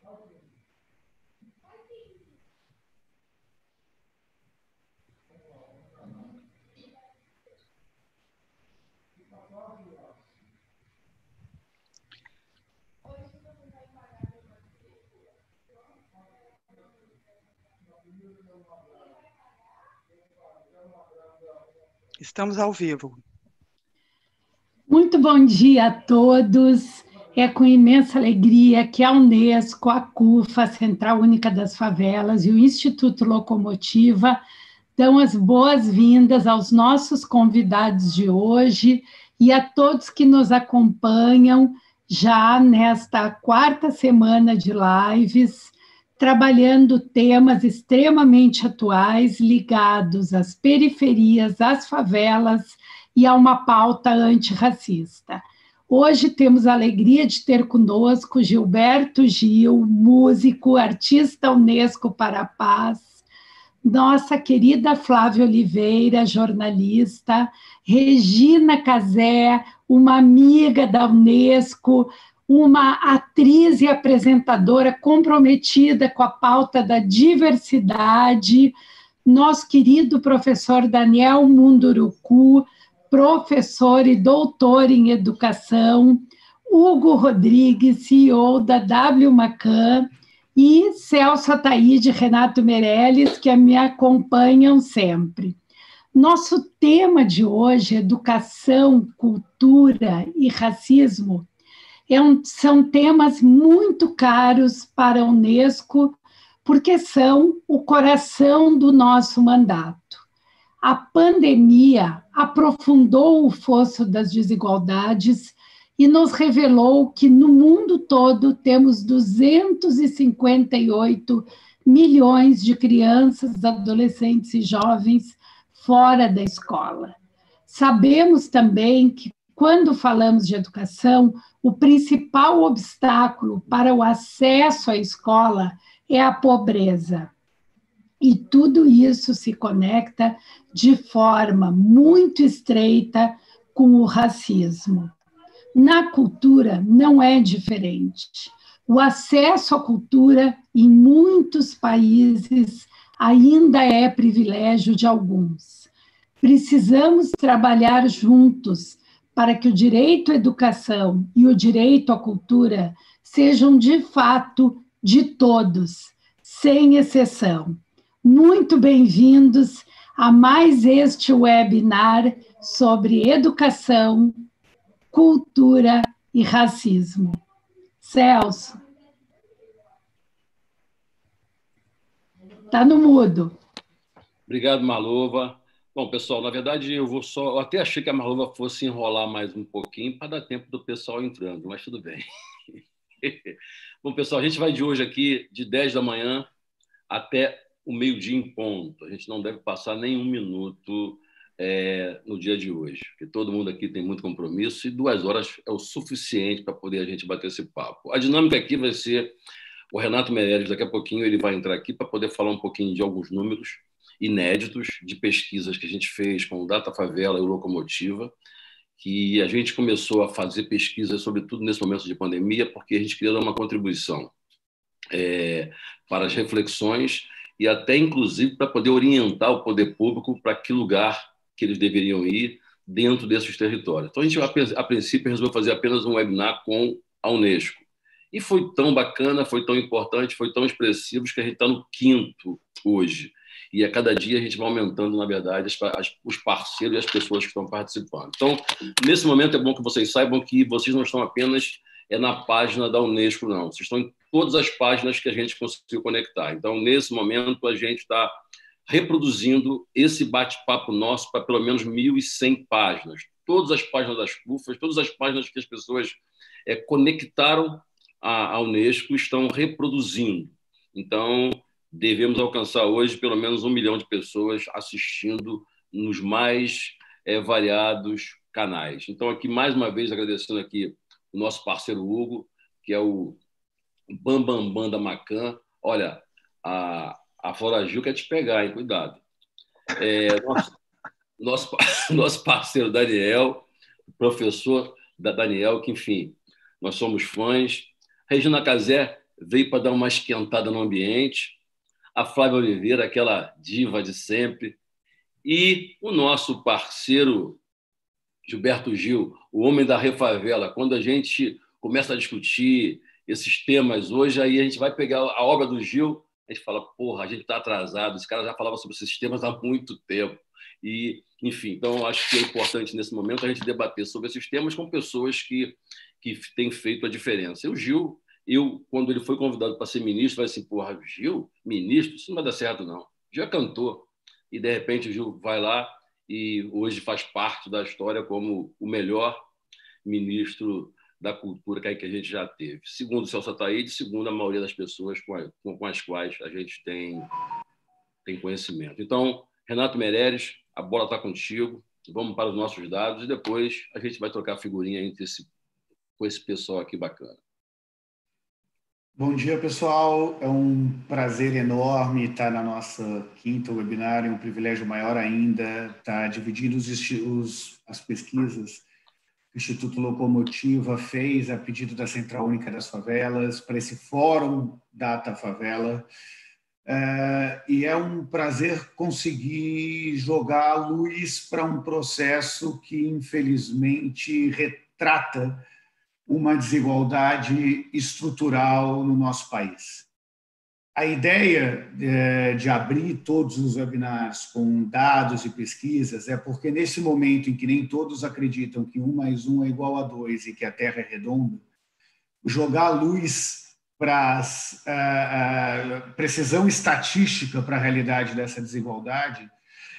Estamos ao vivo. Muito bom dia a todos. É com imensa alegria que a Unesco, a CUFA, a Central Única das Favelas e o Instituto Locomotiva dão as boas-vindas aos nossos convidados de hoje e a todos que nos acompanham já nesta quarta semana de lives, trabalhando temas extremamente atuais ligados às periferias, às favelas e a uma pauta antirracista. Hoje temos a alegria de ter conosco Gilberto Gil, músico, artista Unesco para a Paz, nossa querida Flávia Oliveira, jornalista, Regina Casé, uma amiga da Unesco, uma atriz e apresentadora comprometida com a pauta da diversidade, nosso querido professor Daniel Munduruku, professor e doutor em educação, Hugo Rodrigues, CEO da W Macan, e Celso Ataíde e Renato Meirelles, que me acompanham sempre. Nosso tema de hoje, educação, cultura e racismo, são temas muito caros para a Unesco, porque são o coração do nosso mandato. A pandemia aprofundou o fosso das desigualdades e nos revelou que no mundo todo temos 258 milhões de crianças, adolescentes e jovens fora da escola. Sabemos também que, quando falamos de educação, o principal obstáculo para o acesso à escola é a pobreza. E tudo isso se conecta de forma muito estreita com o racismo. Na cultura não é diferente. O acesso à cultura em muitos países ainda é privilégio de alguns. Precisamos trabalhar juntos para que o direito à educação e o direito à cultura sejam de fato de todos, sem exceção. Muito bem-vindos a mais este webinar sobre educação, cultura e racismo. Celso. Está no mudo. Obrigado, Marlova. Bom, pessoal, na verdade, eu até achei que a Marlova fosse enrolar mais um pouquinho para dar tempo do pessoal entrando, mas tudo bem. Bom, pessoal, a gente vai de hoje aqui de 10 da manhã até o meio-dia em ponto. A gente não deve passar nem um minuto no dia de hoje, porque todo mundo aqui tem muito compromisso e 2 horas é o suficiente para poder a gente bater esse papo. A dinâmica aqui vai ser o Renato Meirelles, daqui a pouquinho ele vai entrar aqui para poder falar um pouquinho de alguns números inéditos de pesquisas que a gente fez com o Data Favela e o Locomotiva, que a gente começou a fazer pesquisas, sobretudo nesse momento de pandemia, porque a gente queria dar uma contribuição para as reflexões e até, inclusive, para poder orientar o poder público para que lugar que eles deveriam ir dentro desses territórios. Então, a gente, a princípio, resolveu fazer apenas um webinar com a Unesco. E foi tão bacana, foi tão importante, foi tão expressivo que a gente está no 5º hoje. E a cada dia a gente vai aumentando, na verdade, os parceiros e as pessoas que estão participando. Então, nesse momento, é bom que vocês saibam que vocês não estão apenas na página da Unesco, não. Vocês estão em todas as páginas que a gente conseguiu conectar. Então, nesse momento, a gente está reproduzindo esse bate-papo nosso para pelo menos 1.100 páginas. Todas as páginas das CUFAs, todas as páginas que as pessoas conectaram à Unesco estão reproduzindo. Então, devemos alcançar hoje pelo menos 1 milhão de pessoas assistindo nos mais variados canais. Então, aqui, mais uma vez, agradecendo aqui o nosso parceiro Hugo, que é o Bambambam Bam Bam da Macan. Olha, a Flora Gil quer te pegar, hein? Cuidado. Nosso parceiro Daniel, professor da Daniel, que, enfim, nós somos fãs. Regina Casé, veio para dar uma esquentada no ambiente, a Flávia Oliveira, aquela diva de sempre, e o nosso parceiro Gilberto Gil, o homem da Refavela. Quando a gente começa a discutir esses temas hoje, aí a gente vai pegar a obra do Gil, a gente fala, porra, a gente está atrasado, esse cara já falava sobre esses temas há muito tempo. E, enfim, então acho que é importante nesse momento a gente debater sobre esses temas com pessoas que têm feito a diferença. E o Gil, quando ele foi convidado para ser ministro, falei assim, porra, Gil, ministro, isso não vai dar certo, não. Gil é cantor. E, de repente, o Gil vai lá e hoje faz parte da história como o melhor ministro da cultura que a gente já teve. Segundo o Celso Ataíde, segundo a maioria das pessoas com as quais a gente tem conhecimento. Então, Renato Meireles, a bola está contigo. Vamos para os nossos dados e depois a gente vai trocar figurinha com esse pessoal aqui bacana. Bom dia, pessoal. É um prazer enorme estar na nossa quinta webinar, é um privilégio maior ainda estar dividindo as pesquisas que o Instituto Locomotiva fez a pedido da Central Única das Favelas para esse Fórum Data Favela. E é um prazer conseguir jogar a luz para um processo que, infelizmente, retrata uma desigualdade estrutural no nosso país. A ideia de abrir todos os webinars com dados e pesquisas é porque, nesse momento em que nem todos acreditam que 1 mais 1 é igual a 2 e que a Terra é redonda, jogar a luz para a precisão estatística para a realidade dessa desigualdade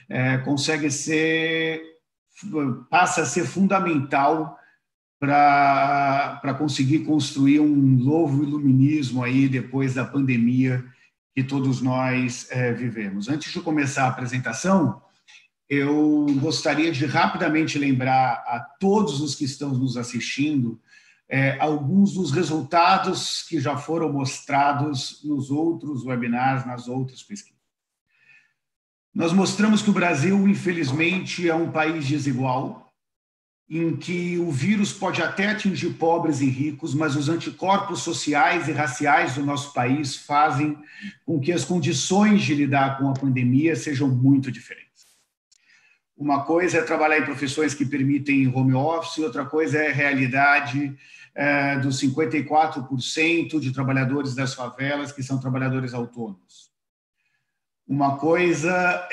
passa a ser fundamental para conseguir construir um novo iluminismo aí depois da pandemia que todos nós vivemos. Antes de começar a apresentação, eu gostaria de rapidamente lembrar a todos os que estão nos assistindo alguns dos resultados que já foram mostrados nos outros webinars, nas outras pesquisas. Nós mostramos que o Brasil, infelizmente, é um país desigual, em que o vírus pode até atingir pobres e ricos, mas os anticorpos sociais e raciais do nosso país fazem com que as condições de lidar com a pandemia sejam muito diferentes. Uma coisa é trabalhar em profissões que permitem home office, outra coisa é a realidade dos 54% de trabalhadores das favelas que são trabalhadores autônomos. Uma coisa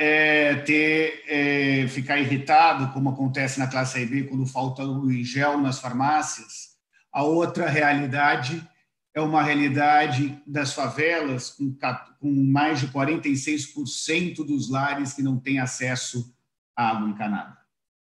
é ficar irritado, como acontece na classe A e B, quando falta o em gel nas farmácias. A outra realidade é uma realidade das favelas, com mais de 46% dos lares que não têm acesso à água encanada.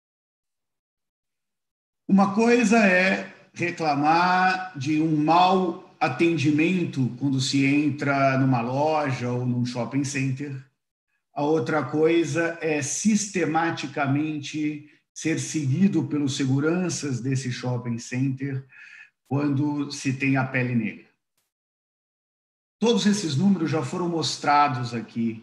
Uma coisa é reclamar de um mau atendimento quando se entra numa loja ou num shopping center. A outra coisa é sistematicamente ser seguido pelos seguranças desse shopping center quando se tem a pele negra. Todos esses números já foram mostrados aqui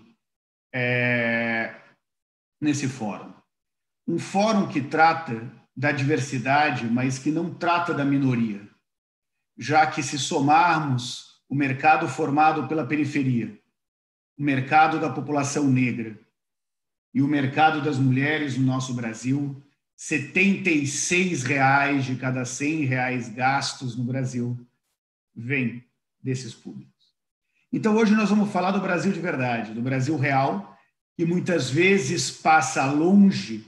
nesse fórum. Um fórum que trata da diversidade, mas que não trata da minoria, já que, se somarmos o mercado formado pela periferia, o mercado da população negra e o mercado das mulheres no nosso Brasil, R$ 76 de cada R$ 100 gastos no Brasil vem desses públicos. Então, hoje nós vamos falar do Brasil de verdade, do Brasil real, que muitas vezes passa longe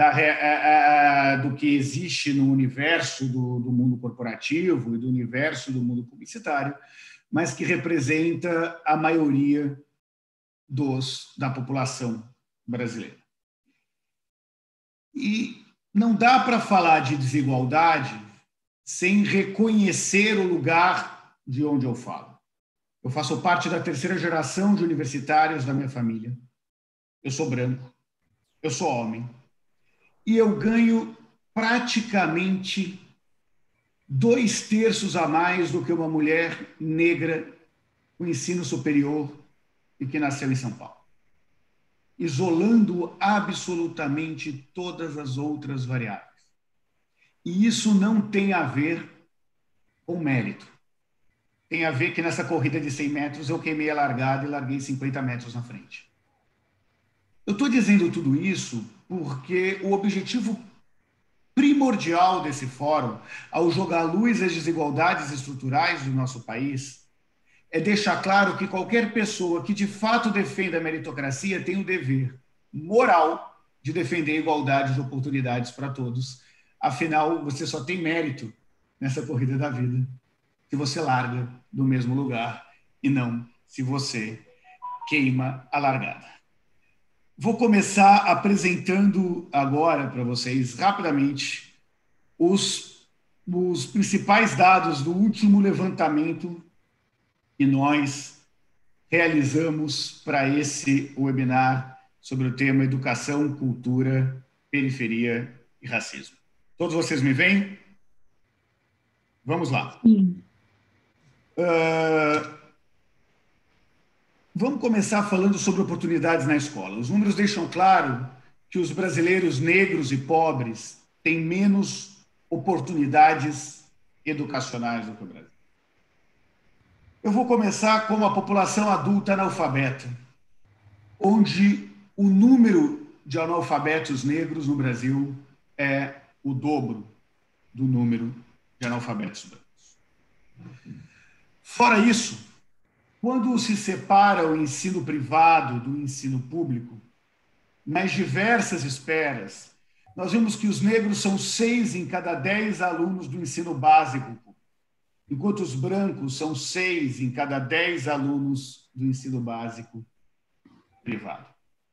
do que existe no universo do mundo corporativo e do universo do mundo publicitário, mas que representa a maioria da população brasileira. E não dá para falar de desigualdade sem reconhecer o lugar de onde eu falo. Eu faço parte da terceira geração de universitários da minha família. Eu sou branco, eu sou homem, e eu ganho praticamente 2/3 a mais do que uma mulher negra com ensino superior e que nasceu em São Paulo, isolando absolutamente todas as outras variáveis. E isso não tem a ver com mérito. tem a ver que nessa corrida de 100 metros eu queimei a largada e larguei 50 metros na frente. Eu estou dizendo tudo isso porque o objetivo primordial desse fórum, ao jogar luz às desigualdades estruturais do nosso país, é deixar claro que qualquer pessoa que de fato defenda a meritocracia tem o dever moral de defender a igualdade de oportunidades para todos. Afinal, você só tem mérito nessa corrida da vida se você larga do mesmo lugar e não se você queima a largada. Vou começar apresentando agora para vocês, rapidamente, os principais dados do último levantamento que nós realizamos para esse webinar sobre o tema Educação, Cultura, Periferia e Racismo. Todos vocês me veem? Vamos lá. Vamos começar falando sobre oportunidades na escola. Os números deixam claro que os brasileiros negros e pobres têm menos oportunidades educacionais do que o Brasil. Eu vou começar com a população adulta analfabeta, onde o número de analfabetos negros no Brasil é o dobro do número de analfabetos brancos. Fora isso, quando se separa o ensino privado do ensino público, nas diversas esferas, nós vemos que os negros são 6 em cada 10 alunos do ensino básico, enquanto os brancos são 6 em cada 10 alunos do ensino básico privado.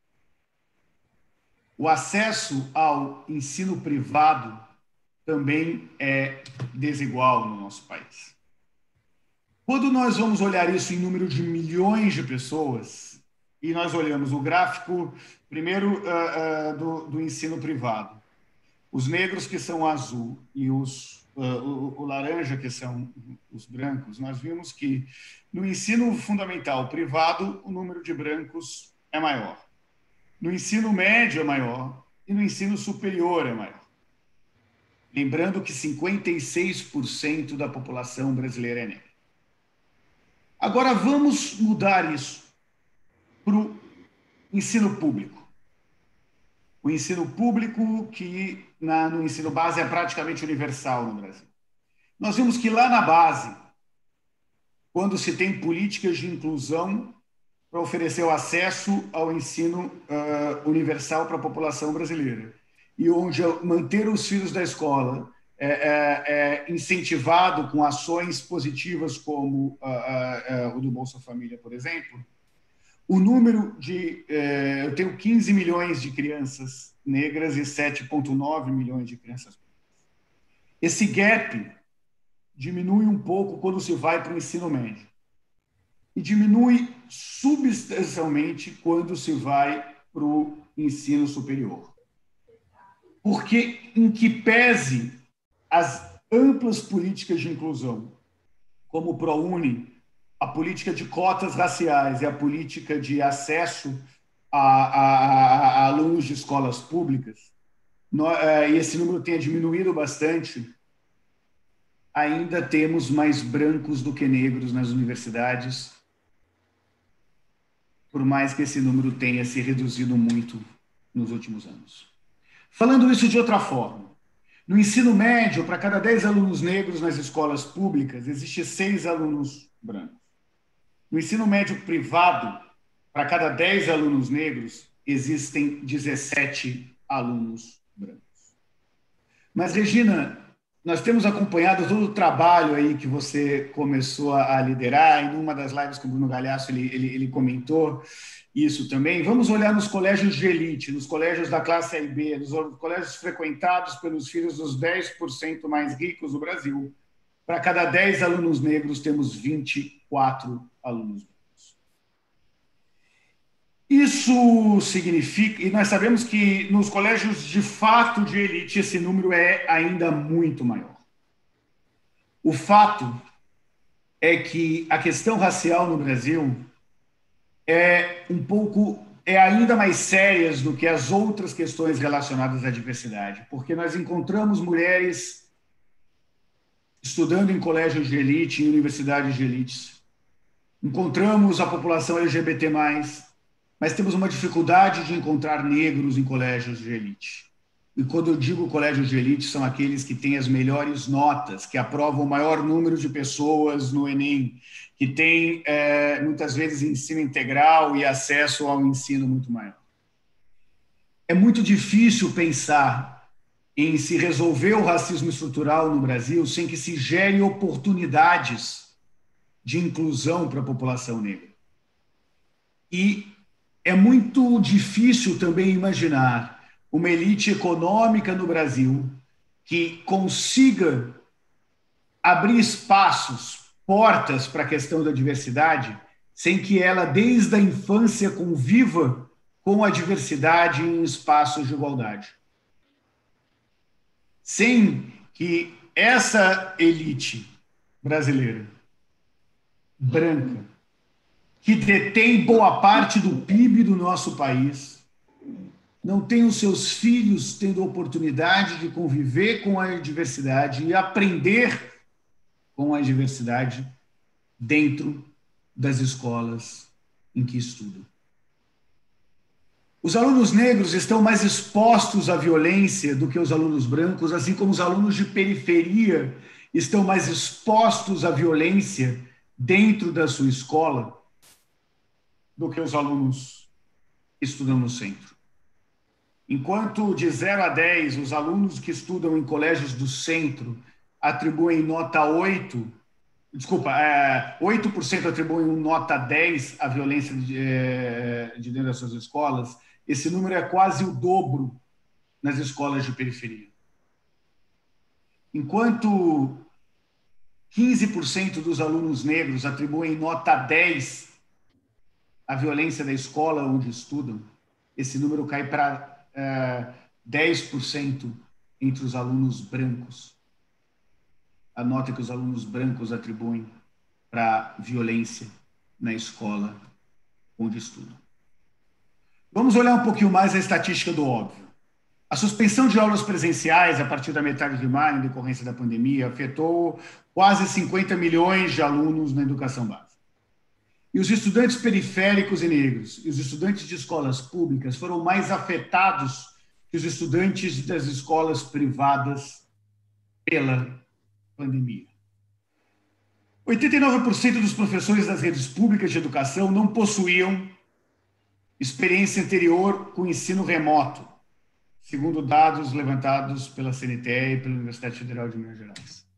O acesso ao ensino privado também é desigual no nosso país. Quando nós vamos olhar isso em número de milhões de pessoas, e nós olhamos o gráfico, primeiro, do ensino privado, os negros, que são azul, e o laranja, que são os brancos, nós vimos que no ensino fundamental privado, o número de brancos é maior. No ensino médio é maior e no ensino superior é maior. Lembrando que 56% da população brasileira é negra. Agora vamos mudar isso para o ensino público. O ensino público, que no ensino base é praticamente universal no Brasil. Nós vimos que lá na base, quando se tem políticas de inclusão para oferecer o acesso ao ensino universal para a população brasileira, e onde manter os filhos da escola incentivado com ações positivas como o do Bolsa Família, por exemplo, o número de... eu tenho 15 milhões de crianças negras e 7,9 milhões de crianças brancas. Esse gap diminui um pouco quando se vai para o ensino médio e diminui substancialmente quando se vai para o ensino superior. Porque, em que pese as amplas políticas de inclusão, como o ProUni, a política de cotas raciais e a política de acesso a alunos de escolas públicas, e esse número tenha diminuído bastante, ainda temos mais brancos do que negros nas universidades, por mais que esse número tenha se reduzido muito nos últimos anos. Falando isso de outra forma, no ensino médio, para cada 10 alunos negros nas escolas públicas, existe 6 alunos brancos. No ensino médio privado, para cada 10 alunos negros, existem 17 alunos brancos. Mas, Regina, nós temos acompanhado todo o trabalho aí que você começou a liderar, e numa das lives com o Bruno Galhaço ele comentou isso também. Vamos olhar nos colégios de elite, nos colégios da classe A e B, nos colégios frequentados pelos filhos dos 10% mais ricos do Brasil. Para cada 10 alunos negros, temos 24 alunos brancos. Isso significa, e nós sabemos que nos colégios de fato de elite, esse número é ainda muito maior. O fato é que a questão racial no Brasil é ainda mais séria do que as outras questões relacionadas à diversidade, porque nós encontramos mulheres estudando em colégios de elite, em universidades de elite. Encontramos a população LGBT+, mas temos uma dificuldade de encontrar negros em colégios de elite. E quando eu digo colégios de elite, são aqueles que têm as melhores notas, que aprovam o maior número de pessoas no Enem, que têm, muitas vezes, ensino integral e acesso ao ensino muito maior. É muito difícil pensar em se resolver o racismo estrutural no Brasil sem que se gere oportunidades de inclusão para a população negra. E é muito difícil também imaginar uma elite econômica no Brasil que consiga abrir espaços, portas para a questão da diversidade, sem que ela, desde a infância, conviva com a diversidade em espaços de igualdade. Sem que essa elite brasileira, branca, que detém boa parte do PIB do nosso país, não tem os seus filhos tendo a oportunidade de conviver com a diversidade e aprender com a diversidade dentro das escolas em que estudam. Os alunos negros estão mais expostos à violência do que os alunos brancos, assim como os alunos de periferia estão mais expostos à violência dentro da sua escola do que os alunos que estudam no centro. Enquanto de 0 a 10, os alunos que estudam em colégios do centro atribuem nota 8, 8% atribuem nota 10 à violência de dentro das suas escolas, esse número é quase o dobro nas escolas de periferia. Enquanto 15% dos alunos negros atribuem nota 10 à violência da escola onde estudam, esse número cai para 10% entre os alunos brancos. A nota que os alunos brancos atribuem para violência na escola onde estudam. Vamos olhar um pouquinho mais a estatística do óbvio. A suspensão de aulas presenciais a partir da metade de maio, em decorrência da pandemia, afetou quase 50 milhões de alunos na educação básica. E os estudantes periféricos e negros e os estudantes de escolas públicas foram mais afetados que os estudantes das escolas privadas pela pandemia. 89% dos professores das redes públicas de educação não possuíam experiência anterior com ensino remoto, segundo dados levantados pela CNTE e pela Universidade Federal de Minas Gerais.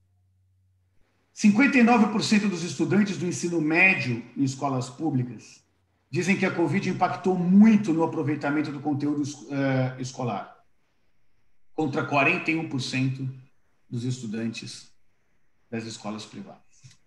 59% dos estudantes do ensino médio em escolas públicas dizem que a Covid impactou muito no aproveitamento do conteúdo escolar, contra 41% dos estudantes das escolas privadas.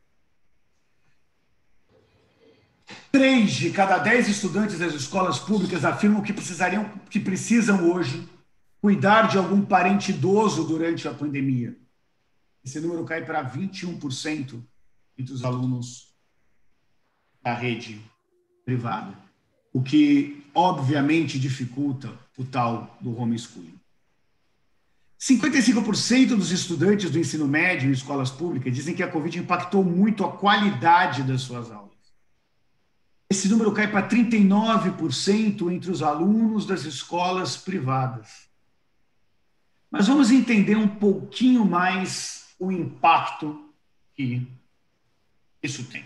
3 de cada 10 estudantes das escolas públicas afirmam que precisam hoje cuidar de algum parente idoso durante a pandemia. Esse número cai para 21% entre os alunos da rede privada, o que, obviamente, dificulta o tal do homeschooling. 55% dos estudantes do ensino médio em escolas públicas dizem que a Covid impactou muito a qualidade das suas aulas. Esse número cai para 39% entre os alunos das escolas privadas. Mas vamos entender um pouquinho mais o impacto que isso tem.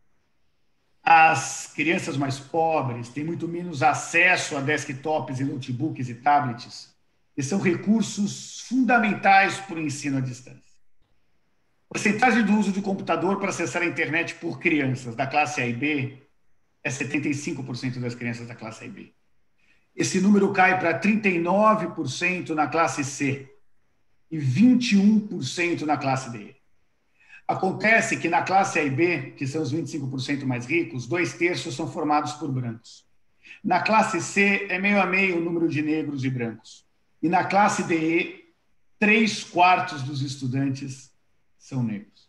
As crianças mais pobres têm muito menos acesso a desktops e notebooks e tablets, que são recursos fundamentais para o ensino à distância. A porcentagem do uso de computador para acessar a internet por crianças da classe A e B é 75% das crianças da classe A e B. Esse número cai para 39% na classe C e 21% na classe D. Acontece que na classe A e B, que são os 25% mais ricos, 2/3 são formados por brancos. Na classe C, é meio a meio o número de negros e brancos. E na classe D, 3/4 dos estudantes são negros.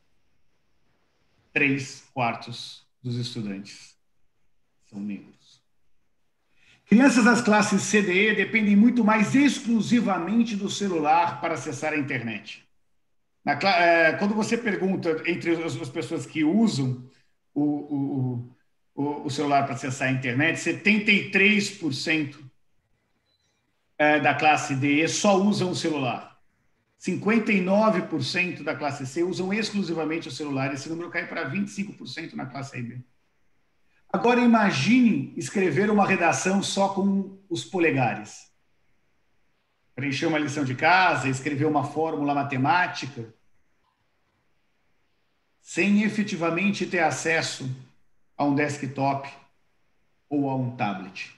3/4 dos estudantes são negros. Crianças das classes C e D dependem muito mais exclusivamente do celular para acessar a internet. Quando você pergunta entre as pessoas que usam o celular para acessar a internet, 73% da classe D só usam o celular. 59% da classe C usam exclusivamente o celular. Esse número cai para 25% na classe A e B. Agora imagine escrever uma redação só com os polegares. Preencher uma lição de casa, escrever uma fórmula matemática, sem efetivamente ter acesso a um desktop ou a um tablet.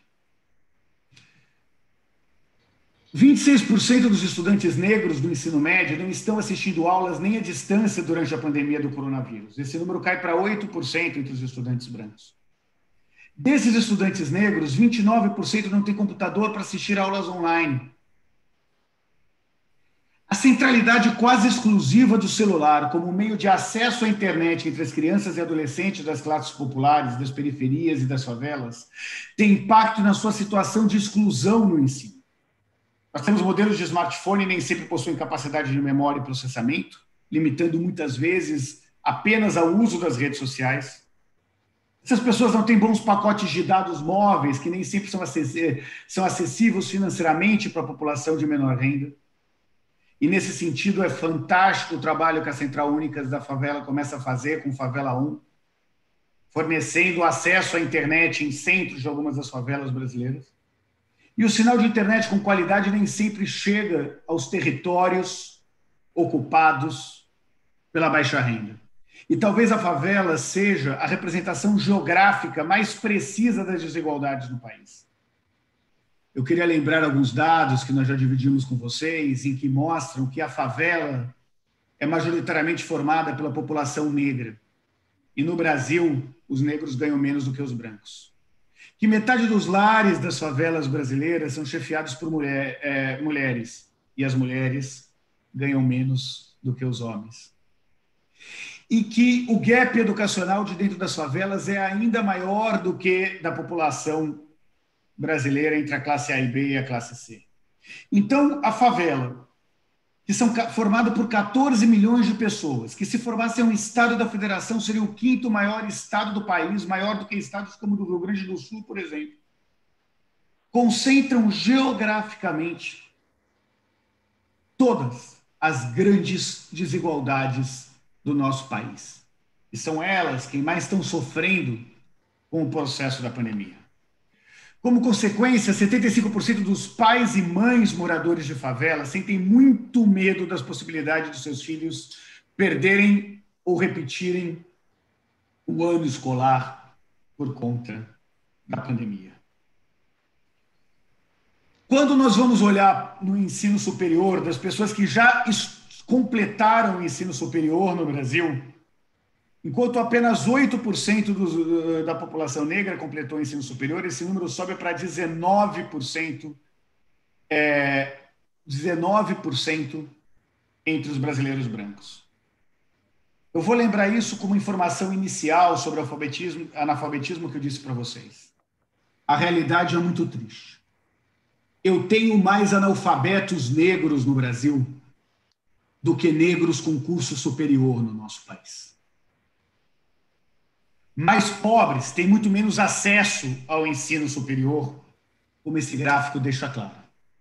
26% dos estudantes negros do ensino médio não estão assistindo aulas nem à distância durante a pandemia do coronavírus. Esse número cai para 8% entre os estudantes brancos. Desses estudantes negros, 29% não têm computador para assistir aulas online. A centralidade quase exclusiva do celular como meio de acesso à internet entre as crianças e adolescentes das classes populares, das periferias e das favelas tem impacto na sua situação de exclusão no ensino. Nós temos modelos de smartphone e nem sempre possuem capacidade de memória e processamento, limitando muitas vezes apenas ao uso das redes sociais. Essas pessoas não têm bons pacotes de dados móveis, que nem sempre são acessíveis financeiramente para a população de menor renda. E, nesse sentido, é fantástico o trabalho que a Central Única da Favela começa a fazer com Favela 1, fornecendo acesso à internet em centros de algumas das favelas brasileiras. E o sinal de internet com qualidade nem sempre chega aos territórios ocupados pela baixa renda. E talvez a favela seja a representação geográfica mais precisa das desigualdades no país. Eu queria lembrar alguns dados que nós já dividimos com vocês, em que mostram que a favela é majoritariamente formada pela população negra. E no Brasil, os negros ganham menos do que os brancos. Que metade dos lares das favelas brasileiras são chefiados por mulheres, e as mulheres ganham menos do que os homens. E que o gap educacional de dentro das favelas é ainda maior do que da população brasileira entre a classe A e B e a classe C. Então, a favela, que são formada por 14 milhões de pessoas, que se formasse um estado da federação, seria o quinto maior estado do país, maior do que estados como o do Rio Grande do Sul, por exemplo, concentram geograficamente todas as grandes desigualdades do nosso país. E são elas quem mais estão sofrendo com o processo da pandemia. Como consequência, 75% dos pais e mães moradores de favela sentem muito medo das possibilidades de seus filhos perderem ou repetirem o ano escolar por conta da pandemia. Quando nós vamos olhar no ensino superior das pessoas que já completaram o ensino superior no Brasil, enquanto apenas 8% da população negra completou o ensino superior, esse número sobe para 19%, 19% entre os brasileiros brancos. Eu vou lembrar isso como informação inicial sobre analfabetismo que eu disse para vocês. A realidade é muito triste. Eu tenho mais analfabetos negros no Brasil do que negros com curso superior no nosso país. Mais pobres têm muito menos acesso ao ensino superior, como esse gráfico deixa claro.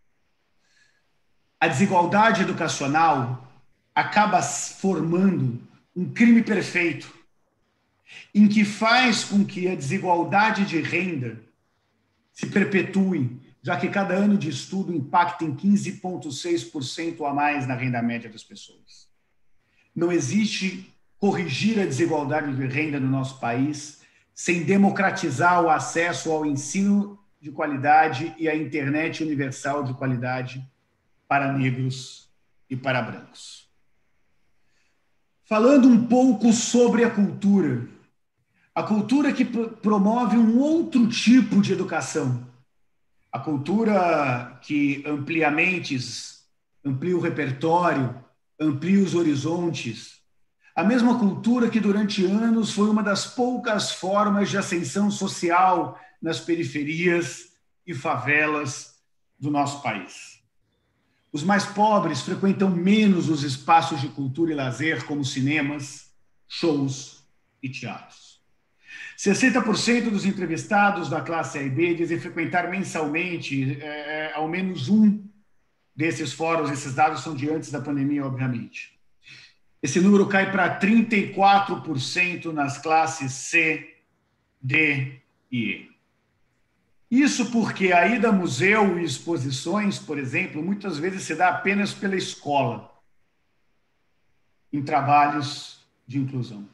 A desigualdade educacional acaba formando um crime perfeito, em que faz com que a desigualdade de renda se perpetue, já que cada ano de estudo impacta em 15,6% a mais na renda média das pessoas. Não existe corrigir a desigualdade de renda no nosso país sem democratizar o acesso ao ensino de qualidade e à internet universal de qualidade para negros e para brancos. Falando um pouco sobre a cultura que promove um outro tipo de educação, a cultura que amplia mentes, amplia o repertório, amplia os horizontes, a mesma cultura que durante anos foi uma das poucas formas de ascensão social nas periferias e favelas do nosso país. Os mais pobres frequentam menos os espaços de cultura e lazer, como cinemas, shows e teatros. 60% dos entrevistados da classe A e B dizem frequentar mensalmente ao menos um desses fóruns. Esses dados são de antes da pandemia, obviamente. Esse número cai para 34% nas classes C, D e E. Isso porque a ida a museu e exposições, por exemplo, muitas vezes se dá apenas pela escola, em trabalhos de inclusão.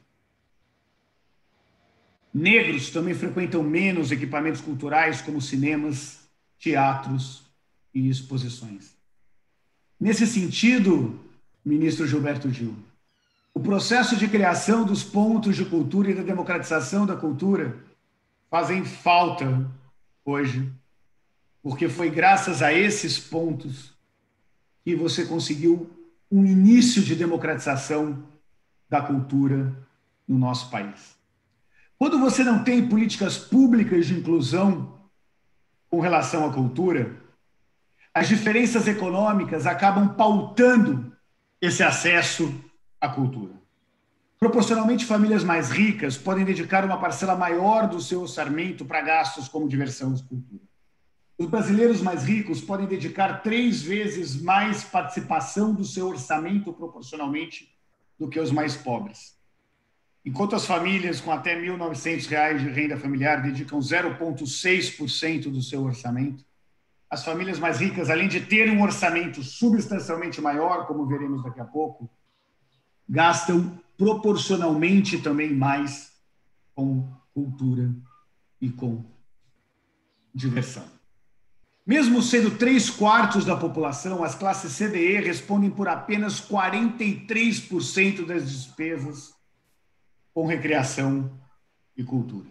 Negros também frequentam menos equipamentos culturais como cinemas, teatros e exposições. Nesse sentido, ministro Gilberto Gil, o processo de criação dos pontos de cultura e da democratização da cultura fazem falta hoje, porque foi graças a esses pontos que você conseguiu um início de democratização da cultura no nosso país. Quando você não tem políticas públicas de inclusão com relação à cultura, as diferenças econômicas acabam pautando esse acesso à cultura. Proporcionalmente, famílias mais ricas podem dedicar uma parcela maior do seu orçamento para gastos como diversão e cultura. Os brasileiros mais ricos podem dedicar 3 vezes mais participação do seu orçamento proporcionalmente do que os mais pobres. Enquanto as famílias com até R$ 1.900 de renda familiar dedicam 0,6% do seu orçamento, as famílias mais ricas, além de terem um orçamento substancialmente maior, como veremos daqui a pouco, gastam proporcionalmente também mais com cultura e com diversão. Mesmo sendo 3/4 da população, as classes C, D, E respondem por apenas 43% das despesas com recreação e cultura.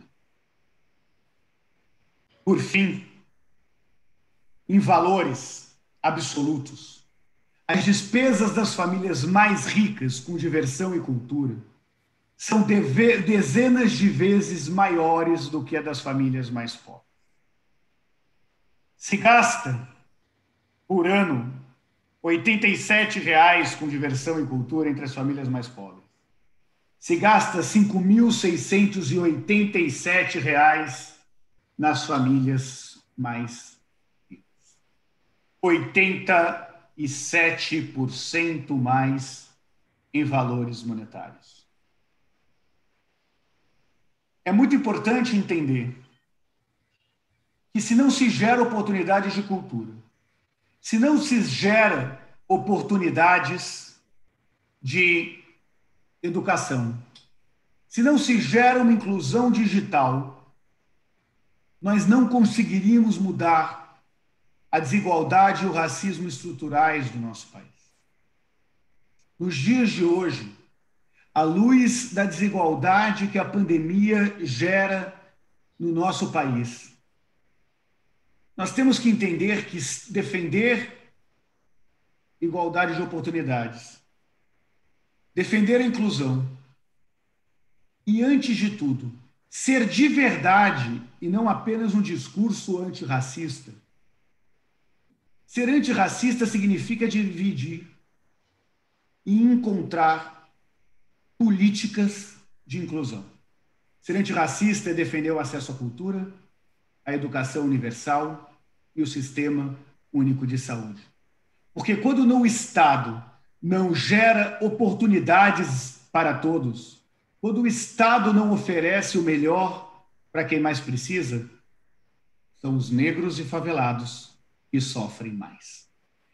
Por fim, em valores absolutos, as despesas das famílias mais ricas com diversão e cultura são dezenas de vezes maiores do que a das famílias mais pobres. Se gasta, por ano, R$ 87 com diversão e cultura entre as famílias mais pobres. Se gasta R$ 5.687 nas famílias mais ricas. 87% mais em valores monetários. É muito importante entender que se não se gera oportunidades de cultura, se não se gera oportunidades de educação, se não se gera uma inclusão digital, nós não conseguiríamos mudar a desigualdade e o racismo estruturais do nosso país. Nos dias de hoje, à luz da desigualdade que a pandemia gera no nosso país, nós temos que entender que defender igualdade de oportunidades, defender a inclusão e, antes de tudo, ser de verdade e não apenas um discurso antirracista. Ser antirracista significa dividir e encontrar políticas de inclusão. Ser antirracista é defender o acesso à cultura, a educação universal e o sistema único de saúde. Porque quando o Estado não gera oportunidades para todos, quando o Estado não oferece o melhor para quem mais precisa, são os negros e favelados que sofrem mais.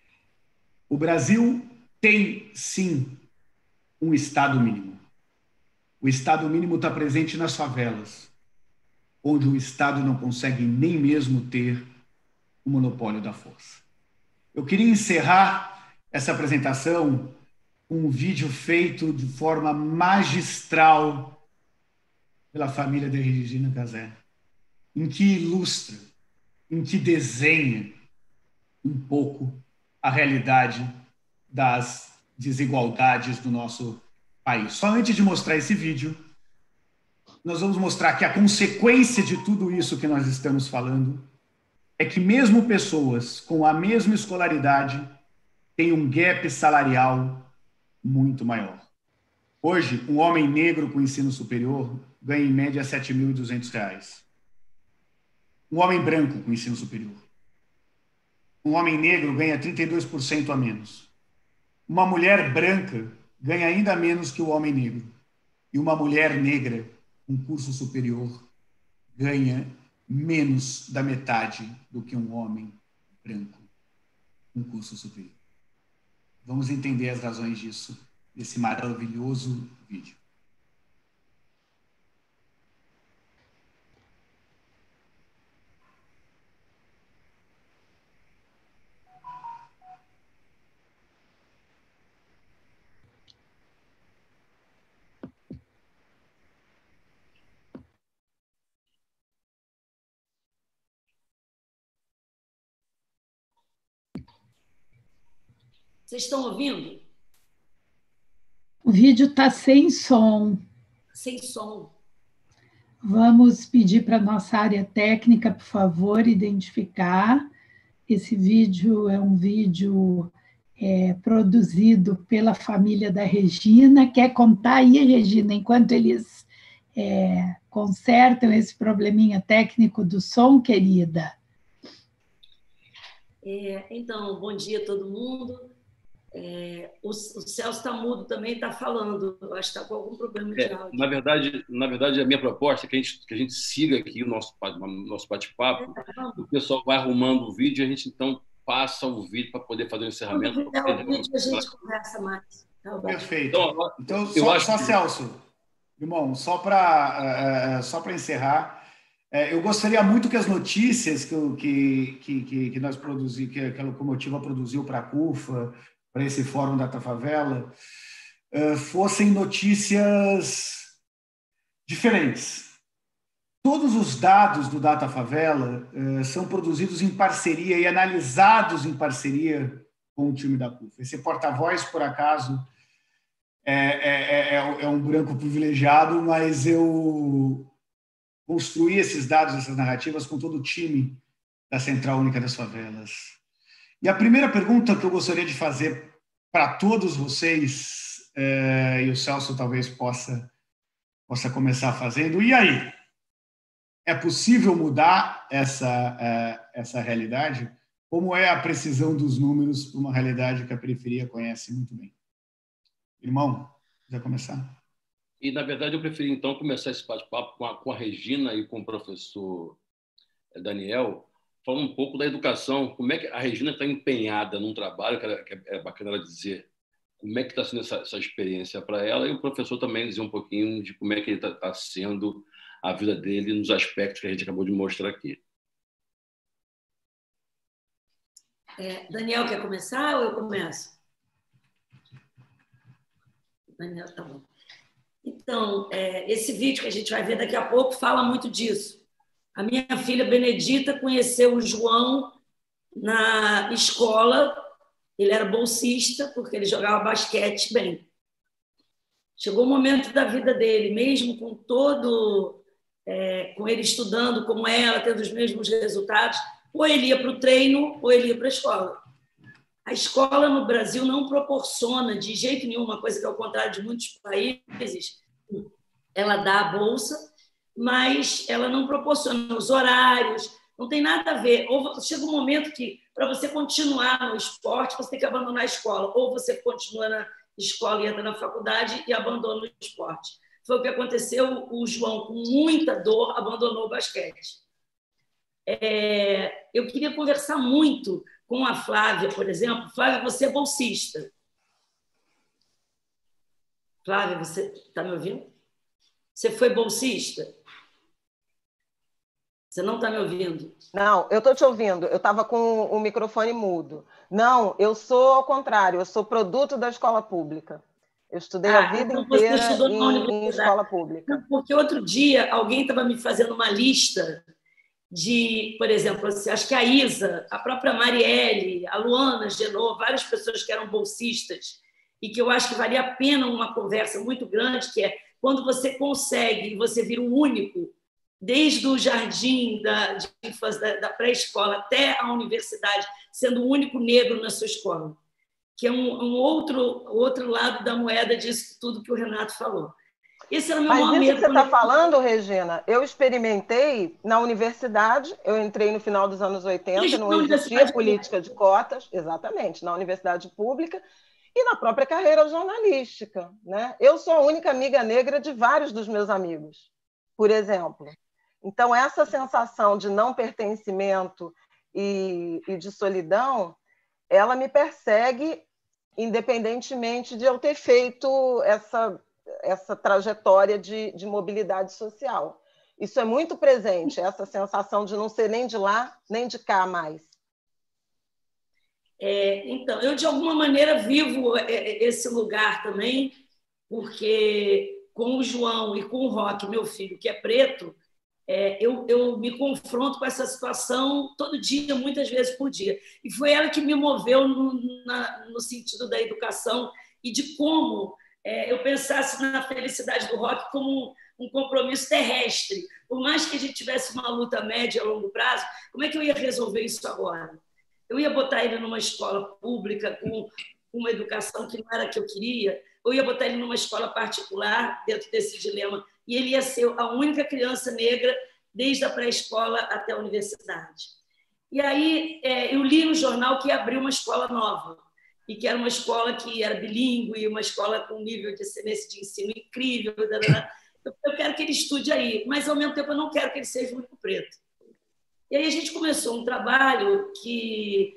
O Brasil tem, sim, um Estado mínimo. O Estado mínimo está presente nas favelas, onde o Estado não consegue nem mesmo ter o monopólio da força. Eu queria encerrar essa apresentação com um vídeo feito de forma magistral pela família de Regina Casé, em que ilustra, em que desenha um pouco a realidade das desigualdades do nosso país. Só antes de mostrar esse vídeo, nós vamos mostrar que a consequência de tudo isso que nós estamos falando é que mesmo pessoas com a mesma escolaridade tem um gap salarial muito maior. Hoje, um homem negro com ensino superior ganha em média R$ 7.200. Um homem branco com ensino superior. Um homem negro ganha 32% a menos. Uma mulher branca ganha ainda menos que o homem negro. E uma mulher negra com curso superior ganha menos da metade do que um homem branco com curso superior. Vamos entender as razões disso nesse maravilhoso vídeo. Vocês estão ouvindo? O vídeo está sem som. Sem som. Vamos pedir para a nossa área técnica, por favor, identificar. Esse vídeo é um vídeo produzido pela família da Regina. Quer contar aí, Regina, enquanto eles consertam esse probleminha técnico do som, querida? Então, bom dia a todo mundo. O Celso está mudo também, está falando. Eu acho que está com algum problema de áudio. Na verdade, a minha proposta é que a gente siga aqui o nosso bate-papo. O pessoal vai arrumando o vídeo e a gente, então, passa o vídeo para poder fazer o encerramento. Quando vier o vídeo, a gente conversa mais. Tá, perfeito. Então só Celso, irmão, só para encerrar, eu gostaria muito que as notícias que nós produzimos, que a Locomotiva produziu para a CUFA, para esse Fórum Data Favela, fossem notícias diferentes. Todos os dados do Data Favela são produzidos em parceria e analisados em parceria com o time da CUFA. Esse porta-voz, por acaso, é um branco privilegiado, mas eu construí esses dados, essas narrativas, com todo o time da Central Única das Favelas. E a primeira pergunta que eu gostaria de fazer para todos vocês, e o Celso talvez possa começar fazendo, e aí? É possível mudar essa realidade? Como é a precisão dos números para uma realidade que a periferia conhece muito bem? Irmão, quiser começar? E, na verdade, eu preferi, então, começar esse bate-papo com a Regina e com o professor Daniel, falando um pouco da educação. Como é que a Regina está empenhada num trabalho, que é bacana ela dizer como é que está sendo essa experiência para ela, e o professor também dizer um pouquinho de como é que está sendo a vida dele nos aspectos que a gente acabou de mostrar aqui. Daniel, quer começar ou eu começo? Daniel, tá bom. Então, esse vídeo que a gente vai ver daqui a pouco fala muito disso. A minha filha Benedita conheceu o João na escola. Ele era bolsista, porque ele jogava basquete bem. Chegou o momento da vida dele, mesmo com com ele estudando como ela, tendo os mesmos resultados, ou ele ia para o treino, ou ele ia para a escola. A escola no Brasil não proporciona de jeito nenhum, uma coisa que, ao contrário de muitos países, ela dá a bolsa, mas ela não proporciona os horários, não tem nada a ver. Ou chega um momento que, para você continuar no esporte, você tem que abandonar a escola, ou você continua na escola e entra na faculdade e abandona o esporte. Foi o que aconteceu. O João, com muita dor, abandonou o basquete. Eu queria conversar muito com a Flávia, por exemplo. Flávia, você é bolsista. Flávia, você está me ouvindo? Você foi bolsista? Você não está me ouvindo? Não, eu estou te ouvindo. Eu estava com o microfone mudo. Não, eu sou ao contrário. Eu sou produto da escola pública. Eu estudei a vida inteira em escola pública. Porque outro dia alguém estava me fazendo uma lista de, por exemplo, acho que a Isa, a própria Marielle, a Luana Genô, várias pessoas que eram bolsistas, e que eu acho que valia a pena uma conversa muito grande, que é quando você consegue, você vira o único, desde o jardim da pré-escola até a universidade, sendo o único negro na sua escola. que é um outro lado da moeda disso tudo que o Renato falou. Esse era o meu maior medo. Mas isso que você está falando, Regina, eu experimentei na universidade, eu entrei no final dos anos 80, não existia política de cotas, exatamente, na universidade pública e na própria carreira jornalística, né? Eu sou a única amiga negra de vários dos meus amigos, por exemplo. Então, essa sensação de não pertencimento e de solidão, ela me persegue independentemente de eu ter feito essa trajetória de mobilidade social. Isso é muito presente, essa sensação de não ser nem de lá, nem de cá mais. Então, eu, de alguma maneira, vivo esse lugar também, porque com o João e com o Roque, meu filho, que é preto, eu me confronto com essa situação todo dia, muitas vezes por dia. E foi ela que me moveu no sentido da educação e de como eu pensasse na felicidade do Roque como um compromisso terrestre. Por mais que a gente tivesse uma luta média a longo prazo, como é que eu ia resolver isso agora? Eu ia botar ele numa escola pública com uma educação que não era a que eu queria, eu ia botar ele numa escola particular dentro desse dilema, e ele ia ser a única criança negra desde a pré-escola até a universidade. E aí eu li no jornal que abriu uma escola nova, e que era uma escola que era bilíngue, uma escola com nível de excelência de ensino incrível. Eu quero que ele estude aí, mas, ao mesmo tempo, eu não quero que ele seja o único preto. E aí a gente começou um trabalho que,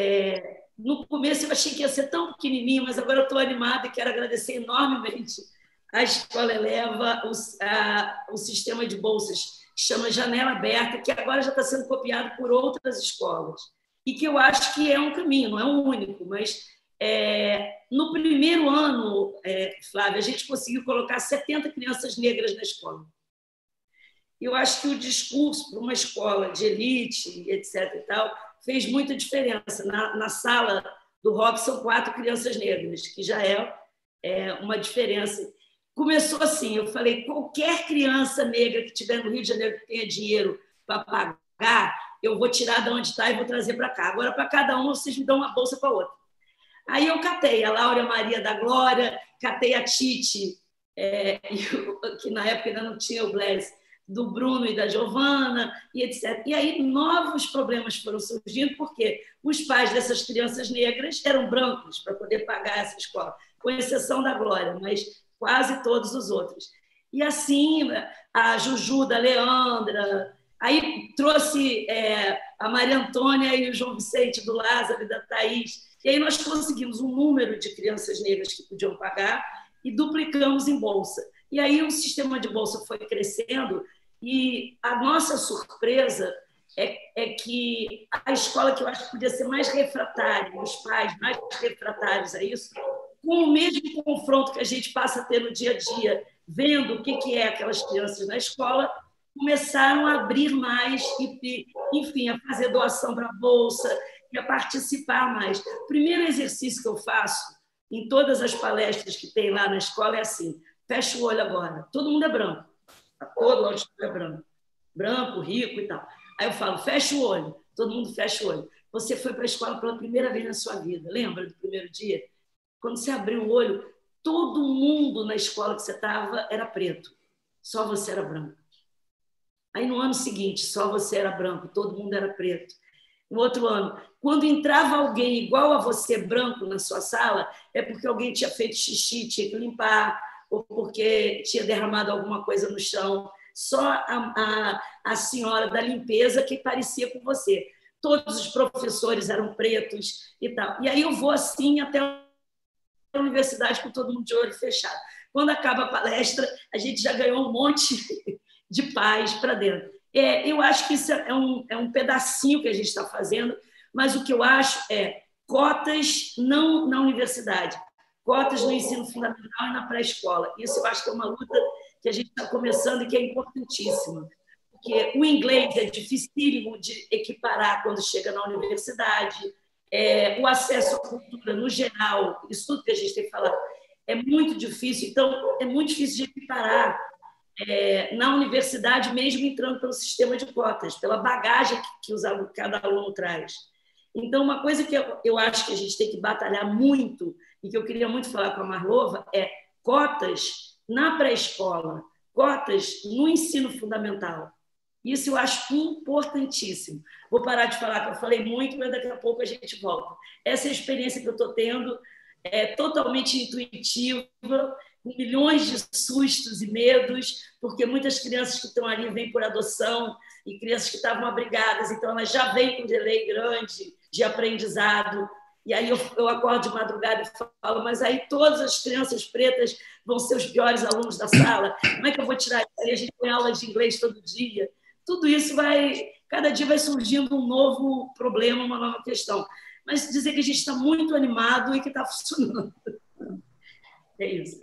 no começo, eu achei que ia ser tão pequenininho, mas agora eu estou animada e quero agradecer enormemente a Escola Eleva, o sistema de bolsas que chama Janela Aberta, que agora já está sendo copiado por outras escolas. E que eu acho que é um caminho, não é o único, mas no primeiro ano, Flávia, a gente conseguiu colocar 70 crianças negras na escola. Eu acho que o discurso para uma escola de elite, etc. e tal, fez muita diferença. Na sala do Roque são 4 crianças negras, que já é uma diferença. Começou assim, eu falei, qualquer criança negra que estiver no Rio de Janeiro que tenha dinheiro para pagar, eu vou tirar de onde está e vou trazer para cá. Agora, para cada um, vocês me dão uma bolsa para outra. Aí eu catei a Laura Maria da Glória, catei a Tite, que na época ainda não tinha o Blaise, do Bruno e da Giovana, e etc. E aí novos problemas foram surgindo, porque os pais dessas crianças negras eram brancos para poder pagar essa escola, com exceção da Glória, mas quase todos os outros. E assim, a Juju da Leandra, aí trouxe a Maria Antônia e o João Vicente do Lázaro e da Thaís, e aí nós conseguimos um número de crianças negras que podiam pagar e duplicamos em bolsa. E aí o sistema de bolsa foi crescendo e a nossa surpresa é que a escola que eu acho que podia ser mais refratária, os pais mais refratários a isso, com o mesmo confronto que a gente passa a ter no dia a dia, vendo o que é aquelas crianças na escola, começaram a abrir mais e, enfim, a fazer doação para a bolsa e a participar mais. O primeiro exercício que eu faço em todas as palestras que tem lá na escola é assim, fecha o olho agora, todo mundo é branco, todo o auditório é branco, branco, rico e tal. Aí eu falo, fecha o olho, todo mundo fecha o olho. Você foi para a escola pela primeira vez na sua vida, lembra do primeiro dia? Quando você abriu o olho, todo mundo na escola que você estava era preto, só você era branco. Aí no ano seguinte, só você era branco, todo mundo era preto. No outro ano, quando entrava alguém igual a você, branco, na sua sala, é porque alguém tinha feito xixi, tinha que limpar, ou porque tinha derramado alguma coisa no chão. Só a senhora da limpeza que parecia com você. Todos os professores eram pretos e tal. E aí eu vou assim até a universidade com todo mundo de olho fechado. Quando acaba a palestra, a gente já ganhou um monte de paz para dentro. Eu acho que isso é um pedacinho que a gente está fazendo, mas o que eu acho é cotas não na universidade, cotas no ensino fundamental e na pré-escola. Isso eu acho que é uma luta que a gente está começando e que é importantíssima, porque o inglês é dificílimo de equiparar quando chega na universidade, o acesso à cultura, no geral, isso tudo que a gente tem que falar, é muito difícil. Então, é muito difícil de equiparar na universidade, mesmo entrando pelo sistema de cotas, pela bagagem que cada aluno traz. Então, uma coisa que eu acho que a gente tem que batalhar muito, e que eu queria muito falar com a Marlova, é cotas na pré-escola, cotas no ensino fundamental. Isso eu acho importantíssimo. Vou parar de falar, que eu falei muito, mas daqui a pouco a gente volta. Essa é a experiência que eu estou tendo, é totalmente intuitiva, com milhões de sustos e medos, porque muitas crianças que estão ali vêm por adoção e crianças que estavam abrigadas, então elas já vêm com um delay grande de aprendizado. E aí eu acordo de madrugada e falo, mas aí todas as crianças pretas vão ser os piores alunos da sala? Como é que eu vou tirar isso? Aí a gente põe aulas de inglês todo dia. Tudo isso cada dia vai surgindo um novo problema, uma nova questão. Mas dizer que a gente está muito animado e que está funcionando. É isso.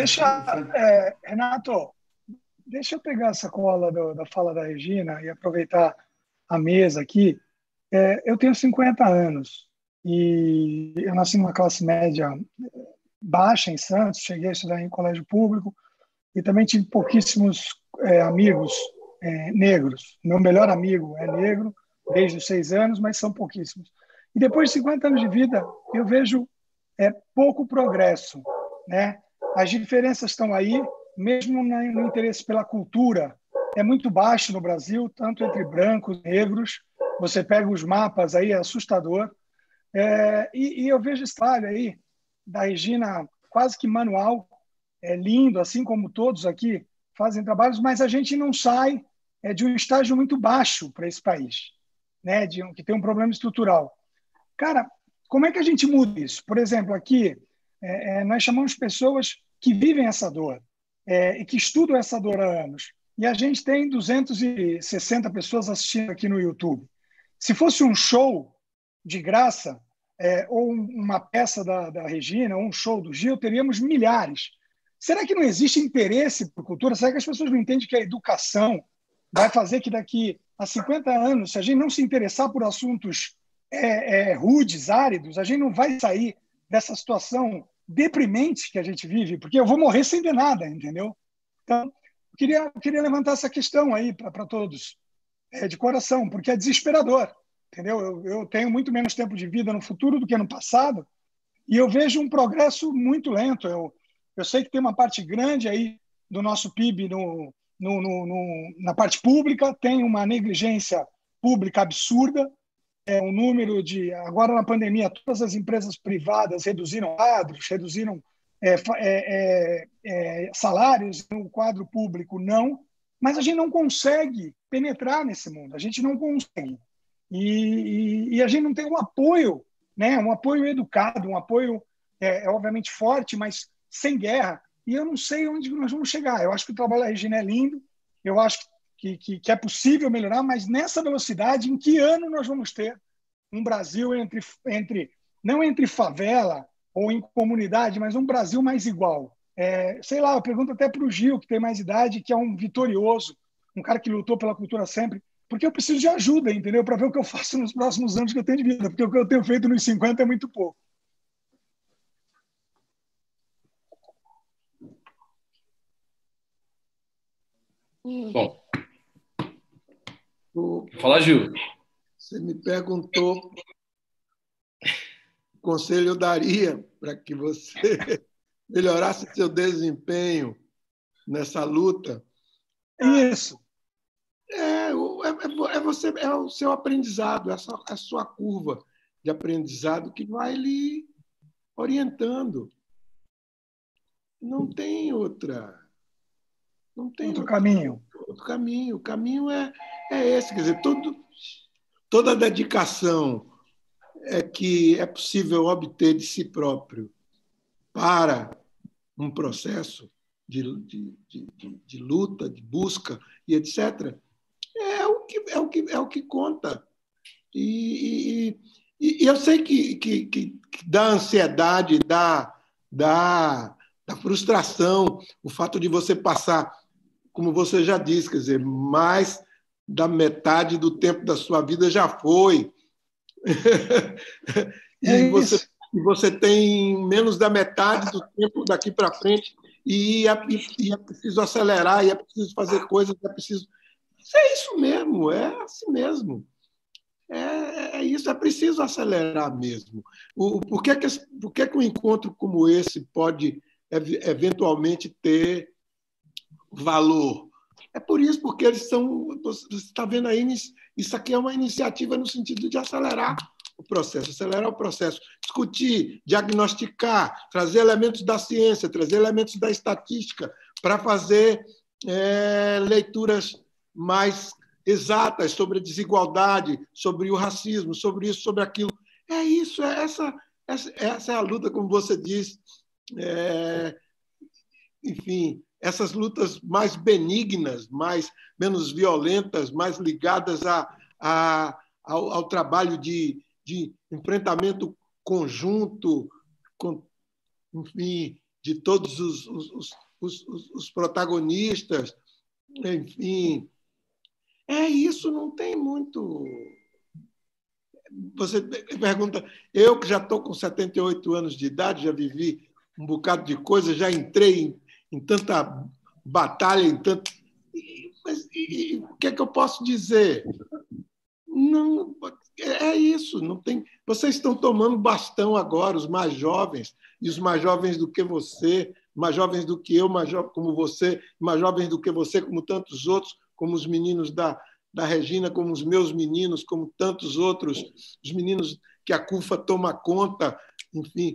Renato, deixa eu pegar essa cola da fala da Regina e aproveitar a mesa aqui. Eu tenho 50 anos e eu nasci numa classe média baixa em Santos, cheguei a estudar em colégio público e também tive pouquíssimos amigos negros. Meu melhor amigo é negro, desde os 6 anos, mas são pouquíssimos. E depois de 50 anos de vida, eu vejo pouco progresso, né? As diferenças estão aí, mesmo no interesse pela cultura, é muito baixo no Brasil, tanto entre brancos e negros. Você pega os mapas aí, é assustador. E eu vejo esse trabalho aí da Regina quase que manual, lindo, assim como todos aqui fazem trabalhos, mas a gente não sai de um estágio muito baixo para esse país, né? Que tem um problema estrutural. Cara, como é que a gente muda isso? Por exemplo, aqui, nós chamamos pessoas que vivem essa dor e que estudam essa dor há anos. E a gente tem 260 pessoas assistindo aqui no YouTube. Se fosse um show de graça, ou uma peça da Regina, ou um show do Gil, teríamos milhares. Será que não existe interesse por cultura? Será que as pessoas não entendem que a educação vai fazer que daqui a 50 anos, se a gente não se interessar por assuntos rudes, áridos, a gente não vai sair dessa situação deprimente que a gente vive, porque eu vou morrer sem ver nada, entendeu? Então, eu queria levantar essa questão aí para todos, de coração, porque é desesperador, entendeu? Eu tenho muito menos tempo de vida no futuro do que no passado e eu vejo um progresso muito lento. Eu sei que tem uma parte grande aí do nosso PIB na parte pública, tem uma negligência pública absurda, um número de... Agora, na pandemia, todas as empresas privadas reduziram quadros, reduziram salários, no quadro público não, mas a gente não consegue penetrar nesse mundo, a gente não consegue. E a gente não tem um apoio, né? Um apoio educado, um apoio, obviamente, forte, mas sem guerra. E eu não sei onde nós vamos chegar. Eu acho que o trabalho da Regina é lindo, eu acho que é possível melhorar, mas nessa velocidade, em que ano nós vamos ter um Brasil não entre favela ou em comunidade, mas um Brasil mais igual? Sei lá, eu pergunto até para o Gil, que tem mais idade, que é um vitorioso, um cara que lutou pela cultura sempre, porque eu preciso de ajuda, entendeu? Para ver o que eu faço nos próximos anos que eu tenho de vida, porque o que eu tenho feito nos 50 é muito pouco. Bom, fala, Gil. Você me perguntou que conselho eu daria para que você melhorasse seu desempenho nessa luta. Isso. É o seu aprendizado, a sua curva de aprendizado que vai lhe orientando. Não tem outra. Não tem outro caminho. Outro caminho. O caminho é esse. Quer dizer, toda a dedicação que é possível obter de si próprio para um processo de luta, de busca e etc., é o que conta. E eu sei que dá ansiedade, dá frustração o fato de você passar, como você já disse, quer dizer, mais da metade do tempo da sua vida já foi. E você tem menos da metade do tempo daqui para frente e é preciso acelerar, e é preciso fazer coisas, é preciso... É isso mesmo, é assim mesmo. É isso, é preciso acelerar mesmo. Por que um encontro como esse pode eventualmente ter valor? É por isso, porque eles são. Você está vendo aí, isso aqui é uma iniciativa no sentido de acelerar o processo, discutir, diagnosticar, trazer elementos da ciência, trazer elementos da estatística para fazer leituras mais exatas sobre a desigualdade, sobre o racismo, sobre isso, sobre aquilo. É isso, essa é a luta, como você diz, enfim, essas lutas mais benignas, menos violentas, mais ligadas ao trabalho de enfrentamento conjunto, enfim, de todos os protagonistas, enfim. É isso, não tem muito. Você pergunta, eu que já estou com 78 anos de idade, já vivi um bocado de coisa, já entrei em tanta batalha, mas o que é que eu posso dizer? Não, é isso, não tem. Vocês estão tomando bastão agora, os mais jovens, e os mais jovens do que você, mais jovens do que eu, mais jovens como você, mais jovens do que você, como tantos outros, como os meninos da Regina, como os meus meninos, como tantos outros, os meninos que a CUFA toma conta, enfim.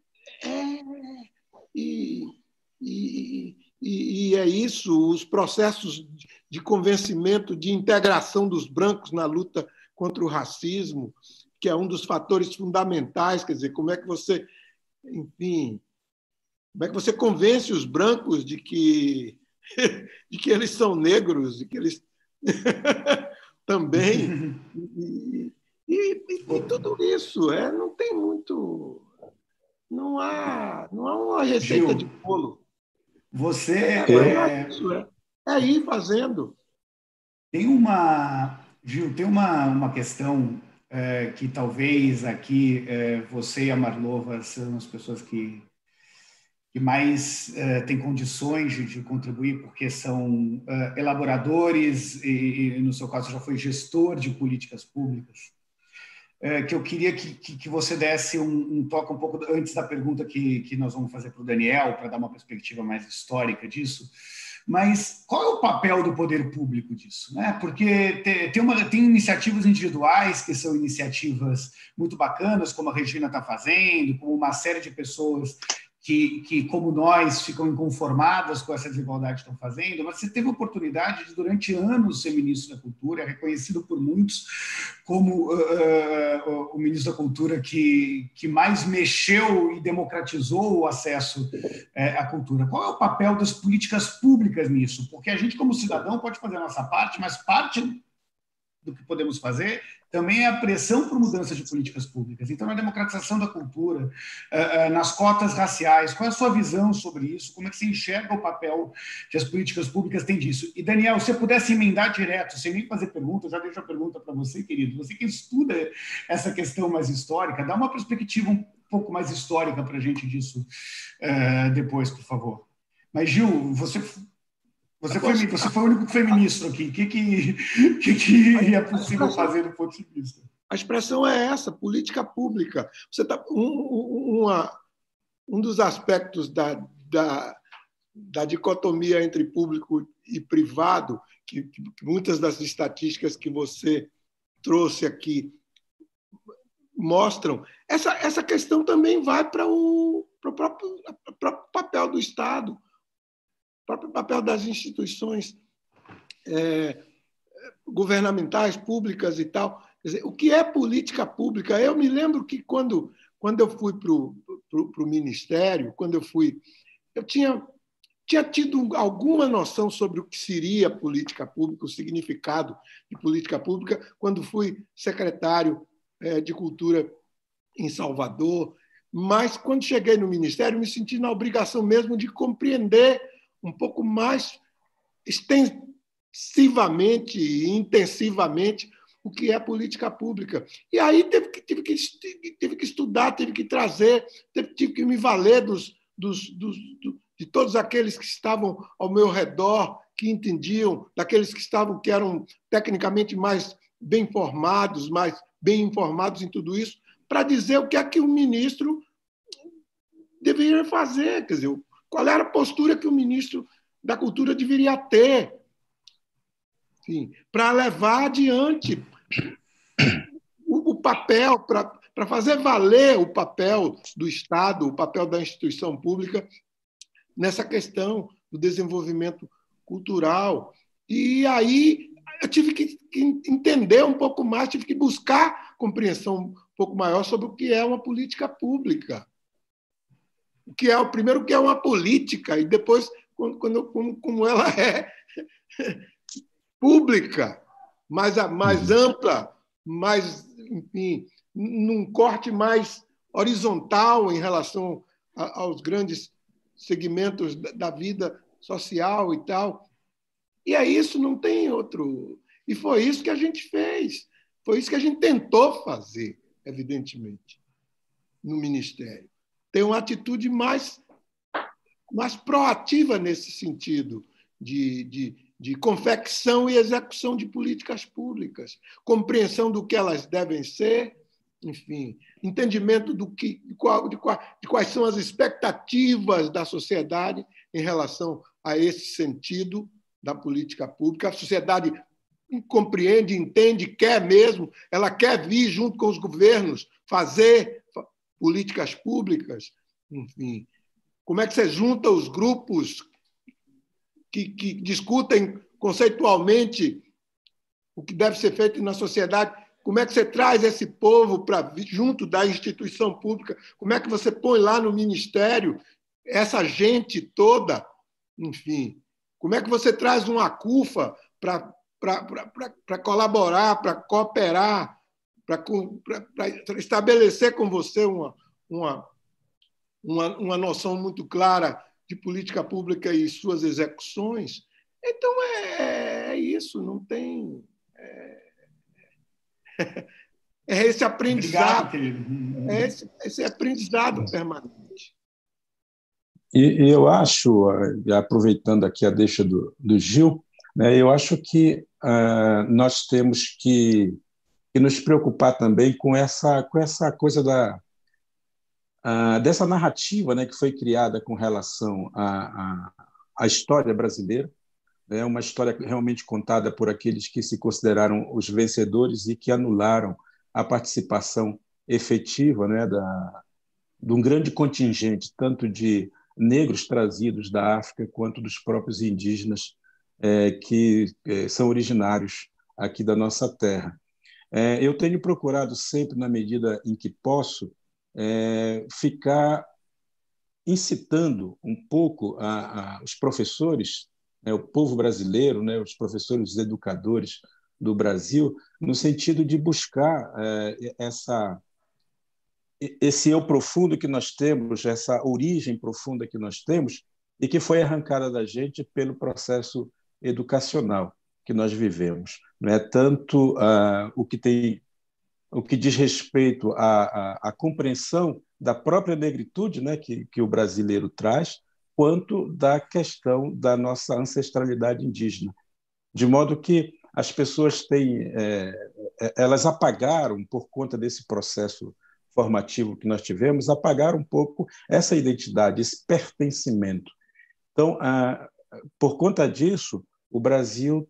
E é isso, os processos de convencimento, de integração dos brancos na luta contra o racismo, que é um dos fatores fundamentais, quer dizer, como é que você, enfim, como é que você convence os brancos de que eles são negros, de que eles também, e tudo isso, não tem muito, não há uma receita Gil, de bolo. Você é ir fazendo. Gil, tem uma questão que talvez aqui você e a Marlova são as pessoas que mais têm condições de contribuir, porque são elaboradores e, no seu caso, já foi gestor de políticas públicas, que eu queria que você desse um toque um pouco antes da pergunta que nós vamos fazer para o Daniel, para dar uma perspectiva mais histórica disso. Mas qual é o papel do poder público disso? Né? Porque tem iniciativas individuais que são iniciativas muito bacanas, como a Regina está fazendo, como uma série de pessoas que, como nós, ficam inconformadas com essa desigualdade que estão fazendo, mas você teve a oportunidade de, durante anos, ser ministro da Cultura, reconhecido por muitos como o ministro da Cultura que mais mexeu e democratizou o acesso à cultura. Qual é o papel das políticas públicas nisso? Porque a gente, como cidadão, pode fazer a nossa parte, mas parte do que podemos fazer também é a pressão por mudança de políticas públicas. Então, na democratização da cultura, nas cotas raciais, qual é a sua visão sobre isso? Como é que você enxerga o papel que as políticas públicas têm disso? E, Daniel, se você pudesse emendar direto, sem nem fazer pergunta, eu já deixo a pergunta para você, querido. Você que estuda essa questão mais histórica, dá uma perspectiva um pouco mais histórica para a gente disso depois, por favor. Mas, Gil, você foi o único que foi ministro aqui. O que é possível fazer do ponto de vista? A expressão é essa, política pública. Você tá, um dos aspectos da dicotomia entre público e privado, que muitas das estatísticas que você trouxe aqui mostram, essa questão também vai para o próprio papel do Estado, o próprio papel das instituições governamentais, públicas e tal. Quer dizer, o que é política pública? Eu me lembro que quando eu fui para o Ministério, eu tinha tido alguma noção sobre o que seria política pública, o significado de política pública, quando fui secretário de Cultura em Salvador, mas quando cheguei no Ministério me senti na obrigação mesmo de compreender um pouco mais extensivamente e intensivamente o que é política pública. E aí tive que estudar, tive que trazer, tive que me valer de todos aqueles que estavam ao meu redor, que entendiam, daqueles que eram tecnicamente mais bem formados, mais bem informados em tudo isso, para dizer o que é que o ministro deveria fazer, quer dizer, qual era a postura que o ministro da Cultura deveria ter, para levar adiante o papel, para fazer valer o papel do Estado, o papel da instituição pública nessa questão do desenvolvimento cultural. E aí eu tive que entender um pouco mais, tive que buscar compreensão um pouco maior sobre o que é uma política pública. Primeiro, o que é uma política, e depois, como ela é pública, mais ampla, mais, enfim, num corte mais horizontal em relação aos grandes segmentos da vida social e tal. E é isso, não tem outro. E foi isso que a gente fez, foi isso que a gente tentou fazer, evidentemente, no Ministério. Tem uma atitude mais proativa nesse sentido, de confecção e execução de políticas públicas, compreensão do que elas devem ser, enfim, entendimento de quais são as expectativas da sociedade em relação a esse sentido da política pública. A sociedade compreende, entende, quer mesmo, ela quer vir junto com os governos fazer políticas públicas, enfim. Como é que você junta os grupos que discutem conceitualmente o que deve ser feito na sociedade? Como é que você traz esse povo para junto da instituição pública? Como é que você põe lá no ministério essa gente toda? Enfim, como é que você traz uma CUFA para colaborar, para cooperar, para estabelecer com você uma noção muito clara de política pública e suas execuções? Então, é isso, não tem... É esse aprendizado. Obrigado, esse aprendizado permanente. E eu acho, aproveitando aqui a deixa do Gil, né, eu acho que nós temos que nos preocupar também com essa coisa dessa narrativa, né, que foi criada com relação à história brasileira. É uma história realmente contada por aqueles que se consideraram os vencedores e que anularam a participação efetiva, né, de um grande contingente, tanto de negros trazidos da África quanto dos próprios indígenas que são originários aqui da nossa terra. Eu tenho procurado sempre, na medida em que posso, ficar incitando um pouco os professores, o povo brasileiro, né, os professores, os educadores do Brasil, no sentido de buscar esse eu profundo que nós temos, essa origem profunda que nós temos e que foi arrancada da gente pelo processo educacional que nós vivemos. Não é tanto o que diz respeito à compreensão da própria negritude, né, que o brasileiro traz, quanto da questão da nossa ancestralidade indígena. De modo que as pessoas elas apagaram, por conta desse processo formativo que nós tivemos, apagaram um pouco essa identidade, esse pertencimento. Então, por conta disso, o Brasil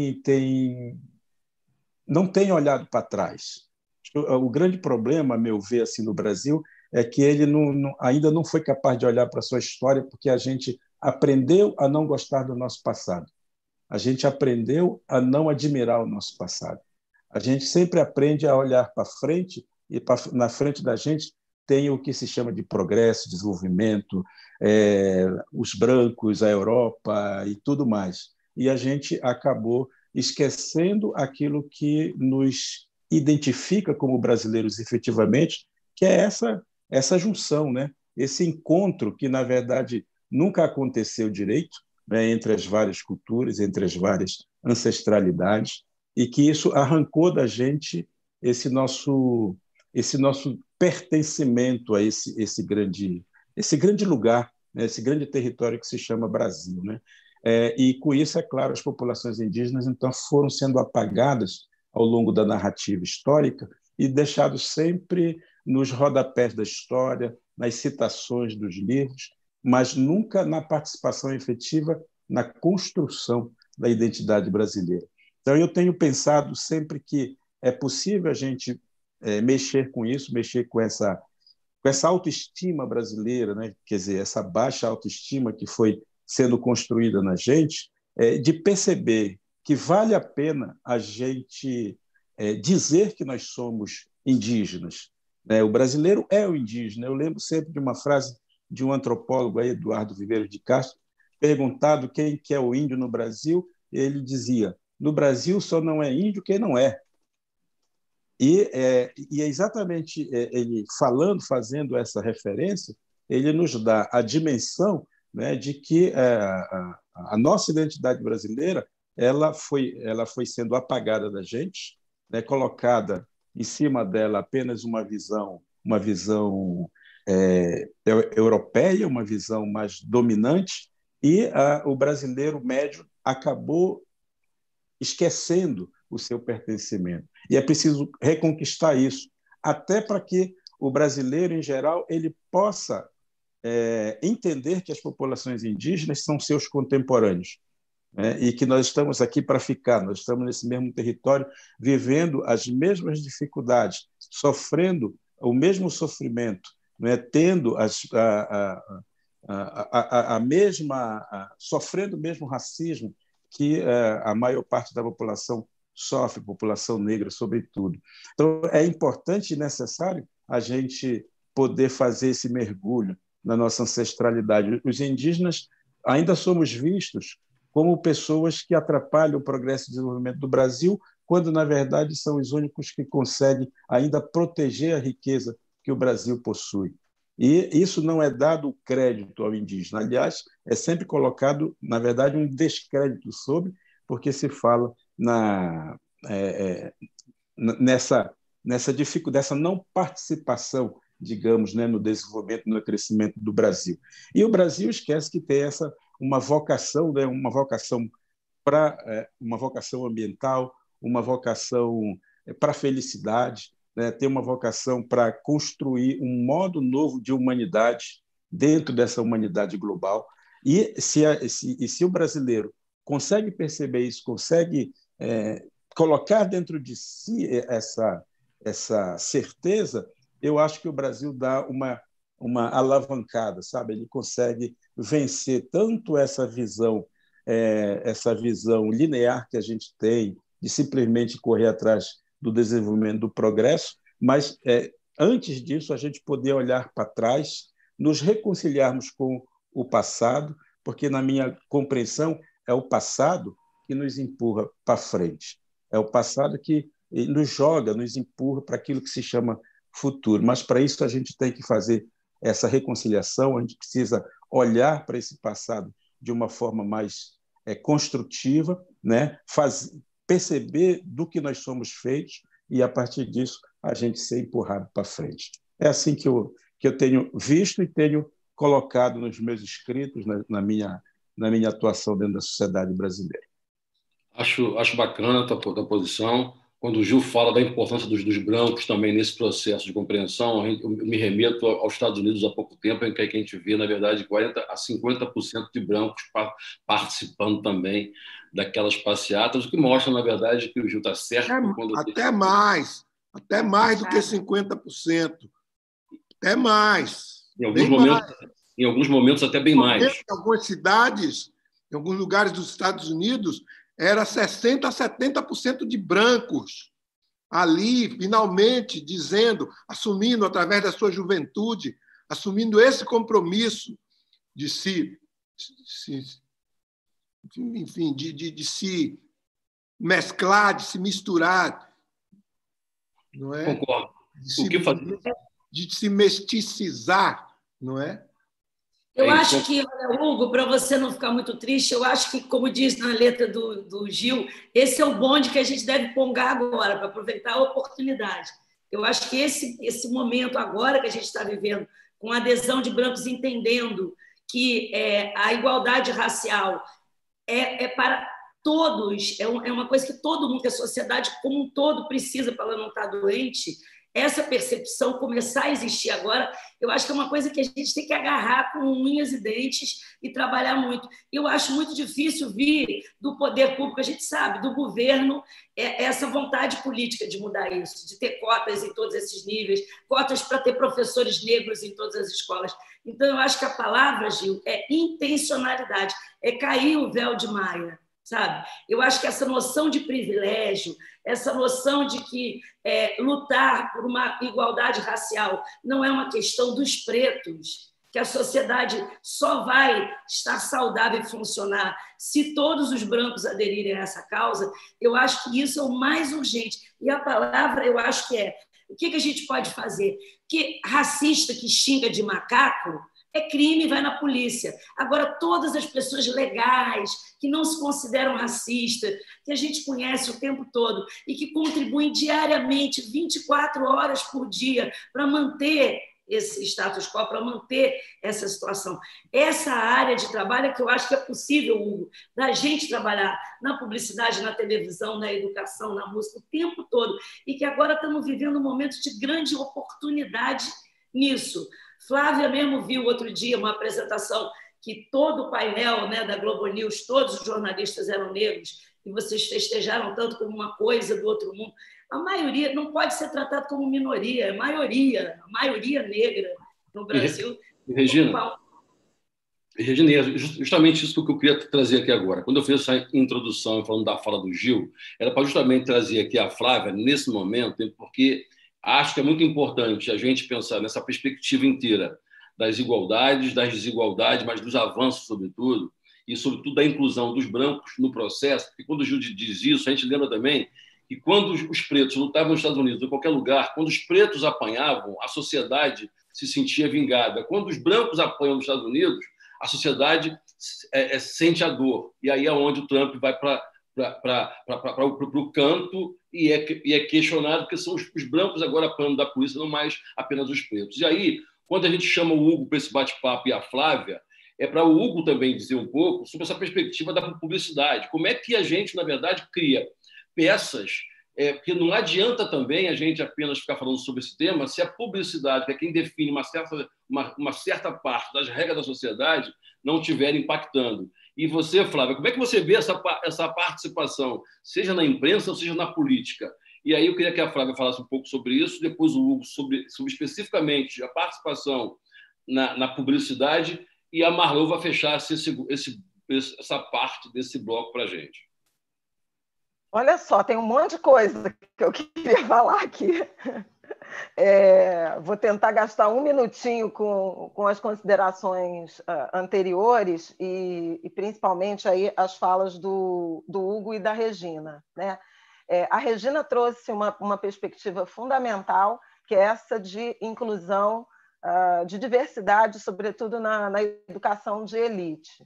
não tem olhado para trás. O grande problema, a meu ver, assim, no Brasil, é que ele ainda não foi capaz de olhar para a sua história, porque a gente aprendeu a não gostar do nosso passado. A gente aprendeu a não admirar o nosso passado. A gente sempre aprende a olhar para frente, e na frente da gente tem o que se chama de progresso, desenvolvimento, os brancos, a Europa e tudo mais. E a gente acabou esquecendo aquilo que nos identifica como brasileiros efetivamente, que é essa junção, né? Esse encontro que, na verdade, nunca aconteceu direito, né, entre as várias culturas, entre as várias ancestralidades, e que isso arrancou da gente esse nosso pertencimento a esse grande lugar, né, esse grande território que se chama Brasil, né? E com isso, é claro, as populações indígenas então foram sendo apagadas ao longo da narrativa histórica e deixados sempre nos rodapés da história, nas citações dos livros, mas nunca na participação efetiva na construção da identidade brasileira. Então, eu tenho pensado sempre que é possível a gente mexer com isso, mexer com essa autoestima brasileira, né? Quer dizer, essa baixa autoestima que foi sendo construída na gente, de perceber que vale a pena a gente dizer que nós somos indígenas. O brasileiro é o indígena. Eu lembro sempre de uma frase de um antropólogo, aí, Eduardo Viveiro de Castro, perguntado quem que é o índio no Brasil, ele dizia: no Brasil só não é índio quem não é. E é exatamente ele fazendo essa referência, ele nos dá a dimensão, né, de que a nossa identidade brasileira ela foi sendo apagada da gente, né, colocada em cima dela apenas uma visão europeia, uma visão mais dominante, e o brasileiro médio acabou esquecendo o seu pertencimento. E é preciso reconquistar isso, até para que o brasileiro, em geral, ele possa entender que as populações indígenas são seus contemporâneos, né? E que nós estamos aqui para ficar, nós estamos nesse mesmo território, vivendo as mesmas dificuldades, sofrendo o mesmo sofrimento, né? Tendo sofrendo o mesmo racismo que a maior parte da população sofre, população negra, sobretudo. Então, é importante e necessário a gente poder fazer esse mergulho na nossa ancestralidade. Os indígenas ainda somos vistos como pessoas que atrapalham o progresso e desenvolvimento do Brasil, quando, na verdade, são os únicos que conseguem ainda proteger a riqueza que o Brasil possui. E isso não é dado crédito ao indígena. Aliás, é sempre colocado, na verdade, um descrédito sobre, porque se fala nessa dificuldade, dessa não participação, digamos, né, no desenvolvimento, no crescimento do Brasil. E o Brasil esquece que tem uma vocação, né, uma vocação ambiental, uma vocação para a felicidade, né, tem uma vocação para construir um modo novo de humanidade dentro dessa humanidade global. E se o brasileiro consegue perceber isso, consegue colocar dentro de si essa certeza, eu acho que o Brasil dá uma alavancada, sabe? Ele consegue vencer tanto essa visão linear que a gente tem de simplesmente correr atrás do desenvolvimento, do progresso, mas antes disso a gente poder olhar para trás, nos reconciliarmos com o passado, porque na minha compreensão é o passado que nos empurra para frente, é o passado que nos joga, nos empurra para aquilo que se chama futuro. Mas para isso a gente tem que fazer essa reconciliação, a gente precisa olhar para esse passado de uma forma mais construtiva, né? Perceber do que nós somos feitos e, a partir disso, a gente ser empurrado para frente. É assim que eu tenho visto e tenho colocado nos meus escritos, na minha atuação dentro da sociedade brasileira. Acho bacana a tua posição. Quando o Gil fala da importância dos brancos também nesse processo de compreensão, eu me remeto aos Estados Unidos há pouco tempo, em que a gente vê, na verdade, 40% a 50% de brancos participando também daquelas passeatas, o que mostra, na verdade, que o Gil está certo. Até mais do que 50%. Até mais. Em alguns momentos até bem mais. Em algumas cidades, em alguns lugares dos Estados Unidos, era 60% a 70% de brancos ali, finalmente, assumindo, através da sua juventude, assumindo esse compromisso de se mesclar, de se misturar, não é? Concordo. De se mesticizar, não é? Eu acho que, Hugo, para você não ficar muito triste, eu acho que, como diz na letra do Gil, esse é o bonde que a gente deve pongar agora, para aproveitar a oportunidade. Eu acho que esse momento agora que a gente está vivendo, com a adesão de brancos entendendo que a igualdade racial é para todos, é uma coisa que todo mundo, que a sociedade como um todo precisa para ela não estar doente. Essa percepção começar a existir agora, eu acho que é uma coisa que a gente tem que agarrar com unhas e dentes e trabalhar muito. Eu acho muito difícil vir do poder público, a gente sabe, do governo, essa vontade política de mudar isso, de ter cotas em todos esses níveis, cotas para ter professores negros em todas as escolas. Então, eu acho que a palavra, Gil, é intencionalidade, é cair o véu de Maia, sabe? Eu acho que essa noção de privilégio, essa noção de que lutar por uma igualdade racial não é uma questão dos pretos, que a sociedade só vai estar saudável e funcionar se todos os brancos aderirem a essa causa, eu acho que isso é o mais urgente. E a palavra, eu acho que o que a gente pode fazer? Que racista que xinga de macaco é crime e vai na polícia. Agora, todas as pessoas legais, que não se consideram racistas, que a gente conhece o tempo todo e que contribuem diariamente, 24 horas por dia, para manter esse status quo, para manter essa situação. Essa área de trabalho é que eu acho que é possível, Hugo, da gente trabalhar na publicidade, na televisão, na educação, na música, o tempo todo, e que agora estamos vivendo um momento de grande oportunidade nisso. Flávia mesmo viu outro dia uma apresentação que todo o painel, né, da Globo News, todos os jornalistas eram negros, e vocês festejaram tanto como uma coisa do outro mundo. A maioria não pode ser tratada como minoria, é a maioria negra no Brasil. Regina, justamente isso que eu queria trazer aqui agora. Quando eu fiz essa introdução falando da fala do Gil, era para justamente trazer aqui a Flávia nesse momento, porque acho que é muito importante a gente pensar nessa perspectiva inteira das igualdades, das desigualdades, mas dos avanços, sobretudo, e, sobretudo, da inclusão dos brancos no processo, porque quando o Gil diz isso, a gente lembra também que quando os pretos lutavam nos Estados Unidos, ou em qualquer lugar, quando os pretos apanhavam, a sociedade se sentia vingada. Quando os brancos apanham nos Estados Unidos, a sociedade sente a dor. E aí é onde o Trump vai para o canto e é questionado, porque são os brancos agora apanhando da polícia, não mais apenas os pretos. E aí, quando a gente chama o Hugo para esse bate-papo e a Flávia, é para o Hugo também dizer um pouco sobre essa perspectiva da publicidade. Como é que a gente, na verdade, cria peças, porque não adianta também a gente apenas ficar falando sobre esse tema se a publicidade, que é quem define uma certa parte das regras da sociedade, não estiver impactando. E você, Flávia, como é que você vê essa participação, seja na imprensa ou seja na política? E aí eu queria que a Flávia falasse um pouco sobre isso, depois o Hugo sobre especificamente a participação na publicidade, e a Marlova fechasse essa parte desse bloco para a gente. Olha só, tem um monte de coisa que eu queria falar aqui. Vou tentar gastar um minutinho com as considerações anteriores e principalmente aí as falas do Hugo e da Regina, né? A Regina trouxe uma perspectiva fundamental, que é essa de inclusão, de diversidade, sobretudo na educação de elite.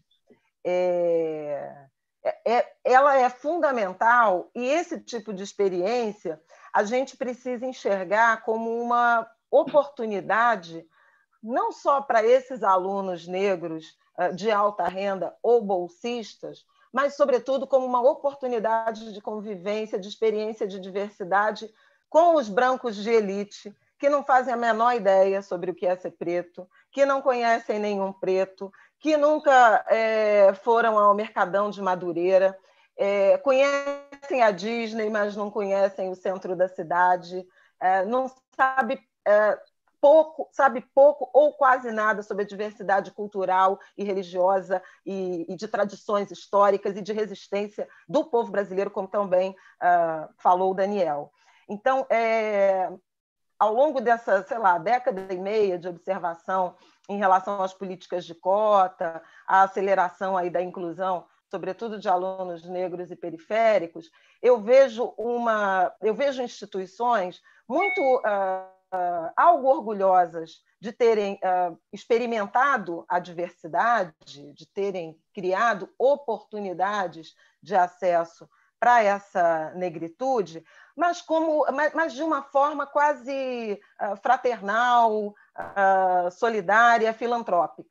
Ela é fundamental, e esse tipo de experiência a gente precisa enxergar como uma oportunidade não só para esses alunos negros de alta renda ou bolsistas, mas, sobretudo, como uma oportunidade de convivência, de experiência de diversidade com os brancos de elite, que não fazem a menor ideia sobre o que é ser preto, que não conhecem nenhum preto, que nunca foram ao Mercadão de Madureira, conhecem a Disney, mas não conhecem o centro da cidade, não sabe pouco ou quase nada sobre a diversidade cultural e religiosa e de tradições históricas e de resistência do povo brasileiro, como também falou o Daniel. Então, ao longo dessa, década e meia de observação em relação às políticas de cota, a aceleração aí da inclusão, sobretudo de alunos negros e periféricos, eu vejo instituições muito algo orgulhosas de terem experimentado a diversidade, de terem criado oportunidades de acesso para essa negritude, mas de uma forma quase fraternal, solidária, filantrópica.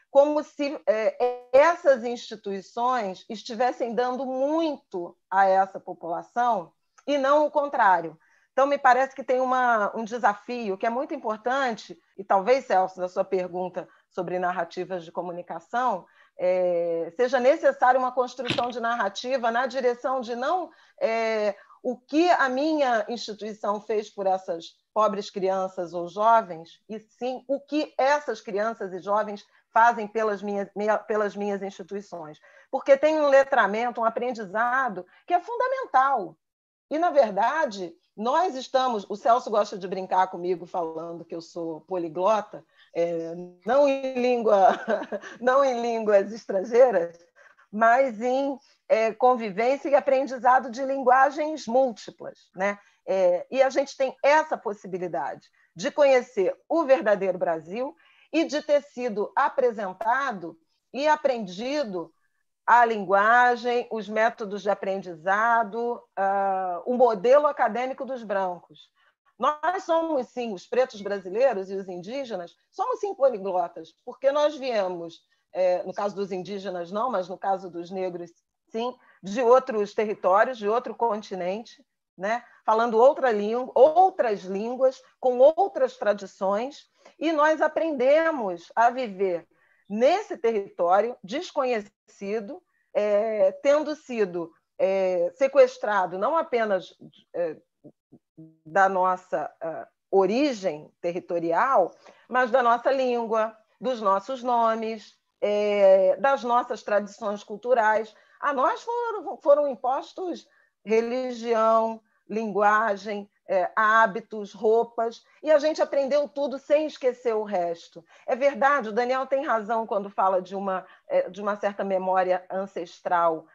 como se essas instituições estivessem dando muito a essa população e não o contrário. Então, me parece que tem um desafio que é muito importante, e talvez, Celso, da sua pergunta sobre narrativas de comunicação, seja necessária uma construção de narrativa na direção de não o que a minha instituição fez por essas pobres crianças ou jovens, e sim o que essas crianças e jovens fazem pelas minhas instituições. Porque tem um letramento, um aprendizado que é fundamental. E, na verdade, nós estamos... O Celso gosta de brincar comigo falando que eu sou poliglota, não em línguas estrangeiras, mas em convivência e aprendizado de linguagens múltiplas, né? E a gente tem essa possibilidade de conhecer o verdadeiro Brasil e de ter sido apresentado e aprendido a linguagem, os métodos de aprendizado, o modelo acadêmico dos brancos. Nós somos, sim, os pretos brasileiros e os indígenas, somos, sim, poliglotas, porque nós viemos, no caso dos indígenas não, mas no caso dos negros, sim, de outros territórios, de outro continente, né? Falando outras línguas, com outras tradições, e nós aprendemos a viver nesse território desconhecido, tendo sido sequestrado não apenas da nossa origem territorial, mas da nossa língua, dos nossos nomes, das nossas tradições culturais. A nós foram impostos religião, linguagem, hábitos, roupas, e a gente aprendeu tudo sem esquecer o resto. É verdade, o Daniel tem razão quando fala de uma certa memória ancestral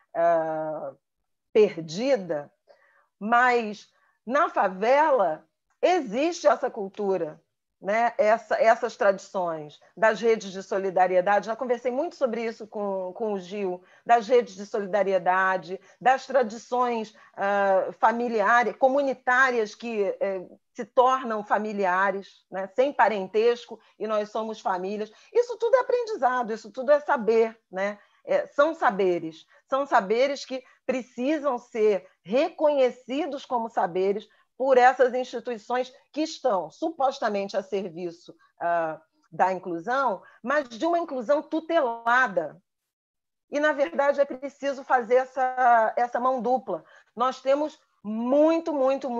perdida, mas na favela existe essa cultura, né? Essas tradições das redes de solidariedade. Já conversei muito sobre isso com o Gil, das redes de solidariedade, das tradições familiares, comunitárias que se tornam familiares, né? Sem parentesco, e nós somos famílias. Isso tudo é aprendizado, isso tudo é saber, né? São saberes que precisam ser reconhecidos como saberes por essas instituições que estão supostamente a serviço da inclusão, mas de uma inclusão tutelada. E, na verdade, é preciso fazer essa mão dupla. Nós temos muito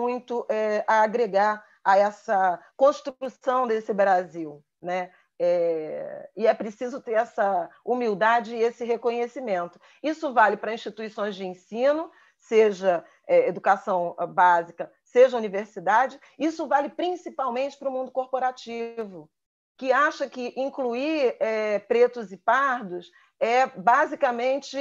a agregar a essa construção desse Brasil, né? E é preciso ter essa humildade e esse reconhecimento. Isso vale para instituições de ensino, seja educação básica, seja universidade. Isso vale principalmente para o mundo corporativo, que acha que incluir pretos e pardos é basicamente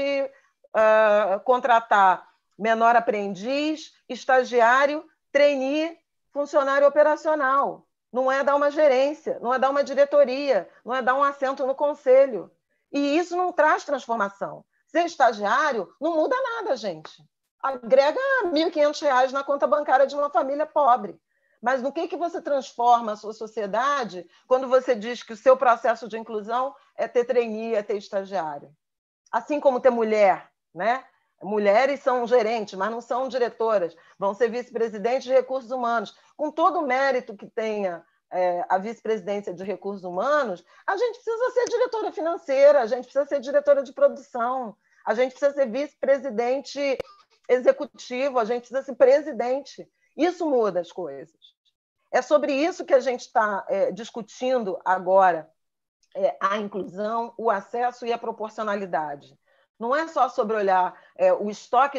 contratar menor aprendiz, estagiário, trainee, funcionário operacional. Não é dar uma gerência, não é dar uma diretoria, não é dar um assento no conselho. E isso não traz transformação. Ser estagiário não muda nada, gente. Agrega R$ 1.500 na conta bancária de uma família pobre. Mas no que você transforma a sua sociedade quando você diz que o seu processo de inclusão é ter trainee, é ter estagiário? Assim como ter mulher, né? Mulheres são gerentes, mas não são diretoras, vão ser vice-presidentes de recursos humanos. Com todo o mérito que tenha a vice-presidência de recursos humanos, a gente precisa ser diretora financeira, a gente precisa ser diretora de produção, a gente precisa ser vice-presidente executivo, a gente precisa ser presidente. Isso muda as coisas. É sobre isso que a gente está discutindo agora, a inclusão, o acesso e a proporcionalidade. Não é só sobre olhar o estoque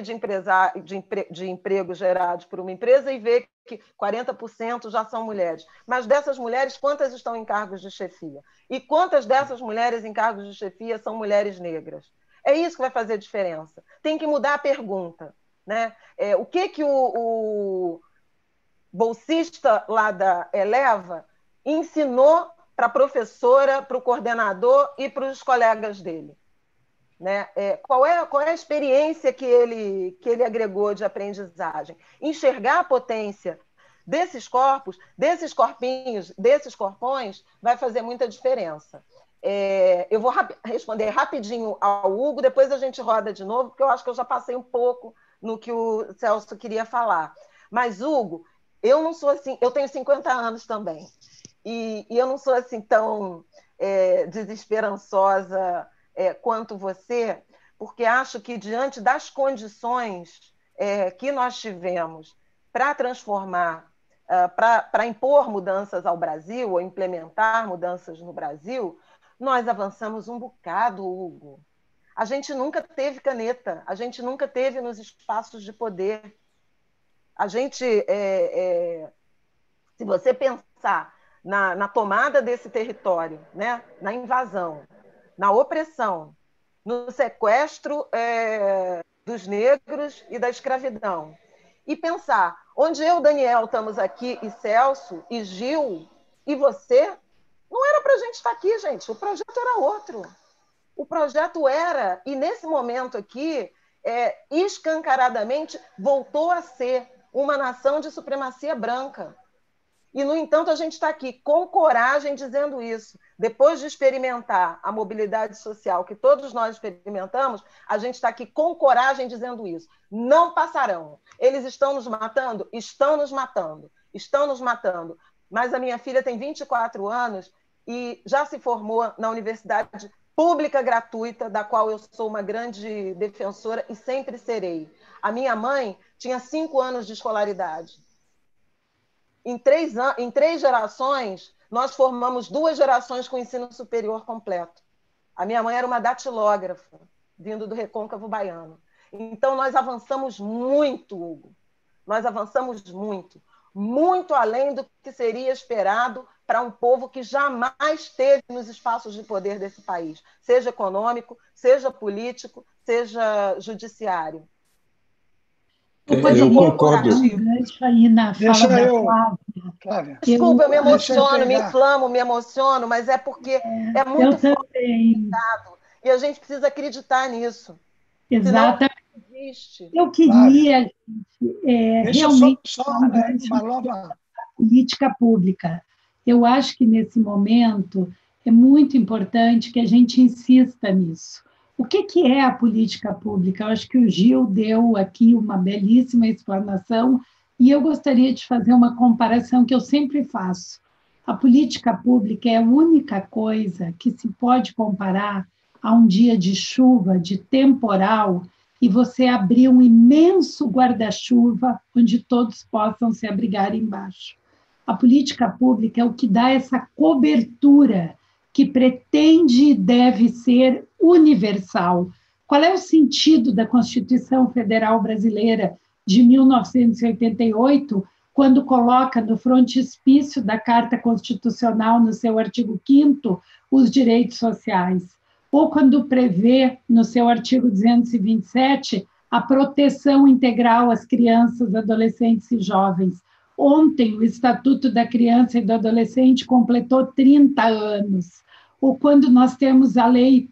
de empregos gerados por uma empresa e ver que 40% já são mulheres. Mas dessas mulheres, quantas estão em cargos de chefia? E quantas dessas mulheres em cargos de chefia são mulheres negras? É isso que vai fazer diferença. Tem que mudar a pergunta, né? O que o bolsista lá da Eleva ensinou para a professora, para o coordenador e para os colegas dele? Né? Qual é a experiência que ele agregou de aprendizagem? Enxergar a potência desses corpos, desses corpinhos, desses corpões, vai fazer muita diferença. Eu vou responder rapidinho ao Hugo, depois a gente roda de novo, porque eu acho que eu já passei um pouco no que o Celso queria falar. Mas, Hugo, eu não sou assim, eu tenho 50 anos também, e eu não sou assim tão desesperançosa quanto você, porque acho que diante das condições que nós tivemos para transformar, para impor mudanças ao Brasil, ou implementar mudanças no Brasil, nós avançamos um bocado, Hugo. A gente nunca teve caneta, a gente nunca teve nos espaços de poder. A gente, se você pensar na tomada desse território, né, na invasão, na opressão, no sequestro dos negros e da escravidão, e pensar onde eu, Daniel, estamos aqui, e Celso, e Gil, e você, não era para a gente estar aqui, gente. O projeto era outro. O projeto era, e nesse momento aqui, escancaradamente, voltou a ser uma nação de supremacia branca. E, no entanto, a gente está aqui com coragem dizendo isso. Depois de experimentar a mobilidade social que todos nós experimentamos, a gente está aqui com coragem dizendo isso. Não passarão. Eles estão nos matando? Estão nos matando. Estão nos matando. Mas a minha filha tem 24 anos e já se formou na universidade pública gratuita, da qual eu sou uma grande defensora e sempre serei. A minha mãe tinha 5 anos de escolaridade. Em 3 gerações, nós formamos 2 gerações com ensino superior completo. A minha mãe era uma datilógrafa, vindo do Recôncavo Baiano. Então, nós avançamos muito, Hugo. Nós avançamos muito. Muito além do que seria esperado para um povo que jamais esteve nos espaços de poder desse país, seja econômico, seja político, seja judiciário. Eu concordo. Aí na fala da Flávia. Desculpa, eu me emociono, me inflamo, me emociono, mas é porque é muito complicado e a gente precisa acreditar nisso. Exatamente. Senão, existe. Eu queria realmente uma nova política pública. Eu acho que nesse momento é muito importante que a gente insista nisso. O que é a política pública? Eu acho que o Gil deu aqui uma belíssima explanação e eu gostaria de fazer uma comparação que eu sempre faço. A política pública é a única coisa que se pode comparar a um dia de chuva, de temporal, e você abrir um imenso guarda-chuva onde todos possam se abrigar embaixo. A política pública é o que dá essa cobertura que pretende e deve ser universal. Qual é o sentido da Constituição Federal Brasileira de 1988, quando coloca no frontispício da Carta Constitucional, no seu artigo 5º, os direitos sociais? Ou quando prevê, no seu artigo 227, a proteção integral às crianças, adolescentes e jovens? Ontem, o Estatuto da Criança e do Adolescente completou 30 anos. Ou quando nós temos a Lei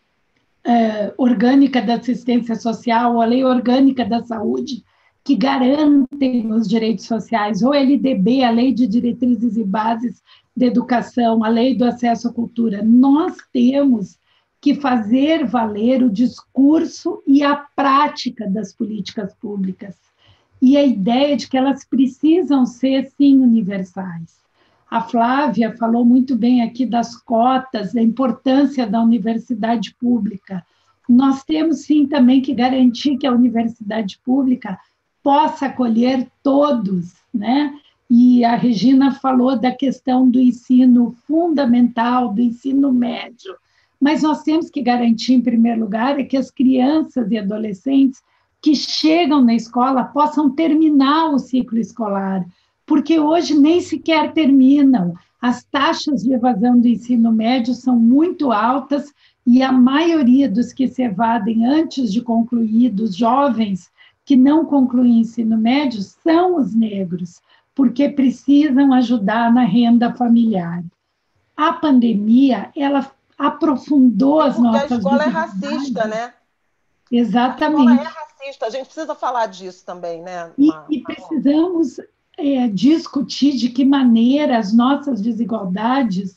Orgânica da Assistência Social, ou a Lei Orgânica da Saúde, que garantem os direitos sociais, ou a LDB, a Lei de Diretrizes e Bases da Educação, a Lei do Acesso à Cultura. Nós temos que fazer valer o discurso e a prática das políticas públicas. E a ideia de que elas precisam ser, sim, universais. A Flávia falou muito bem aqui das cotas, da importância da universidade pública. Nós temos, sim, também que garantir que a universidade pública possa acolher todos, né? E a Regina falou da questão do ensino fundamental, do ensino médio. Mas nós temos que garantir, em primeiro lugar, que as crianças e adolescentes que chegam na escola possam terminar o ciclo escolar, porque hoje nem sequer terminam. As taxas de evasão do ensino médio são muito altas e a maioria dos que se evadem antes de concluir, dos jovens que não concluem ensino médio, são os negros, porque precisam ajudar na renda familiar. A pandemia, ela aprofundou as nossas... A escola é racista, né? Exatamente. A escola é racista, a gente precisa falar disso também, né? E precisamos discutir de que maneira as nossas desigualdades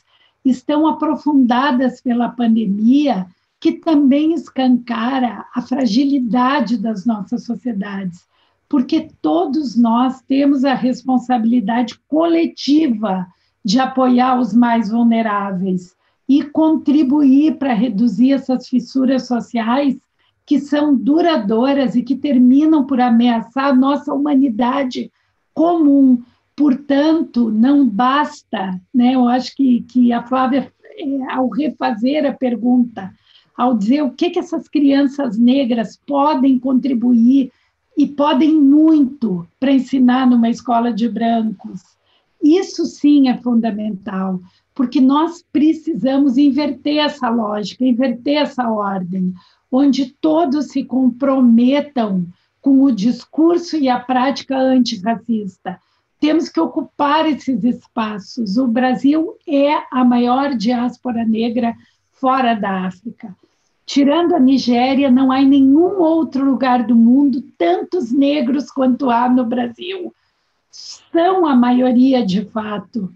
estão aprofundadas pela pandemia, que também escancara a fragilidade das nossas sociedades, porque todos nós temos a responsabilidade coletiva de apoiar os mais vulneráveis e contribuir para reduzir essas fissuras sociais que são duradouras e que terminam por ameaçar a nossa humanidade comum. Portanto, não basta, né? Eu acho que a Flávia, ao refazer a pergunta, ao dizer o que essas crianças negras podem contribuir, e podem muito para ensinar numa escola de brancos, isso sim é fundamental, porque nós precisamos inverter essa lógica, inverter essa ordem, onde todos se comprometam com o discurso e a prática antirracista. Temos que ocupar esses espaços. O Brasil é a maior diáspora negra fora da África. Tirando a Nigéria, não há em nenhum outro lugar do mundo tantos negros quanto há no Brasil. São a maioria, de fato.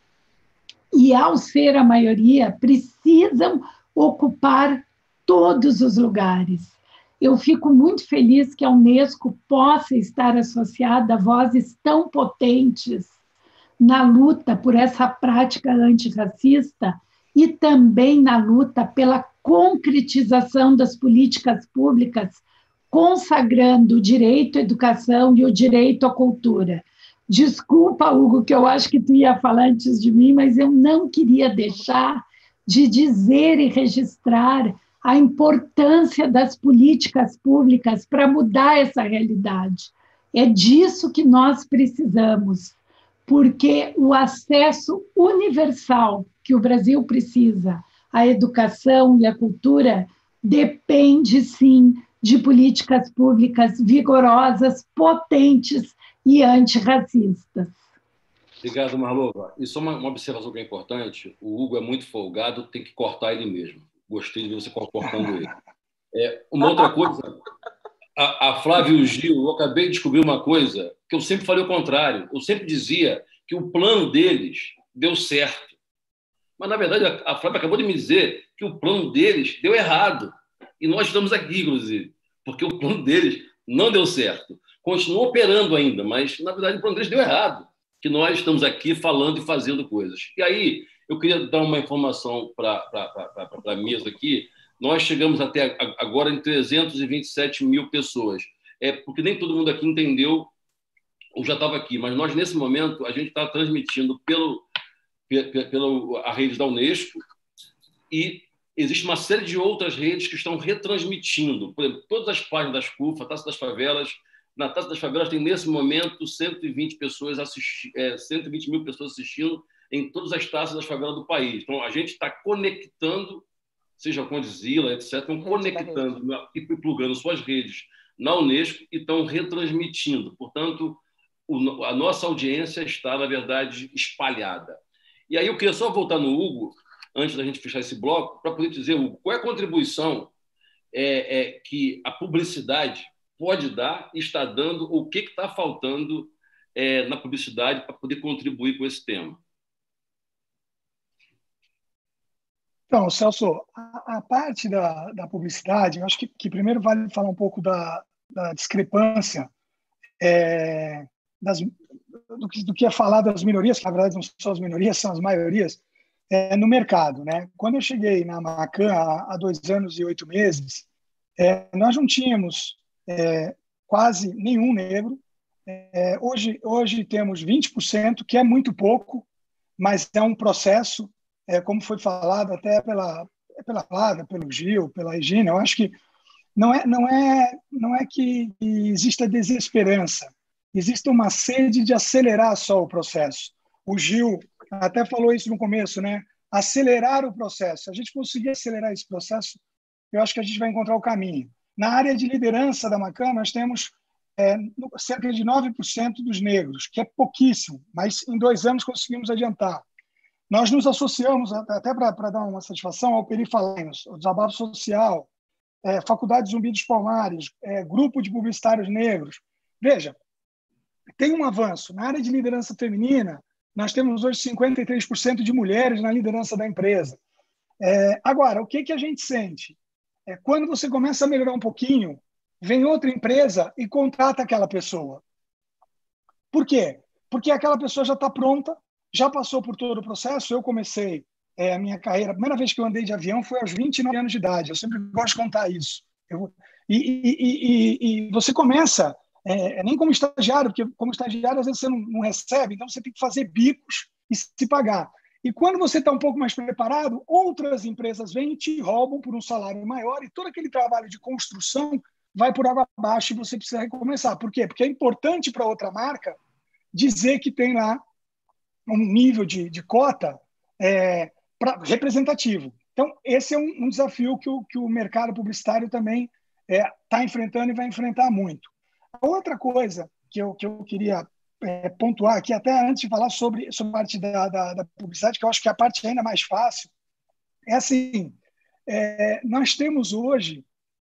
E, ao ser a maioria, precisam ocupar todos os lugares. Eu fico muito feliz que a Unesco possa estar associada a vozes tão potentes na luta por essa prática antirracista e também na luta pela concretização das políticas públicas, consagrando o direito à educação e o direito à cultura. Desculpa, Hugo, que eu acho que tu ia falar antes de mim, mas eu não queria deixar de dizer e registrar a importância das políticas públicas para mudar essa realidade. É disso que nós precisamos, porque o acesso universal que o Brasil precisa à educação e à cultura depende, sim, de políticas públicas vigorosas, potentes e antirracistas. Obrigado, Marlova. E só uma observação que é importante, o Hugo é muito folgado, tem que cortar ele mesmo. Gostei de ver você cortando ele. Uma outra coisa, a Flávia e o Gil, eu acabei de descobrir uma coisa que eu sempre falei o contrário. Eu sempre dizia que o plano deles deu certo. Mas, na verdade, a Flávia acabou de me dizer que o plano deles deu errado. E nós estamos aqui, inclusive, porque o plano deles não deu certo. Continuou operando ainda, mas, na verdade, o plano deles deu errado. Que nós estamos aqui falando e fazendo coisas. E aí, eu queria dar uma informação para a mesa aqui. Nós chegamos até agora em 327 mil pessoas. Porque nem todo mundo aqui entendeu ou já estava aqui, mas nós, nesse momento, a gente está transmitindo pela rede da Unesco e existe uma série de outras redes que estão retransmitindo. Por exemplo, todas as páginas das CUFA, a Taça das Favelas. Na Taça das Favelas tem, nesse momento, 120 mil pessoas assistindo em todas as taças das favelas do país. Então, a gente está conectando, seja com a Condzilla, etc., estão conectando e plugando suas redes na Unesco e estão retransmitindo. Portanto, a nossa audiência está, na verdade, espalhada. E aí eu queria só voltar no Hugo, antes da gente fechar esse bloco, para poder dizer, Hugo, qual é a contribuição que a publicidade pode dar, está dando, ou o que está faltando na publicidade para poder contribuir com esse tema? Então, Celso, a parte da publicidade, eu acho que primeiro vale falar um pouco da discrepância do que é falar das minorias, que na verdade não são as minorias, são as maiorias, no mercado, né? Quando eu cheguei na Macan há 2 anos e 8 meses, nós não tínhamos quase nenhum negro. Hoje temos 20%, que é muito pouco, mas é um processo, como foi falado até pela Flávia, pelo Gil, pela Regina. Eu acho que não é que exista desesperança, existe uma sede de acelerar só o processo. O Gil até falou isso no começo, né? Acelerar o processo. Se a gente conseguir acelerar esse processo, eu acho que a gente vai encontrar o caminho. Na área de liderança da Macan, nós temos cerca de 9% dos negros, que é pouquíssimo, mas em 2 anos conseguimos adiantar. Nós nos associamos, até para dar uma satisfação, ao Perifalemos, o Desabafo Social, Faculdade Zumbi dos Palmares, Grupo de Publicitários Negros. Veja, tem um avanço. Na área de liderança feminina, nós temos hoje 53% de mulheres na liderança da empresa. Agora, o que a gente sente? Quando você começa a melhorar um pouquinho, vem outra empresa e contrata aquela pessoa. Por quê? Porque aquela pessoa já está pronta, já passou por todo o processo. Eu comecei a minha carreira, a primeira vez que eu andei de avião foi aos 29 anos de idade. Eu sempre gosto de contar isso. E você começa, nem como estagiário, porque como estagiário às vezes você não recebe, então você tem que fazer bicos e se pagar. E quando você está um pouco mais preparado, outras empresas vêm e te roubam por um salário maior e todo aquele trabalho de construção vai por água abaixo e você precisa recomeçar. Por quê? Porque é importante para outra marca dizer que tem lá um nível de cota representativo. Então, esse é um desafio que o mercado publicitário também está enfrentando e vai enfrentar muito. A outra coisa que eu queria pontuar aqui, até antes de falar sobre a parte da publicidade, que eu acho que é a parte ainda mais fácil, é assim, nós temos hoje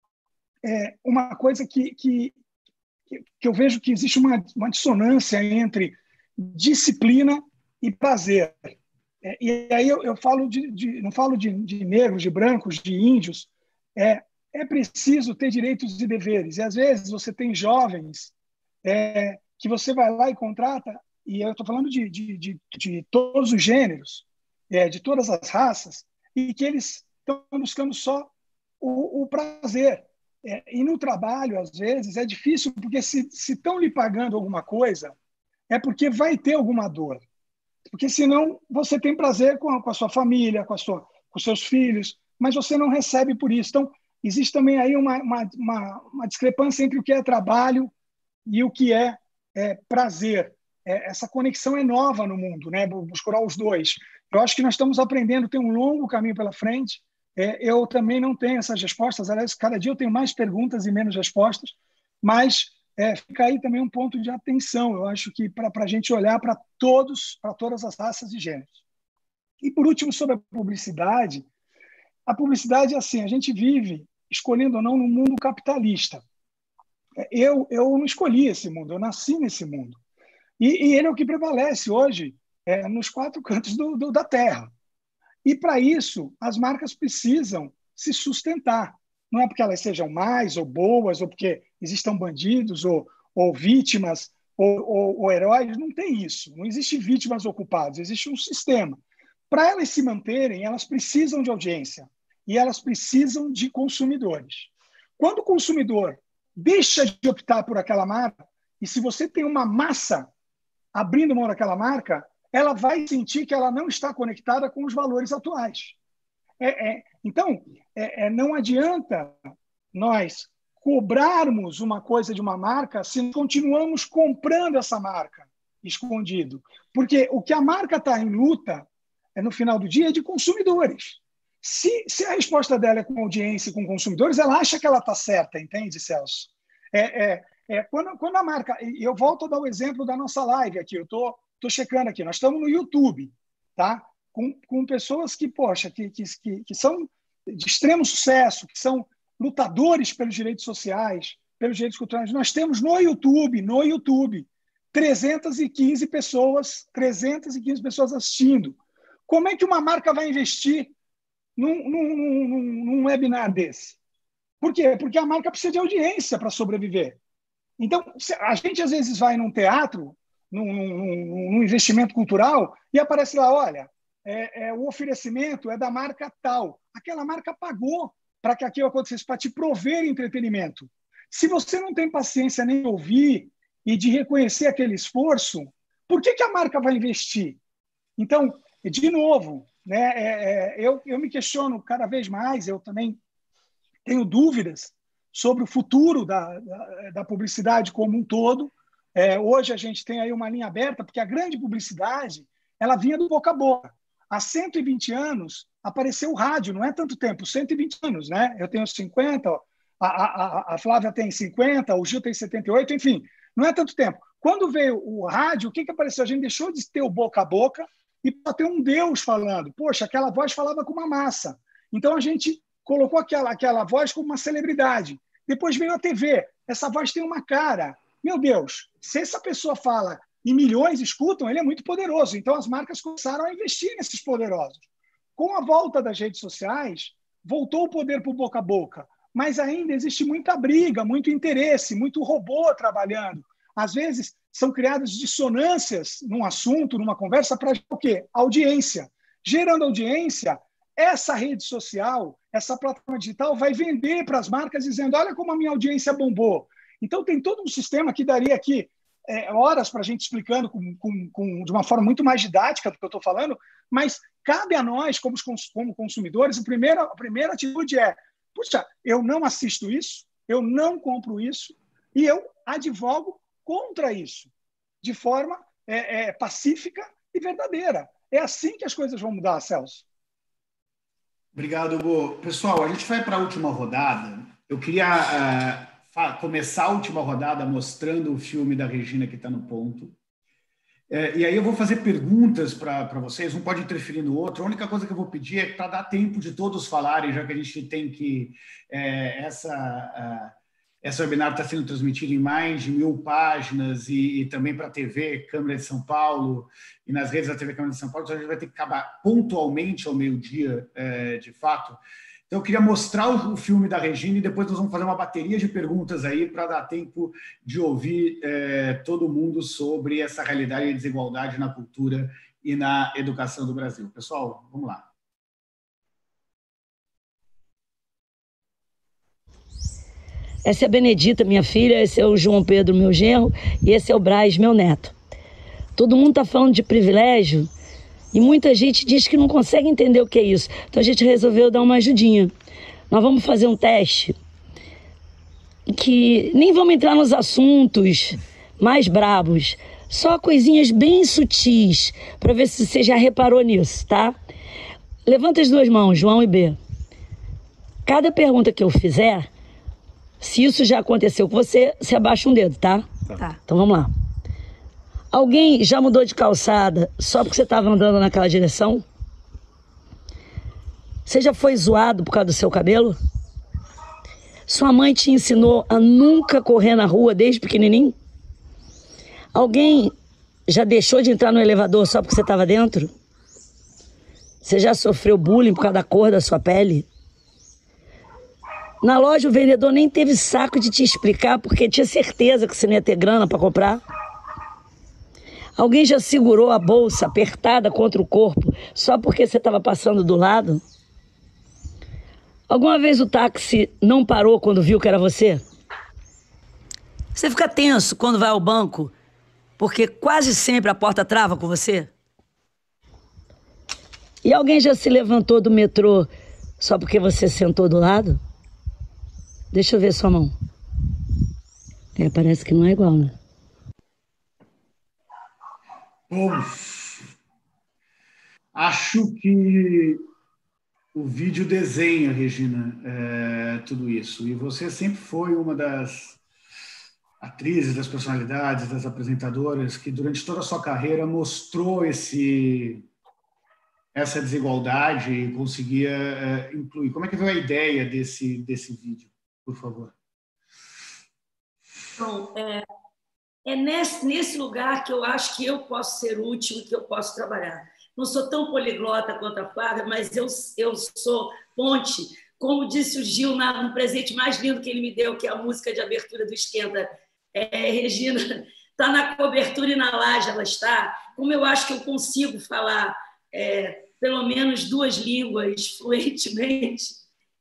uma coisa que eu vejo que existe uma dissonância entre disciplina e prazer. E aí eu falo não falo de negros, de brancos, de índios. É preciso ter direitos e deveres. E, às vezes, você tem jovens que você vai lá e contrata, e eu estou falando de todos os gêneros, de todas as raças, e que eles estão buscando só o prazer. E no trabalho, às vezes, é difícil, porque se estão lhe pagando alguma coisa, é porque vai ter alguma dor. Porque senão você tem prazer com a sua família, com os seus filhos, mas você não recebe por isso. Então, existe também aí uma discrepância entre o que é trabalho e o que é prazer. Essa conexão é nova no mundo, né? Buscar os dois. Eu acho que nós estamos aprendendo, tem um longo caminho pela frente. Eu também não tenho essas respostas. Aliás, cada dia eu tenho mais perguntas e menos respostas, mas fica aí também um ponto de atenção. Eu acho que para a gente olhar para todas as raças e gêneros. E, por último, sobre a publicidade é assim, a gente vive, escolhendo ou não, num mundo capitalista. Eu não escolhi esse mundo, eu nasci nesse mundo. E ele é o que prevalece hoje nos 4 cantos da Terra. E, para isso, as marcas precisam se sustentar. Não é porque elas sejam mais ou boas, ou porque existam bandidos, ou vítimas, ou heróis. Não tem isso. Não existe vítimas ou culpados. Existe um sistema. Para elas se manterem, elas precisam de audiência. E elas precisam de consumidores. Quando o consumidor deixa de optar por aquela marca, e se você tem uma massa abrindo mão daquela marca, ela vai sentir que ela não está conectada com os valores atuais. Então, não adianta nós cobrarmos uma coisa de uma marca se continuamos comprando essa marca escondido. Porque o que a marca está em luta, no final do dia, é de consumidores. Se a resposta dela é com audiência e com consumidores, ela acha que ela está certa, entende, Celso? Quando a marca... E eu volto a dar o exemplo da nossa live aqui, eu estou checando aqui, nós estamos no YouTube, tá? Com pessoas que são de extremo sucesso, que são lutadores pelos direitos sociais, pelos direitos culturais. Nós temos no YouTube, 315 pessoas assistindo. Como é que uma marca vai investir num webinar desse? Por quê? Porque a marca precisa de audiência para sobreviver. Então, a gente às vezes vai num teatro, num investimento cultural, e aparece lá, olha, o oferecimento é da marca tal. Aquela marca pagou para que aquilo acontecesse, para te prover entretenimento. Se você não tem paciência nem de ouvir e de reconhecer aquele esforço, por que a marca vai investir? Então, de novo, né, eu me questiono cada vez mais, eu também tenho dúvidas sobre o futuro da publicidade como um todo. Hoje a gente tem aí uma linha aberta, porque a grande publicidade ela vinha do boca a boca. Há 120 anos apareceu o rádio, não é tanto tempo, 120 anos, né? Eu tenho 50, a Flávia tem 50, o Gil tem 78, enfim, não é tanto tempo. Quando veio o rádio, o que apareceu? A gente deixou de ter o boca a boca e para ter um Deus falando. Poxa, aquela voz falava com uma massa. Então a gente colocou aquela voz como uma celebridade. Depois veio a TV. Essa voz tem uma cara. Meu Deus, se essa pessoa fala e milhões escutam, ele é muito poderoso. Então, as marcas começaram a investir nesses poderosos. Com a volta das redes sociais, voltou o poder para o boca a boca, mas ainda existe muita briga, muito interesse, muito robô trabalhando. Às vezes, são criadas dissonâncias num assunto, numa conversa, para o quê? Audiência. Gerando audiência, essa rede social, essa plataforma digital vai vender para as marcas dizendo, olha como a minha audiência bombou. Então, tem todo um sistema que daria aqui horas para a gente explicando de uma forma muito mais didática do que eu estou falando, mas cabe a nós, como consumidores, a primeira atitude é, puxa, eu não assisto isso, eu não compro isso, e eu advogo contra isso, de forma pacífica e verdadeira. É assim que as coisas vão mudar, Celso. Obrigado, Hugo. Pessoal, a gente vai para a última rodada. Eu queria começar a última rodada mostrando o filme da Regina que está no ponto. E aí eu vou fazer perguntas para vocês, um pode interferir no outro. A única coisa que eu vou pedir é para dar tempo de todos falarem, já que a gente tem que... Essa webinar está sendo transmitida em mais de 1000 páginas e também para a TV Câmara de São Paulo e nas redes da TV Câmara de São Paulo, então a gente vai ter que acabar pontualmente ao meio-dia, de fato. Então, eu queria mostrar o filme da Regina e depois nós vamos fazer uma bateria de perguntas aí para dar tempo de ouvir todo mundo sobre essa realidade de desigualdade na cultura e na educação do Brasil. Pessoal, vamos lá. Essa é a Benedita, minha filha, esse é o João Pedro, meu genro, e esse é o Braz, meu neto. Todo mundo está falando de privilégio e muita gente diz que não consegue entender o que é isso. Então a gente resolveu dar uma ajudinha. Nós vamos fazer um teste que nem vamos entrar nos assuntos mais brabos, só coisinhas bem sutis, para ver se você já reparou nisso, tá? Levanta as duas mãos, João e B. Cada pergunta que eu fizer, se isso já aconteceu com você, você abaixa um dedo, tá? Tá. Então vamos lá. Alguém já mudou de calçada só porque você estava andando naquela direção? Você já foi zoado por causa do seu cabelo? Sua mãe te ensinou a nunca correr na rua desde pequenininho? Alguém já deixou de entrar no elevador só porque você estava dentro? Você já sofreu bullying por causa da cor da sua pele? Na loja o vendedor nem teve saco de te explicar porque tinha certeza que você não ia ter grana para comprar? Alguém já segurou a bolsa apertada contra o corpo só porque você estava passando do lado? Alguma vez o táxi não parou quando viu que era você? Você fica tenso quando vai ao banco porque quase sempre a porta trava com você? E alguém já se levantou do metrô só porque você sentou do lado? Deixa eu ver sua mão. Parece que não é igual, né? Bom, acho que o vídeo desenha, Regina, tudo isso. E você sempre foi uma das atrizes, das personalidades, das apresentadoras que durante toda a sua carreira mostrou essa desigualdade e conseguia incluir. Como é que veio a ideia desse vídeo, por favor? Bom, é nesse lugar que eu acho que eu posso ser útil e que eu posso trabalhar. Não sou tão poliglota quanto a Flávia, mas eu sou ponte. Como disse o Gil no presente mais lindo que ele me deu, que é a música de abertura do Esquenta. Regina está na cobertura e na laje ela está. Como eu acho que eu consigo falar pelo menos 2 línguas fluentemente,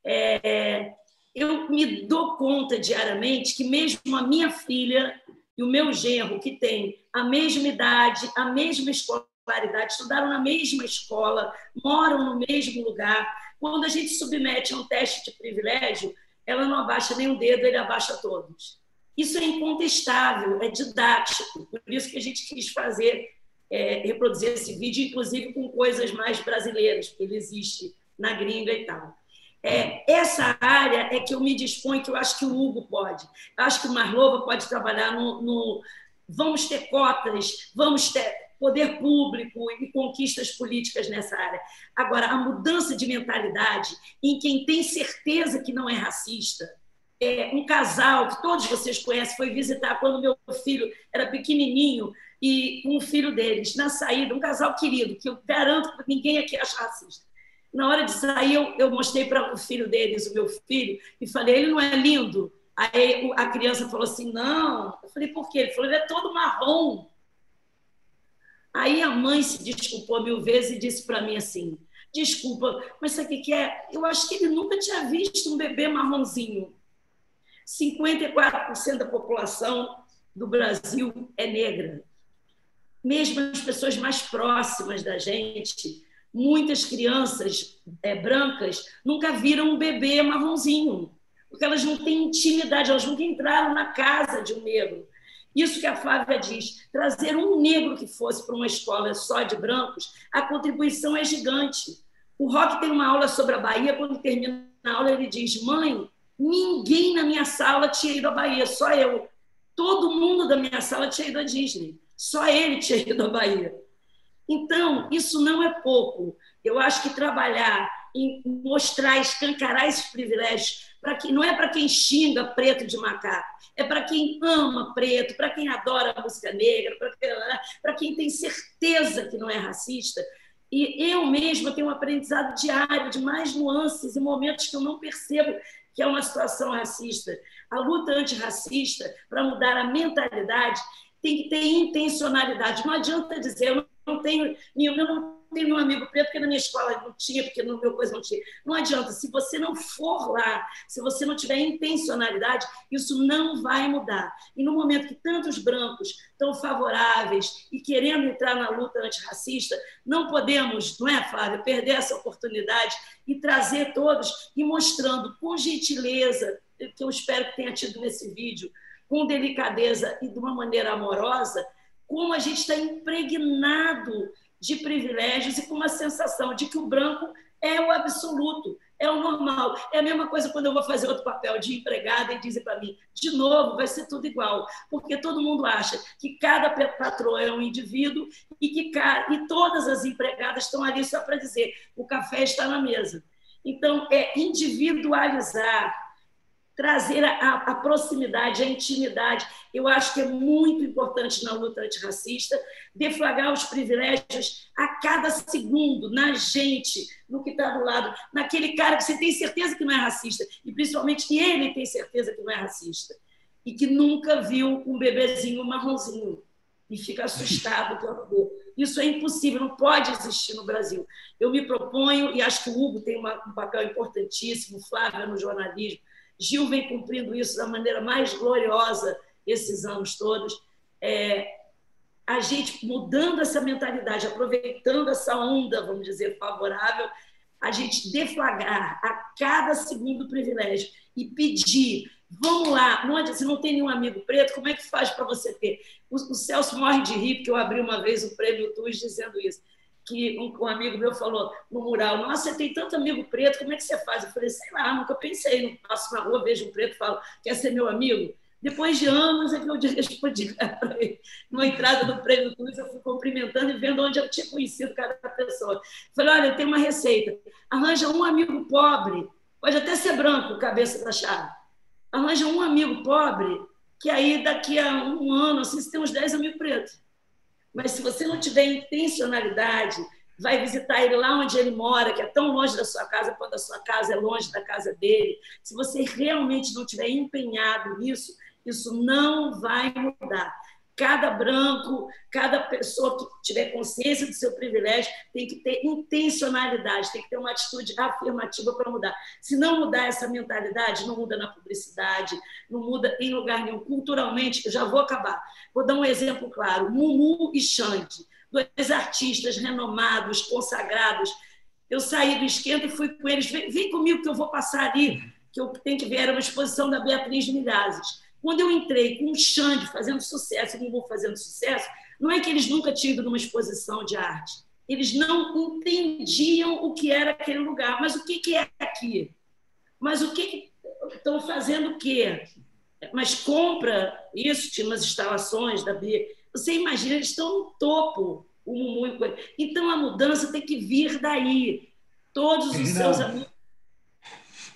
eu me dou conta diariamente que mesmo a minha filha e o meu genro, que tem a mesma idade, a mesma escolaridade, estudaram na mesma escola, moram no mesmo lugar, quando a gente submete a um teste de privilégio, ela não abaixa nem o dedo, ele abaixa todos. Isso é incontestável, é didático, por isso que a gente quis reproduzir esse vídeo, inclusive com coisas mais brasileiras, porque ele existe na gringa e tal. Essa área é que eu me disponho, que eu acho que o Hugo pode. Eu acho que o Marlova pode trabalhar no vamos ter cotas, vamos ter poder público e conquistas políticas nessa área. Agora, a mudança de mentalidade em quem tem certeza que não é racista, um casal que todos vocês conhecem foi visitar quando meu filho era pequenininho e um filho deles, na saída, um casal querido, que eu garanto que ninguém aqui acha racista. Na hora de sair, eu mostrei para o filho deles, o meu filho, e falei, ele não é lindo? Aí a criança falou assim, não. Eu falei, por quê? Ele falou, ele é todo marrom. Aí a mãe se desculpou 1000 vezes e disse para mim assim, desculpa, mas sabe o que é? Eu acho que ele nunca tinha visto um bebê marronzinho. 54% da população do Brasil é negra. Mesmo as pessoas mais próximas da gente, muitas crianças brancas nunca viram um bebê marronzinho, porque elas não têm intimidade, elas nunca entraram na casa de um negro. Isso que a Flávia diz, trazer um negro que fosse para uma escola só de brancos, a contribuição é gigante. O Roque tem uma aula sobre a Bahia, quando termina a aula ele diz, mãe, ninguém na minha sala tinha ido à Bahia, só eu. Todo mundo da minha sala tinha ido à Disney, só ele tinha ido à Bahia. Então, isso não é pouco. Eu acho que trabalhar em mostrar, escancarar esses privilégios, não é para quem xinga preto de macaco, é para quem ama preto, para quem adora a música negra, para quem tem certeza que não é racista. E eu mesma tenho um aprendizado diário de mais nuances e momentos que eu não percebo que é uma situação racista. A luta antirracista, para mudar a mentalidade, tem que ter intencionalidade. Não adianta dizer, eu não tenho nenhum amigo preto, porque na minha escola não tinha, porque no meu coisa não tinha. Não adianta, se você não for lá, se você não tiver intencionalidade, isso não vai mudar. E no momento que tantos brancos estão favoráveis e querendo entrar na luta antirracista, não podemos, não é, Flávia, perder essa oportunidade e trazer todos e mostrando com gentileza, que eu espero que tenha tido nesse vídeo, com delicadeza e de uma maneira amorosa, como a gente está impregnado de privilégios e com uma sensação de que o branco é o absoluto, é o normal. É a mesma coisa quando eu vou fazer outro papel de empregada e dizem para mim, de novo, vai ser tudo igual, porque todo mundo acha que cada patroa é um indivíduo e todas as empregadas estão ali só para dizer o café está na mesa. Então, é individualizar, trazer a proximidade, a intimidade. Eu acho que é muito importante na luta antirracista deflagrar os privilégios a cada segundo, na gente, no que está do lado, naquele cara que você tem certeza que não é racista, e principalmente que ele tem certeza que não é racista, e que nunca viu um bebezinho marronzinho e fica assustado quando vê. Isso é impossível, não pode existir no Brasil. Eu me proponho, e acho que o Hugo tem um papel importantíssimo, Flávia no jornalismo, Gil vem cumprindo isso da maneira mais gloriosa esses anos todos. A gente mudando essa mentalidade, aproveitando essa onda, vamos dizer, favorável, a gente deflagrar a cada segundo privilégio e pedir, vamos lá, se não tem nenhum amigo preto, como é que faz para você ter? O Celso morre de rir, porque eu abri uma vez o Prêmio TUS dizendo isso, que um amigo meu falou no mural, nossa, você tem tanto amigo preto, como é que você faz? Eu falei, sei lá, nunca pensei, não passo na rua, vejo um preto e falo, quer ser meu amigo? Depois de anos é que eu respondi para ele. Na entrada do Prêmio TUS, eu fui cumprimentando e vendo onde eu tinha conhecido cada pessoa. Falei, olha, eu tenho uma receita, arranja um amigo pobre, pode até ser branco, cabeça da chave, arranja um amigo pobre, que aí daqui a um ano, assim, você tem uns 10 amigos pretos. Mas se você não tiver intencionalidade, vai visitar ele lá onde ele mora, que é tão longe da sua casa quando a sua casa é longe da casa dele. Se você realmente não tiver empenhado nisso, isso não vai mudar. Cada branco, cada pessoa que tiver consciência do seu privilégio tem que ter intencionalidade, tem que ter uma atitude afirmativa para mudar. Se não mudar essa mentalidade, não muda na publicidade, não muda em lugar nenhum. Culturalmente, eu já vou acabar. Vou dar um exemplo claro. Mumu e Xande, dois artistas renomados, consagrados. Eu saí do Esquenta e fui com eles. Vem comigo que eu vou passar ali, que eu tenho que ver. Era uma exposição da Beatriz Milhazes. Quando eu entrei com o Xande fazendo sucesso, e o Mumu fazendo sucesso, não é que eles nunca tinham ido numa exposição de arte. Eles não entendiam o que era aquele lugar. Mas o que é aqui? Mas o que estão fazendo o quê? Mas compra isso, tinha umas instalações da Bia. Você imagina, eles estão no topo, o Mumu. Então, a mudança tem que vir daí. Todos os seus amigos.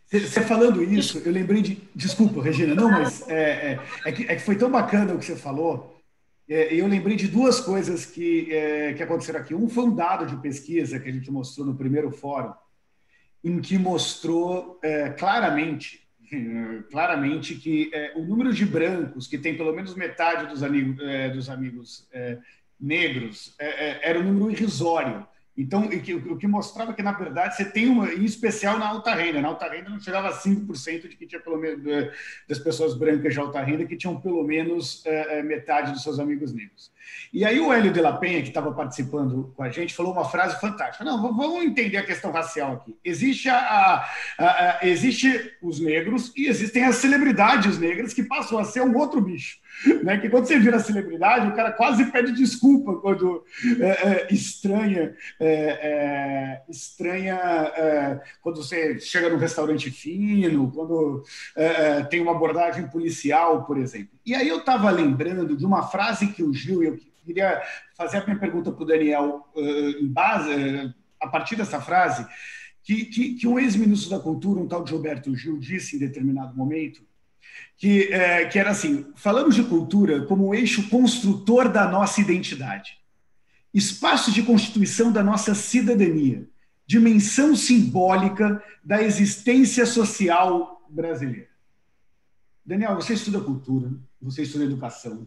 Você falando isso, eu lembrei de... Desculpa, Regina, não, mas que foi tão bacana o que você falou. Eu lembrei de duas coisas que aconteceram aqui. Um foi um dado de pesquisa que a gente mostrou no primeiro fórum, em que mostrou claramente que o número de brancos que tem pelo menos metade dos amigos negros era um número irrisório. Então, o que mostrava que, na verdade, você tem em especial na alta renda. Na alta renda não chegava a 5% de que tinha pelo menos das pessoas brancas de alta renda que tinham pelo menos metade dos seus amigos negros. E aí o Hélio de la Penha, que estava participando com a gente, falou uma frase fantástica. Não, vamos entender a questão racial aqui. Existe os negros e existem as celebridades negras que passam a ser um outro bicho. Né? Que quando você vira celebridade, o cara quase pede desculpa quando estranha quando você chega num restaurante fino, quando tem uma abordagem policial, por exemplo. E aí eu estava lembrando de uma frase que o Gil, eu queria fazer a minha pergunta para o Daniel a partir dessa frase, que um ex-ministro da Cultura, um tal de Roberto Gil, disse em determinado momento, que era assim: falamos de cultura como um eixo construtor da nossa identidade, espaço de constituição da nossa cidadania, dimensão simbólica da existência social brasileira. Daniel, você estuda cultura, você estuda educação,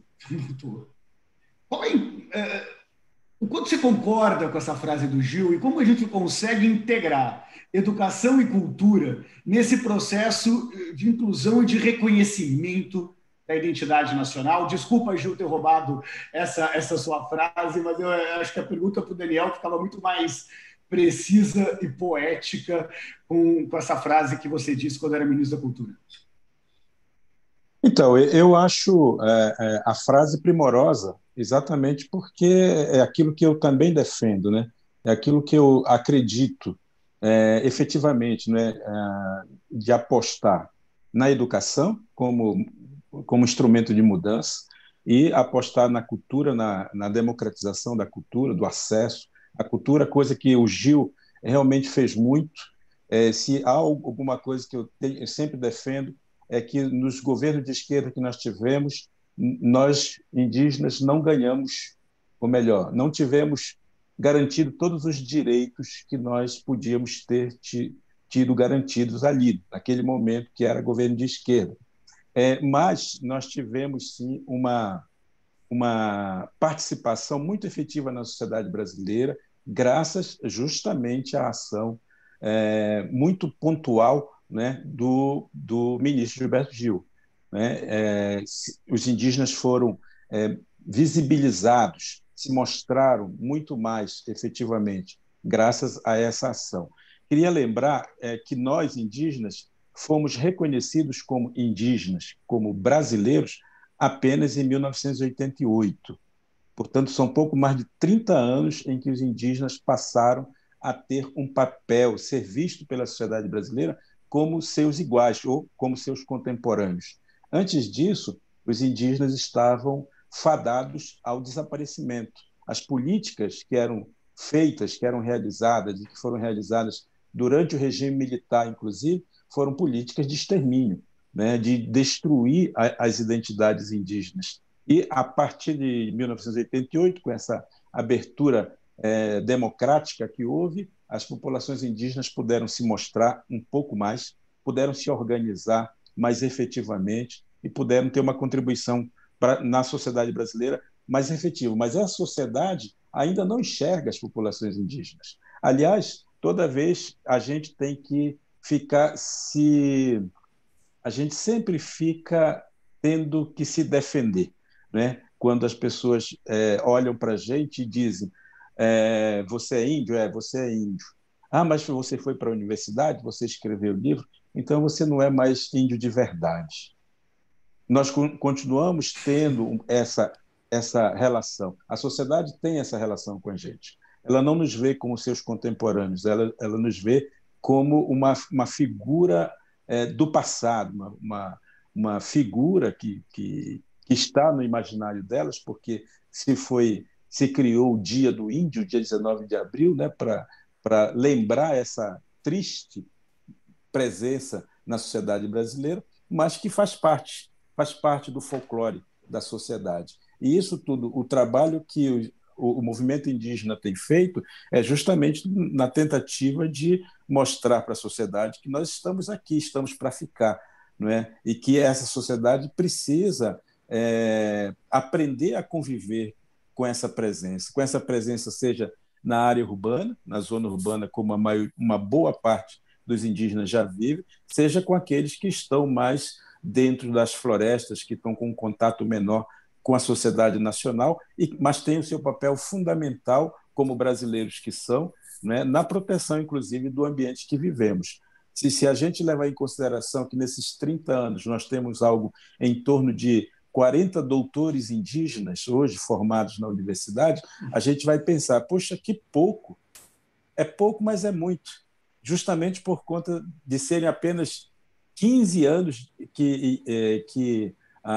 o quanto você concorda com essa frase do Gil e como a gente consegue integrar educação e cultura nesse processo de inclusão e de reconhecimento da identidade nacional? Desculpa, Gil, ter roubado essa sua frase, mas eu acho que a pergunta para o Daniel ficava muito mais precisa e poética com essa frase que você disse quando era ministro da Cultura. Então, eu acho a frase primorosa exatamente porque é aquilo que eu também defendo, né? É aquilo que eu acredito efetivamente, né? De apostar na educação como instrumento de mudança e apostar na cultura, na democratização da cultura, do acesso à cultura, coisa que o Gil realmente fez muito. Se há alguma coisa que eu sempre defendo, é que nos governos de esquerda que nós tivemos, nós, indígenas, não ganhamos, ou melhor, não tivemos garantido todos os direitos que nós podíamos ter tido garantidos ali, naquele momento que era governo de esquerda. Mas nós tivemos, sim, uma participação muito efetiva na sociedade brasileira, graças justamente à ação muito pontual, né, do ministro Gilberto Gil. Né? Os indígenas foram visibilizados, se mostraram muito mais efetivamente graças a essa ação. Queria lembrar que nós, indígenas, fomos reconhecidos como indígenas, como brasileiros, apenas em 1988. Portanto, são pouco mais de 30 anos em que os indígenas passaram a ter um papel, ser visto pela sociedade brasileira como seus iguais ou como seus contemporâneos. Antes disso, os indígenas estavam fadados ao desaparecimento. As políticas que eram feitas, que eram realizadas e que foram realizadas durante o regime militar, inclusive, foram políticas de extermínio, né, de destruir as identidades indígenas. E, a partir de 1988, com essa abertura democrática que houve, as populações indígenas puderam se mostrar um pouco mais, puderam se organizar mais efetivamente e puderam ter uma contribuição na sociedade brasileira mais efetiva. Mas a sociedade ainda não enxerga as populações indígenas. Aliás, toda vez a gente tem que a gente sempre fica tendo que se defender, né? Quando as pessoas olham para a gente e dizem você é índio? Você é índio. Ah, mas você foi para a universidade, você escreveu livro, então você não é mais índio de verdade. Nós continuamos tendo essa relação. A sociedade tem essa relação com a gente. Ela não nos vê como seus contemporâneos, ela nos vê como uma figura do passado, uma figura que está no imaginário delas, porque se criou o Dia do Índio, dia 19 de abril, né, para lembrar essa triste presença na sociedade brasileira, mas que faz parte do folclore da sociedade. E isso tudo, o trabalho que o movimento indígena tem feito é justamente na tentativa de mostrar para a sociedade que nós estamos aqui, estamos para ficar, não é? E que essa sociedade precisa aprender a conviver com essa presença seja na área urbana, na zona urbana, como uma boa parte dos indígenas já vive, seja com aqueles que estão mais dentro das florestas, que estão com um contato menor com a sociedade nacional, mas têm o seu papel fundamental, como brasileiros que são, né, na proteção, inclusive, do ambiente que vivemos. Se a gente levar em consideração que, nesses 30 anos, nós temos algo em torno de 40 doutores indígenas hoje formados na universidade, a gente vai pensar, poxa, que pouco. É pouco, mas é muito. Justamente por conta de serem apenas 15 anos que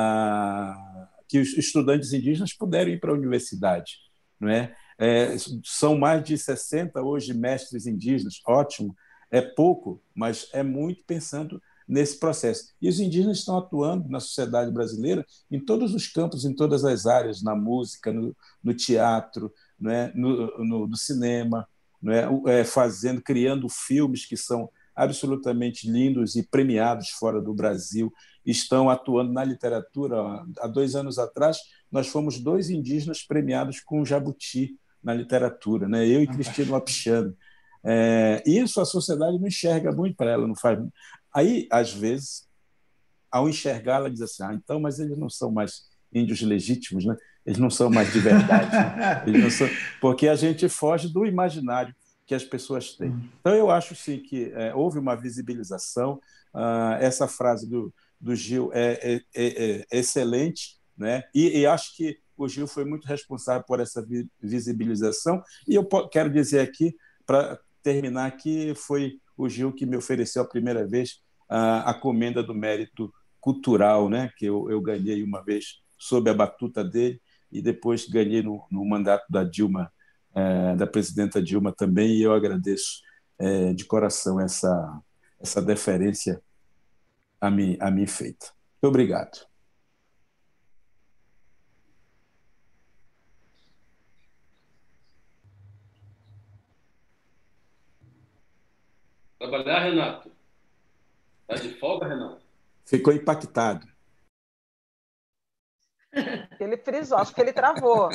os estudantes indígenas puderam ir para a universidade, não é? São mais de 60 hoje mestres indígenas, ótimo. É pouco, mas é muito pensando nesse processo. E os indígenas estão atuando na sociedade brasileira em todos os campos, em todas as áreas, na música, no teatro, não é? no cinema, não é? Criando filmes que são absolutamente lindos e premiados fora do Brasil, estão atuando na literatura. Há 2 anos atrás, nós fomos 2 indígenas premiados com jabuti na literatura, né? Eu e Cristina Wapichana. Isso a sociedade não enxerga muito para ela, não faz. Aí, às vezes, ao enxergar, ela diz assim: então, mas eles não são mais índios legítimos, né? Eles não são mais de verdade, né? Eles não são... Porque a gente foge do imaginário que as pessoas têm. Então, eu acho, sim, que houve uma visibilização. Essa frase do Gil é excelente, né? E acho que o Gil foi muito responsável por essa visibilização. E eu quero dizer aqui, para terminar, que foi o Gil que me ofereceu a primeira vez a comenda do mérito cultural, né? Que eu ganhei uma vez sob a batuta dele, e depois ganhei no mandato da Dilma, da presidenta Dilma também, e eu agradeço de coração essa deferência a mim feita. Muito obrigado. Trabalhar, Renato? Está de folga, Renato? Ficou impactado. Ele frisou, acho que ele travou.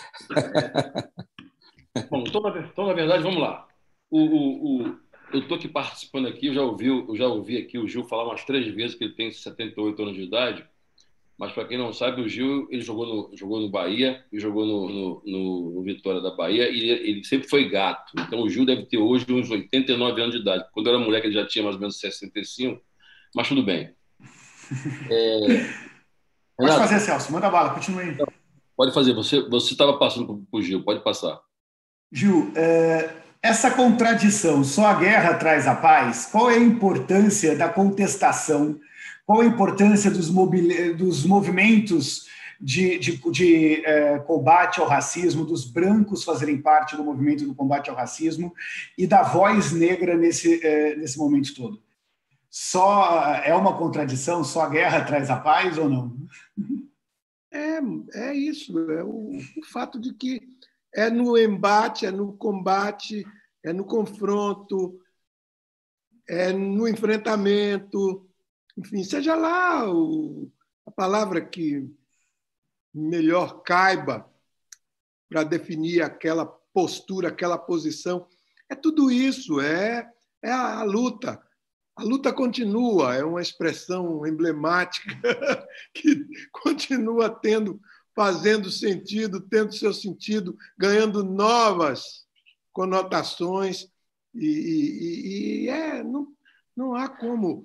Bom, então, na verdade, vamos lá. Eu estou aqui participando aqui, eu já ouvi aqui o Gil falar umas 3 vezes que ele tem 78 anos de idade, mas, para quem não sabe, o Gil ele jogou no Bahia e jogou no Vitória da Bahia, e ele sempre foi gato. Então, o Gil deve ter hoje uns 89 anos de idade. Quando eu era moleque, ele já tinha mais ou menos 65, mas tudo bem. Pode fazer, Celso, manda bala, continue aí. Pode fazer, você estava passando para o Gil, pode passar. Gil, essa contradição, só a guerra traz a paz, qual é a importância da contestação? Qual a importância dos movimentos de combate ao racismo, dos brancos fazerem parte do movimento do combate ao racismo e da voz negra nesse momento todo? Só é uma contradição? Só a guerra traz a paz ou não? É isso, é o fato de que é no embate, é no combate, é no confronto, é no enfrentamento, enfim, seja lá a palavra que melhor caiba para definir aquela postura, aquela posição. É tudo isso, é a luta. A luta continua, é uma expressão emblemática que continua fazendo sentido, tendo seu sentido, ganhando novas conotações. Não há como.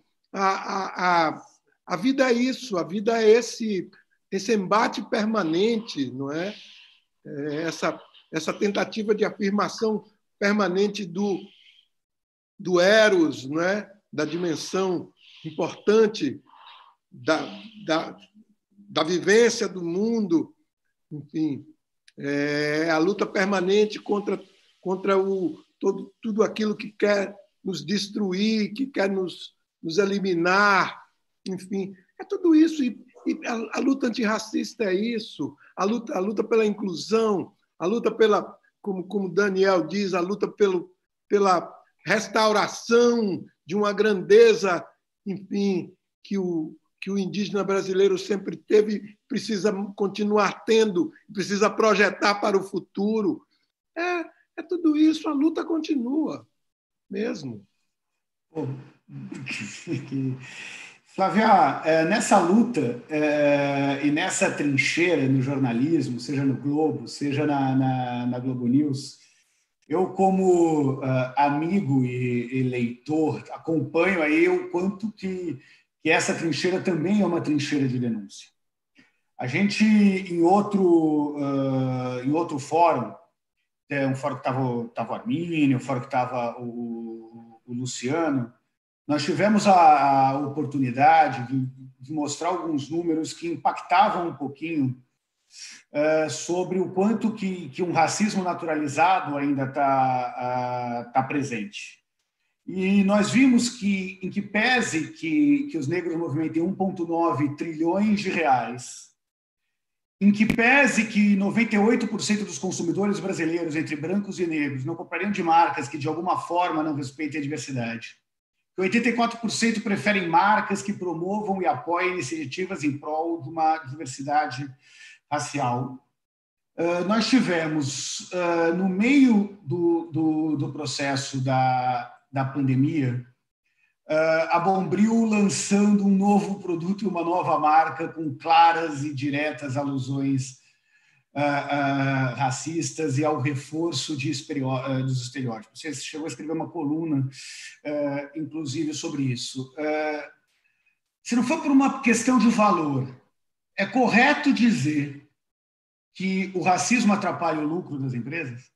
A vida é isso, a vida é esse embate permanente, não é? Essa tentativa de afirmação permanente do eros, não é? Da dimensão importante da vivência do mundo, enfim, a luta permanente contra tudo aquilo que quer nos destruir, que quer nos nos eliminar, enfim, é tudo isso. E a luta antirracista é isso, a luta pela inclusão, a luta pela, como Daniel diz, a luta pela restauração de uma grandeza, enfim, que o indígena brasileiro sempre teve, precisa continuar tendo, precisa projetar para o futuro. É tudo isso, a luta continua mesmo. Flávia, nessa luta e nessa trincheira no jornalismo, seja no Globo, seja na Globo News, eu, como amigo e leitor, acompanho aí o quanto que essa trincheira também é uma trincheira de denúncia. A gente, em outro fórum, um fórum que estava o Armínio, um fórum que estava o Luciano, nós tivemos a oportunidade de mostrar alguns números que impactavam um pouquinho sobre o quanto que um racismo naturalizado ainda está presente. E nós vimos que, em que pese que os negros movimentem 1,9 trilhões de reais, em que pese que 98% dos consumidores brasileiros, entre brancos e negros, não comprariam de marcas que, de alguma forma, não respeitem a diversidade, que 84% preferem marcas que promovam e apoiem iniciativas em prol de uma diversidade racial. Nós tivemos, no meio do processo da pandemia, a Bombril lançando um novo produto e uma nova marca com claras e diretas alusões racistas e ao reforço dos estereótipos. Você chegou a escrever uma coluna, inclusive, sobre isso. Se não for por uma questão de valor, é correto dizer que o racismo atrapalha o lucro das empresas?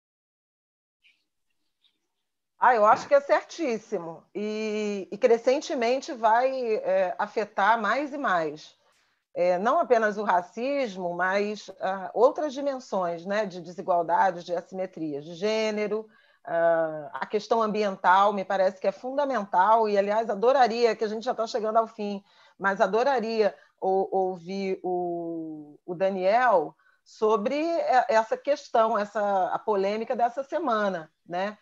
Eu acho que é certíssimo. E crescentemente vai afetar mais e mais. Não apenas o racismo, mas outras dimensões, né, de desigualdade, de assimetria, de gênero, a questão ambiental me parece que é fundamental e, aliás, adoraria, que a gente já está chegando ao fim, mas adoraria ouvir o Daniel sobre essa questão, a polêmica dessa semana, né?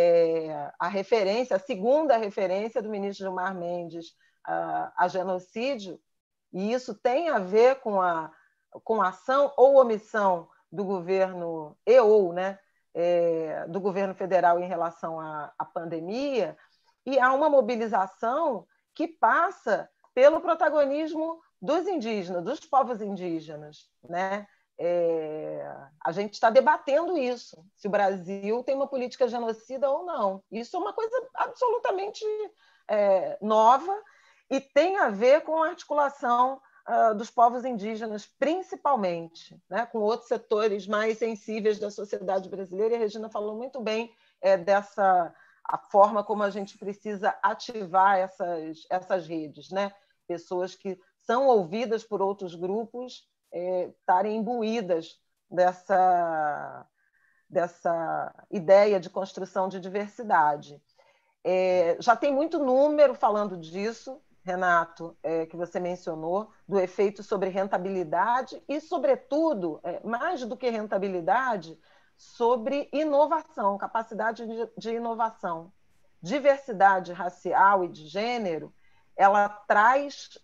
A segunda referência do ministro Gilmar Mendes a genocídio, e isso tem a ver com a ação ou omissão do governo né, do governo federal em relação à pandemia, e há uma mobilização que passa pelo protagonismo dos indígenas, dos povos indígenas, né? A gente está debatendo isso, se o Brasil tem uma política genocida ou não. Isso é uma coisa absolutamente nova e tem a ver com a articulação dos povos indígenas, principalmente, né, com outros setores mais sensíveis da sociedade brasileira. E a Regina falou muito bem a forma como a gente precisa ativar essas redes, né? Pessoas que são ouvidas por outros grupos estarem imbuídas dessa ideia de construção de diversidade. Já tem muito número falando disso, Renato, que você mencionou, do efeito sobre rentabilidade e, sobretudo, mais do que rentabilidade, sobre inovação, capacidade de inovação. Diversidade racial e de gênero, ela traz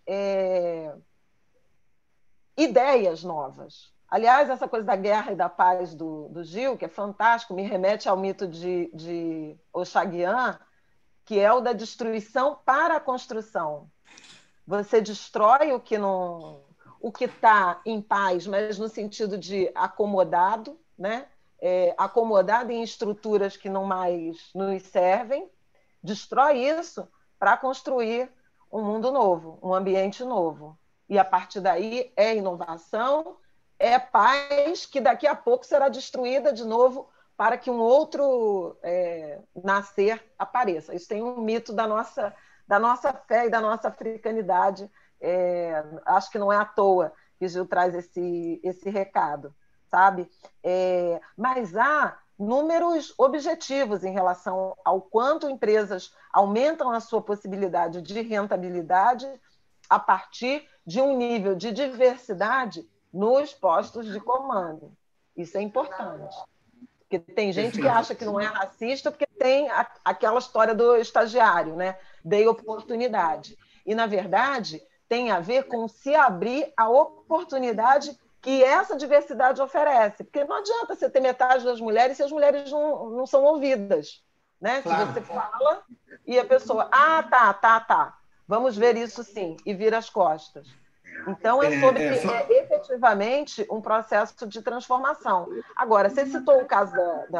ideias novas. Aliás, essa coisa da guerra e da paz do Gil, que é fantástico, me remete ao mito de Oxaguian, que é o da destruição para a construção. Você destrói o que está em paz, mas no sentido de acomodado, né? Acomodado em estruturas que não mais nos servem, destrói isso para construir um mundo novo, um ambiente novo. E, a partir daí, é inovação, é paz, que daqui a pouco será destruída de novo para que um outro nascer apareça. Isso tem um mito da nossa fé e da nossa africanidade. Acho que não é à toa que Gil traz esse recado, sabe? Mas há números objetivos em relação ao quanto empresas aumentam a sua possibilidade de rentabilidade a partir de um nível de diversidade nos postos de comando. Isso é importante. Porque tem gente que acha que não é racista porque tem aquela história do estagiário, né? Dei oportunidade. E, na verdade, tem a ver com se abrir a oportunidade que essa diversidade oferece. Porque não adianta você ter metade das mulheres se as mulheres não são ouvidas. Né? Claro. Se você fala e a pessoa, tá, vamos ver isso sim, e vira as costas. Então, é efetivamente um processo de transformação. Agora, você citou o caso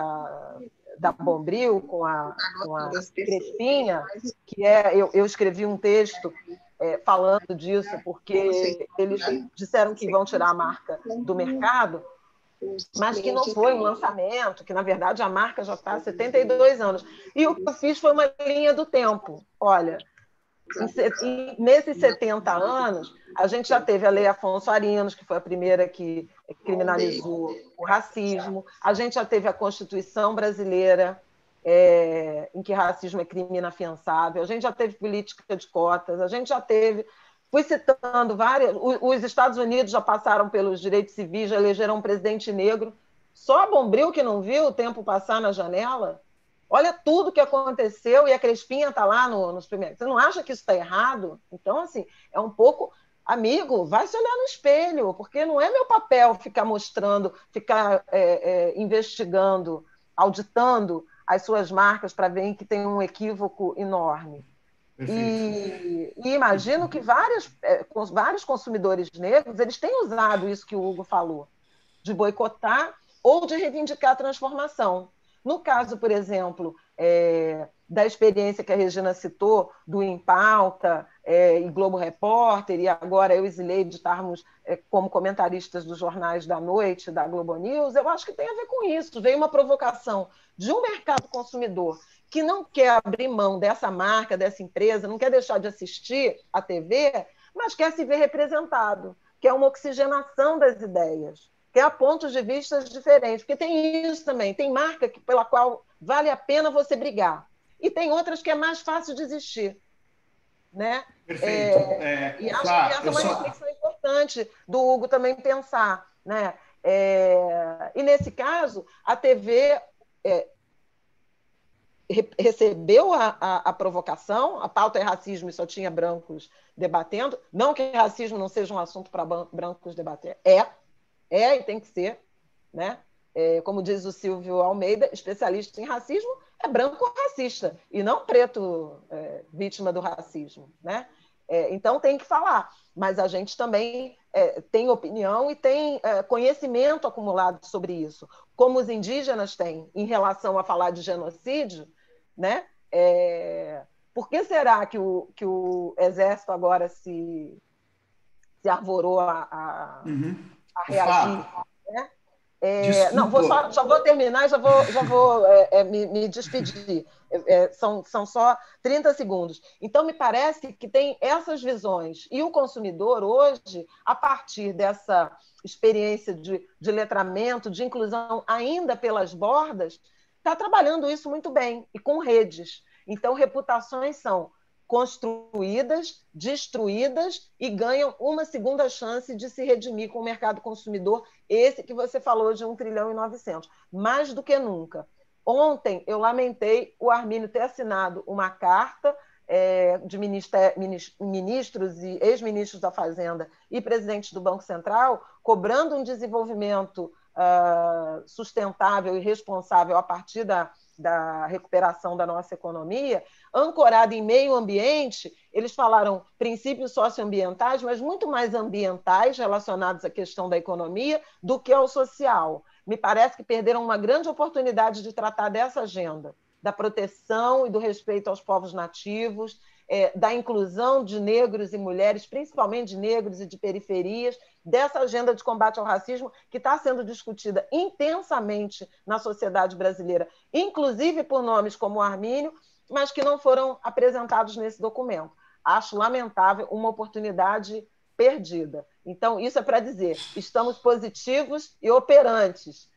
da Bombril com a Crespinha, que eu escrevi um texto falando disso, porque eles disseram que vão tirar a marca do mercado, mas que não foi um lançamento, que, na verdade, a marca já está há 72 anos. E o que eu fiz foi uma linha do tempo. Olha, nesses 70 anos, a gente já teve a Lei Afonso Arinos, que foi a primeira que criminalizou o racismo. A gente já teve a Constituição brasileira, em que racismo é crime inafiançável. A gente já teve política de cotas. A gente já teve... Fui citando várias... Os Estados Unidos já passaram pelos direitos civis, já elegeram um presidente negro. Só a Bombril que não viu o tempo passar na janela. Olha tudo que aconteceu e a Crespinha está lá nos primeiros. Você não acha que isso está errado? Então, assim, é um pouco... Amigo, vai se olhar no espelho, porque não é meu papel ficar mostrando, ficar investigando, auditando as suas marcas para ver que tem um equívoco enorme. E imagino que vários consumidores negros eles têm usado isso que o Hugo falou, de boicotar ou de reivindicar a transformação. No caso, por exemplo, da experiência que a Regina citou, do Em Pauta e Globo Repórter, e agora eu e Zileide estarmos como comentaristas dos jornais da noite, da Globo News, eu acho que tem a ver com isso. Veio uma provocação de um mercado consumidor que não quer abrir mão dessa marca, dessa empresa, não quer deixar de assistir à TV, mas quer se ver representado, quer uma oxigenação das ideias, quer pontos de vista diferentes, porque tem isso também, tem marca pela qual vale a pena você brigar, e tem outras que é mais fácil desistir. Né? Perfeito. E acho que essa é uma reflexão importante do Hugo também pensar. Né? E, nesse caso, a TV recebeu a provocação, a pauta é racismo e só tinha brancos debatendo, não que racismo não seja um assunto para brancos debater, e tem que ser, né? Como diz o Silvio Almeida, especialista em racismo é branco racista, e não preto vítima do racismo. Né? Então tem que falar, mas a gente também tem opinião e tem conhecimento acumulado sobre isso, como os indígenas têm em relação a falar de genocídio. Né? Por que será que o Exército agora se arvorou a reagir? Né? Não, já vou terminar e já vou me despedir. São só 30 segundos. Então, me parece que tem essas visões. E o consumidor, hoje, a partir dessa experiência de letramento, de inclusão ainda pelas bordas, está trabalhando isso muito bem, e com redes. Então, reputações são construídas, destruídas e ganham uma segunda chance de se redimir com o mercado consumidor, esse que você falou de 1,9 trilhão, mais do que nunca. Ontem eu lamentei o Armínio ter assinado uma carta de ministros e ex-ministros da Fazenda e presidentes do Banco Central, cobrando um desenvolvimento sustentável e responsável a partir da recuperação da nossa economia, ancorada em meio ambiente. Eles falaram princípios socioambientais, mas muito mais ambientais relacionados à questão da economia do que ao social. Me parece que perderam uma grande oportunidade de tratar dessa agenda, da proteção e do respeito aos povos nativos, da inclusão de negros e mulheres, principalmente de negros e de periferias, dessa agenda de combate ao racismo que está sendo discutida intensamente na sociedade brasileira, inclusive por nomes como o Armínio, mas que não foram apresentados nesse documento. Acho lamentável, uma oportunidade perdida. Então, isso é para dizer, estamos positivos e operantes,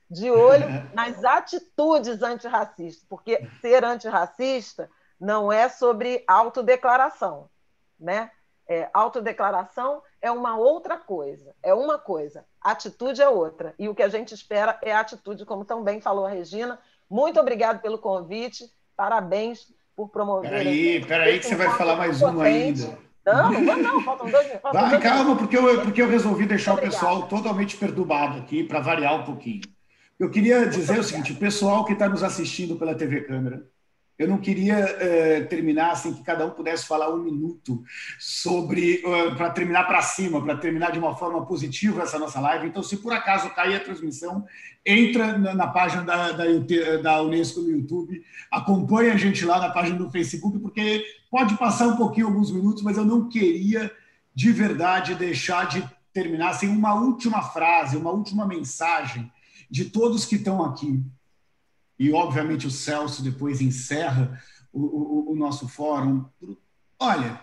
de olho nas atitudes antirracistas, porque ser antirracista não é sobre autodeclaração, né? Autodeclaração é uma outra coisa, é uma coisa, atitude é outra. E o que a gente espera é a atitude, como também falou a Regina. Muito obrigado pelo convite, parabéns por promover. Peraí, que você vai falar mais uma ainda. Não, faltam 2 minutos. Calma, porque eu resolvi deixar o pessoal totalmente perturbado aqui, para variar um pouquinho. Eu queria dizer o seguinte, o pessoal que está nos assistindo pela TV Câmara, eu não queria terminar sem que cada um pudesse falar 1 minuto sobre, para terminar para cima, para terminar de uma forma positiva essa nossa live. Então, se por acaso cair a transmissão, entra na página da Unesco no YouTube, acompanha a gente lá na página do Facebook, porque pode passar um pouquinho, alguns minutos, mas eu não queria, de verdade, deixar de terminar sem uma última frase, uma última mensagem de todos que estão aqui. E, obviamente, o Celso depois encerra o nosso fórum. Olha,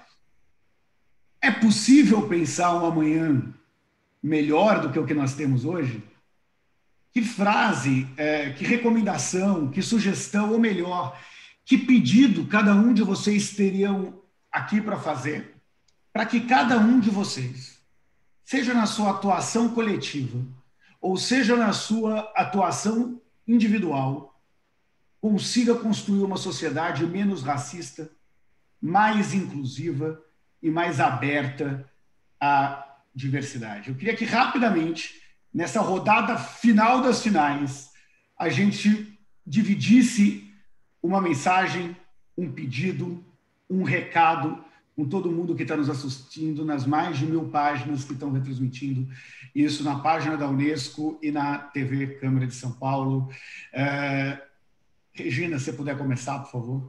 é possível pensar um amanhã melhor do que o que nós temos hoje? Que frase, que recomendação, que sugestão, ou melhor, que pedido cada um de vocês teriam aqui para fazer, para que cada um de vocês, seja na sua atuação coletiva, ou seja na sua atuação individual, consiga construir uma sociedade menos racista, mais inclusiva e mais aberta à diversidade. Eu queria que, rapidamente, nessa rodada final das finais, a gente dividisse uma mensagem, um pedido, um recado com todo mundo que está nos assistindo nas mais de 1000 páginas que estão retransmitindo isso na página da Unesco e na TV Câmara de São Paulo. Regina, se você puder começar, por favor.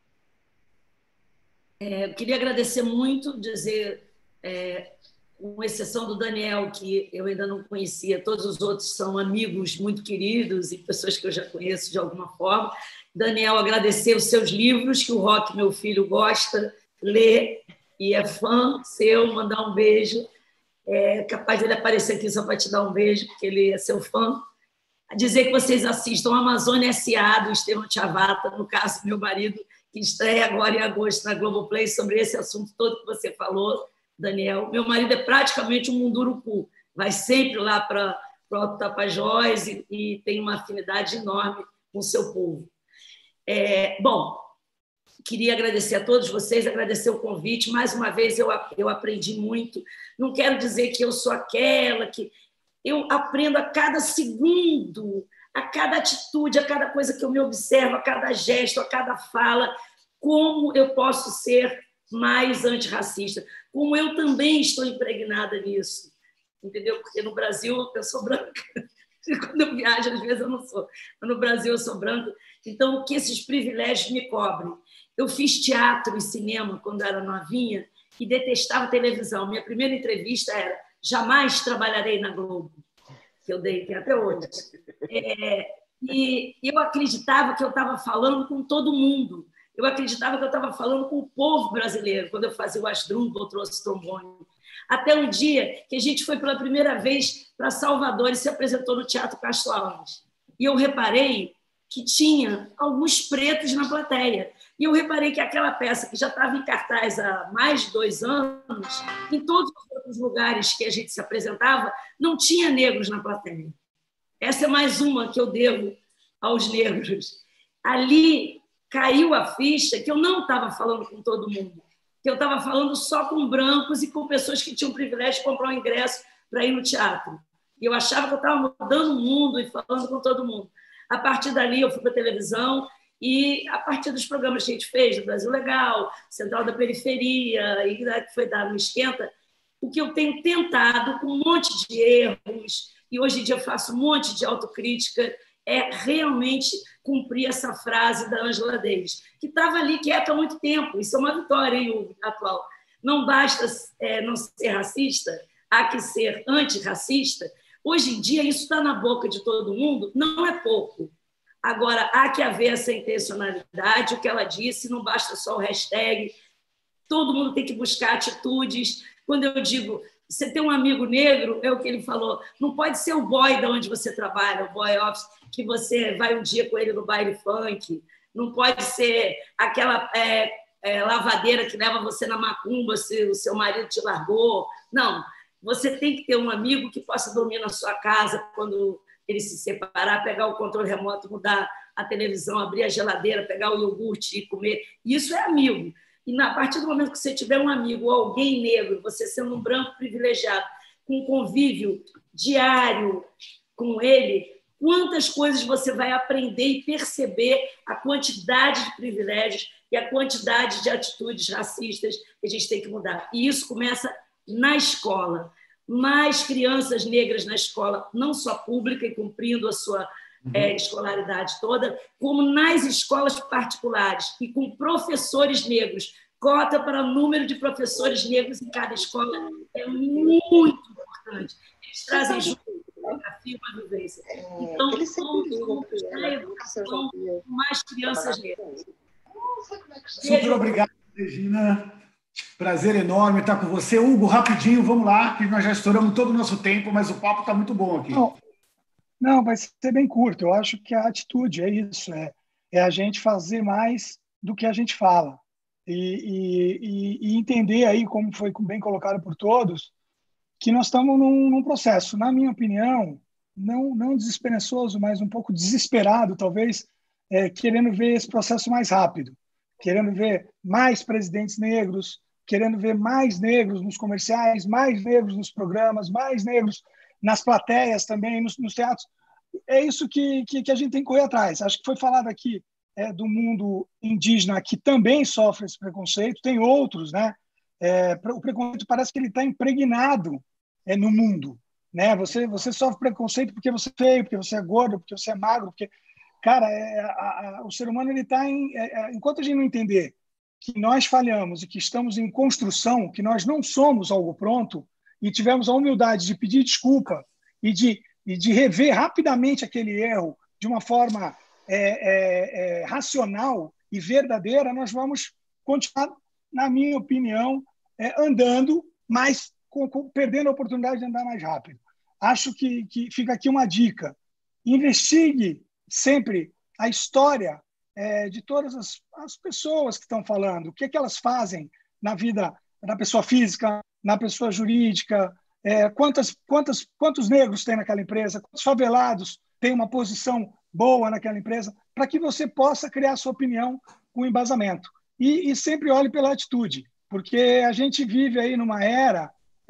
Eu queria agradecer muito, dizer, com exceção do Daniel, que eu ainda não conhecia, todos os outros são amigos muito queridos e pessoas que eu já conheço de alguma forma. Daniel, agradecer os seus livros, que o Roque, meu filho, gosta, lê e é fã seu, mandar um beijo. É capaz de ele aparecer aqui só para te dar um beijo, porque ele é seu fã. Dizer que vocês assistam Amazônia S.A. do Estevão Chavata, no caso, meu marido, que estreia agora em agosto na Globoplay, sobre esse assunto todo que você falou, Daniel. Meu marido é praticamente um munduruku, vai sempre lá para o Alto Tapajós e tem uma afinidade enorme com o seu povo. Bom, queria agradecer a todos vocês, agradecer o convite. Mais uma vez, eu aprendi muito. Não quero dizer que eu sou aquela que... Eu aprendo a cada segundo, a cada atitude, a cada coisa que eu me observo, a cada gesto, a cada fala, como eu posso ser mais antirracista, como eu também estou impregnada nisso, entendeu? Porque no Brasil eu sou branca, quando eu viajo às vezes eu não sou, mas no Brasil eu sou branca, então que esses privilégios me cobrem. Eu fiz teatro e cinema quando era novinha e detestava televisão. Minha primeira entrevista era: jamais trabalharei na Globo, que eu dei até hoje. E eu acreditava que eu estava falando com todo mundo. Eu acreditava que eu estava falando com o povo brasileiro, quando eu fazia o Asdrubal, trouxe trombone. Até um dia que a gente foi pela primeira vez para Salvador e se apresentou no Teatro Castro Alves. E eu reparei que tinha alguns pretos na plateia. E eu reparei que aquela peça, que já estava em cartaz há mais de 2 anos, em todos os outros lugares que a gente se apresentava, não tinha negros na plateia. Essa é mais uma que eu devo aos negros. Ali caiu a ficha que eu não estava falando com todo mundo, que eu estava falando só com brancos e com pessoas que tinham o privilégio de comprar um ingresso para ir no teatro. E eu achava que eu estava mudando o mundo e falando com todo mundo. A partir dali, eu fui para a televisão e, a partir dos programas que a gente fez, do Brasil Legal, Central da Periferia, e que foi dado no Esquenta, o que eu tenho tentado, com um monte de erros, e hoje em dia eu faço um monte de autocrítica, é realmente cumprir essa frase da Angela Davis, que estava ali quieta há muito tempo. Isso é uma vitória, hein, Hugo, atual. Não basta não ser racista, há que ser antirracista. Hoje em dia, isso está na boca de todo mundo, não é pouco. Agora, há que haver essa intencionalidade, o que ela disse, não basta só o hashtag, todo mundo tem que buscar atitudes. Quando eu digo Você tem um amigo negro, é o que ele falou, não pode ser o boy de onde você trabalha, o boy office, que você vai um dia com ele no baile funk, não pode ser aquela lavadeira que leva você na macumba se o seu marido te largou. Não, você tem que ter um amigo que possa dormir na sua casa quando ele se separar, pegar o controle remoto, mudar a televisão, abrir a geladeira, pegar o iogurte e comer. Isso é amigo. E a partir do momento que você tiver um amigo ou alguém negro, você sendo um branco privilegiado, com um convívio diário com ele, quantas coisas você vai aprender e perceber a quantidade de privilégios e a quantidade de atitudes racistas que a gente tem que mudar. E isso começa na escola. Mais crianças negras na escola, não só pública e cumprindo a sua escolaridade toda, como nas escolas particulares e com professores negros. Cota para o número de professores negros em cada escola é muito importante. Eles trazem junto uma vivência. Então, vamos a educação com mais crianças negras. Super obrigado, Regina. Prazer enorme estar com você. Hugo, rapidinho, vamos lá, que nós já estouramos todo o nosso tempo, mas o papo está muito bom aqui. Não, vai ser bem curto. Eu acho que a atitude é isso, é a gente fazer mais do que a gente fala. E entender aí, como foi bem colocado por todos, que nós estamos num processo, na minha opinião, não desesperançoso, mas um pouco desesperado, talvez, querendo ver esse processo mais rápido, querendo ver mais presidentes negros, querendo ver mais negros nos comerciais, mais negros nos programas, mais negros nas plateias também, nos teatros. É isso que a gente tem que correr atrás. Acho que foi falado aqui do mundo indígena, que também sofre esse preconceito, tem outros, né? O preconceito parece que ele está impregnado no mundo, né? Você sofre preconceito porque você é feio, porque você é gordo, porque você é magro, porque, cara, o ser humano ele está enquanto a gente não entender que nós falhamos e que estamos em construção, que nós não somos algo pronto, e tivemos a humildade de pedir desculpa e de rever rapidamente aquele erro de uma forma racional e verdadeira, nós vamos continuar, na minha opinião, andando, mas perdendo a oportunidade de andar mais rápido. Acho que fica aqui uma dica. Investigue sempre a história de todas as pessoas que estão falando, o que elas fazem na vida da pessoa física, na pessoa jurídica, quantos negros tem naquela empresa, quantos favelados têm uma posição boa naquela empresa, para que você possa criar sua opinião com embasamento. E sempre olhe pela atitude, porque a gente vive aí numa era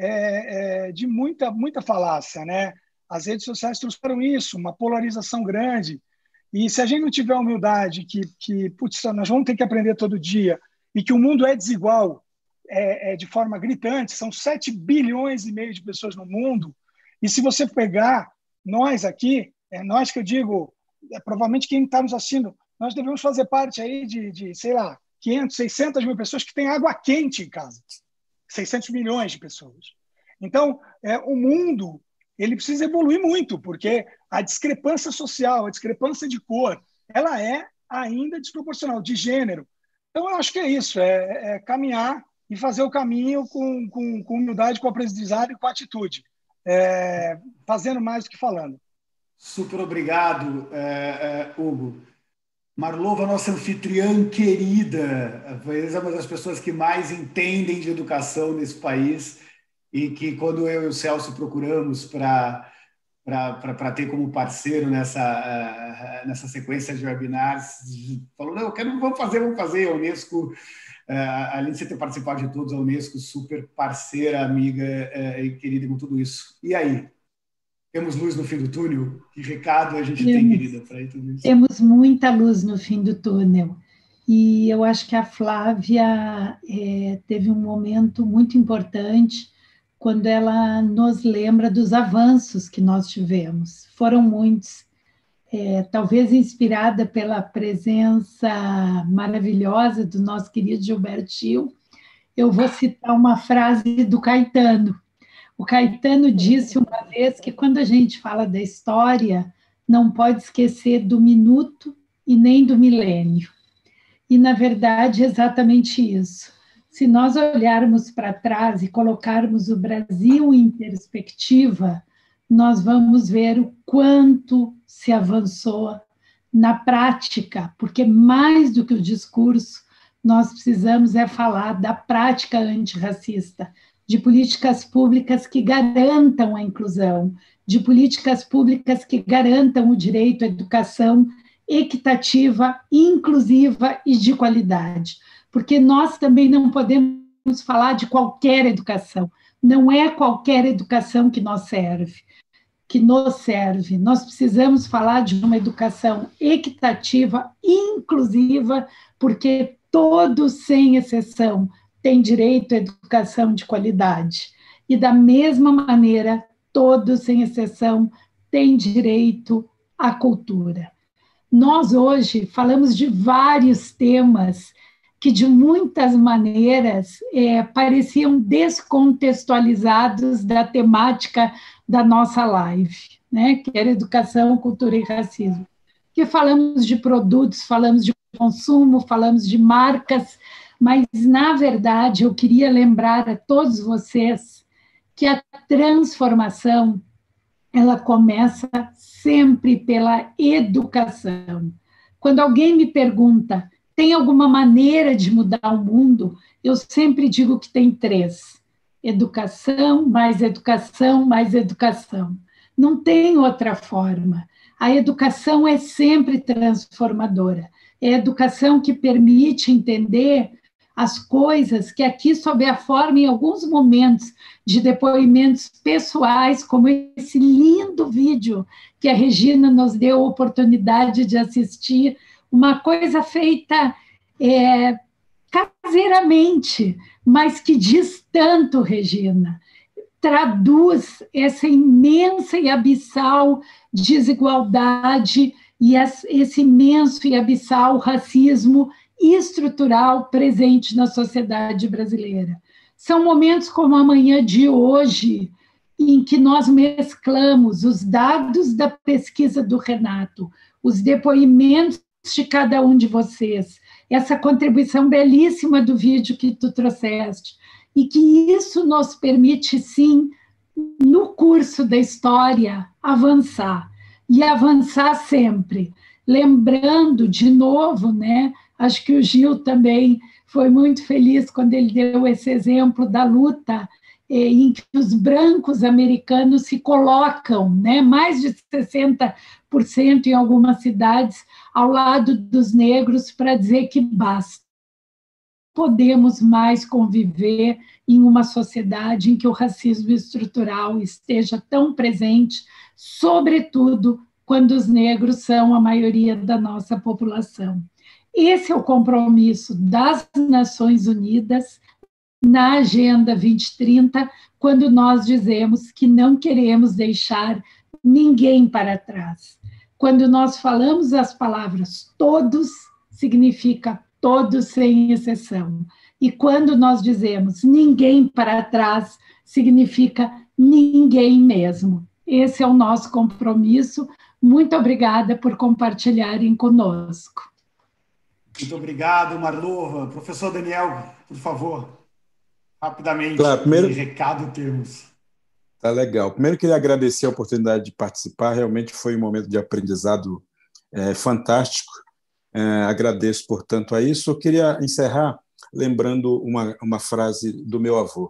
de muita falácia, né? As redes sociais trouxeram isso, uma polarização grande, e se a gente não tiver humildade putz, nós vamos ter que aprender todo dia, e que o mundo é desigual, de forma gritante, são 7,5 bilhões de pessoas no mundo, e se você pegar nós aqui, nós que eu digo, provavelmente quem está nos assistindo, nós devemos fazer parte aí de sei lá, 500, 600 mil pessoas que têm água quente em casa, 600 milhões de pessoas. Então, o mundo ele precisa evoluir muito, porque a discrepância social, a discrepância de cor, ela é ainda desproporcional, de gênero. Então, eu acho que é isso, caminhar e fazer o caminho com humildade, com aprendizado e com atitude, fazendo mais do que falando. Super obrigado, Hugo. Marlova, nossa anfitriã querida, é uma das pessoas que mais entendem de educação nesse país e que, quando eu e o Celso procuramos para ter como parceiro nessa sequência de webinars, falou, não, vamos fazer, a Unesco, além de você ter participado de todos, a Unesco, super parceira, amiga e querida com tudo isso. E aí? Temos luz no fim do túnel? Que recado a gente tem, querida, para ir tudo isso? Temos muita luz no fim do túnel. E eu acho que a Flávia teve um momento muito importante quando ela nos lembra dos avanços que nós tivemos. Foram muitos. Talvez inspirada pela presença maravilhosa do nosso querido Gilberto Gil, eu vou citar uma frase do Caetano. O Caetano disse uma vez que quando a gente fala da história, não pode esquecer do minuto e nem do milênio. E, na verdade, é exatamente isso. se nós olharmos para trás e colocarmos o Brasil em perspectiva, nós vamos ver o quanto se avançou na prática, porque mais do que o discurso, nós precisamos falar da prática antirracista, de políticas públicas que garantam a inclusão, de políticas públicas que garantam o direito à educação equitativa, inclusiva e de qualidade. Porque nós também não podemos falar de qualquer educação, não é qualquer educação que nos serve. Nós precisamos falar de uma educação equitativa, inclusiva, porque todos, sem exceção, têm direito à educação de qualidade. E, da mesma maneira, todos, sem exceção, têm direito à cultura. Nós, hoje, falamos de vários temas que, de muitas maneiras, pareciam descontextualizados da temática da nossa live, né? Que era educação, cultura e racismo. Que falamos de produtos, falamos de consumo, falamos de marcas, mas, na verdade, eu queria lembrar a todos vocês que a transformação ela começa sempre pela educação. Quando alguém me pergunta, tem alguma maneira de mudar o mundo? Eu sempre digo que tem 3. Educação, mais educação, mais educação. Não tem outra forma. A educação é sempre transformadora. É a educação que permite entender as coisas que aqui, sob a forma, em alguns momentos, de depoimentos pessoais, como esse lindo vídeo que a Regina nos deu a oportunidade de assistir, uma coisa feita caseiramente, mas que diz tanto, Regina, traduz essa imensa e abissal desigualdade e esse imenso e abissal racismo estrutural presente na sociedade brasileira. São momentos como a manhã de hoje, em que nós mesclamos os dados da pesquisa do Renato, os depoimentos de cada um de vocês, essa contribuição belíssima do vídeo que tu trouxeste, e que isso nos permite, sim, no curso da história, avançar, e avançar sempre. Lembrando, de novo, né, acho que o Gil também foi muito feliz quando ele deu esse exemplo da luta em que os brancos americanos se colocam, né, mais de 60% em algumas cidades, ao lado dos negros, para dizer que basta. Podemos mais conviver em uma sociedade em que o racismo estrutural esteja tão presente, sobretudo quando os negros são a maioria da nossa população. Esse é o compromisso das Nações Unidas na Agenda 2030, quando nós dizemos que não queremos deixar ninguém para trás. Quando nós falamos as palavras todos, significa todos sem exceção. E quando nós dizemos ninguém para trás, significa ninguém mesmo. Esse é o nosso compromisso. Muito obrigada por compartilharem conosco. Muito obrigado, Marlova. Professor Daniel, por favor, rapidamente, claro, primeiro, que recado temos? Tá legal. Primeiro, queria agradecer a oportunidade de participar, realmente foi um momento de aprendizado fantástico. Agradeço, portanto, a isso. Eu queria encerrar lembrando uma frase do meu avô.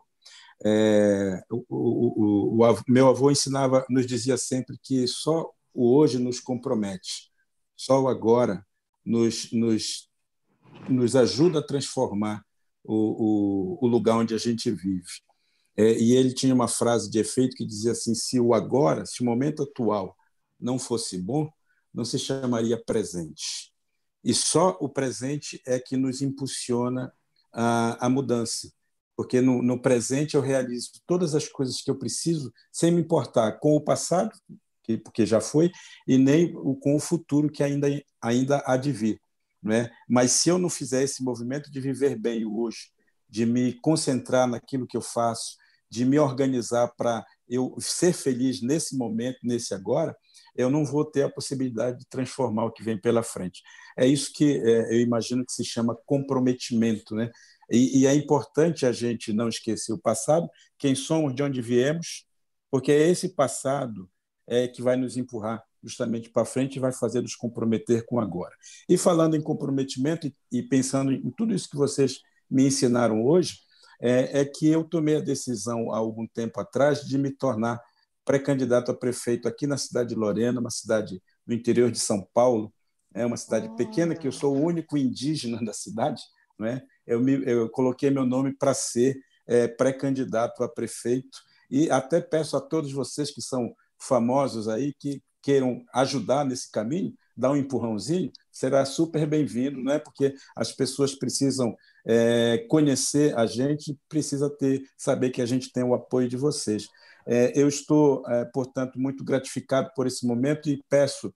Meu avô nos dizia sempre que só o hoje nos compromete, só o agora nos ajuda a transformar o lugar onde a gente vive. E ele tinha uma frase de efeito que dizia assim: se o agora, se o momento atual não fosse bom, não se chamaria presente. E só o presente é que nos impulsiona a mudança, porque no presente eu realizo todas as coisas que eu preciso, sem me importar com o passado, porque já foi, e nem com o futuro, que ainda há de vir. Não é? Mas se eu não fizer esse movimento de viver bem hoje, de me concentrar naquilo que eu faço, de me organizar para eu ser feliz nesse momento, nesse agora, eu não vou ter a possibilidade de transformar o que vem pela frente. É isso que eu imagino que se chama comprometimento, né? E é importante a gente não esquecer o passado, quem somos, de onde viemos, porque é esse passado que vai nos empurrar justamente para frente e vai fazer nos comprometer com o agora. E falando em comprometimento e pensando em tudo isso que vocês me ensinaram hoje, é que eu tomei a decisão há algum tempo atrás de me tornar pré-candidato a prefeito aqui na cidade de Lorena, uma cidade do interior de São Paulo, é uma cidade pequena, que eu sou o único indígena da cidade, não é? Eu coloquei meu nome para ser pré-candidato a prefeito e até peço a todos vocês que são famosos aí, que queiram ajudar nesse caminho, dar um empurrãozinho, será super bem-vindo, não é? Porque as pessoas precisam conhecer a gente, precisa saber que a gente tem o apoio de vocês. Eu estou, portanto, muito gratificado por esse momento e peço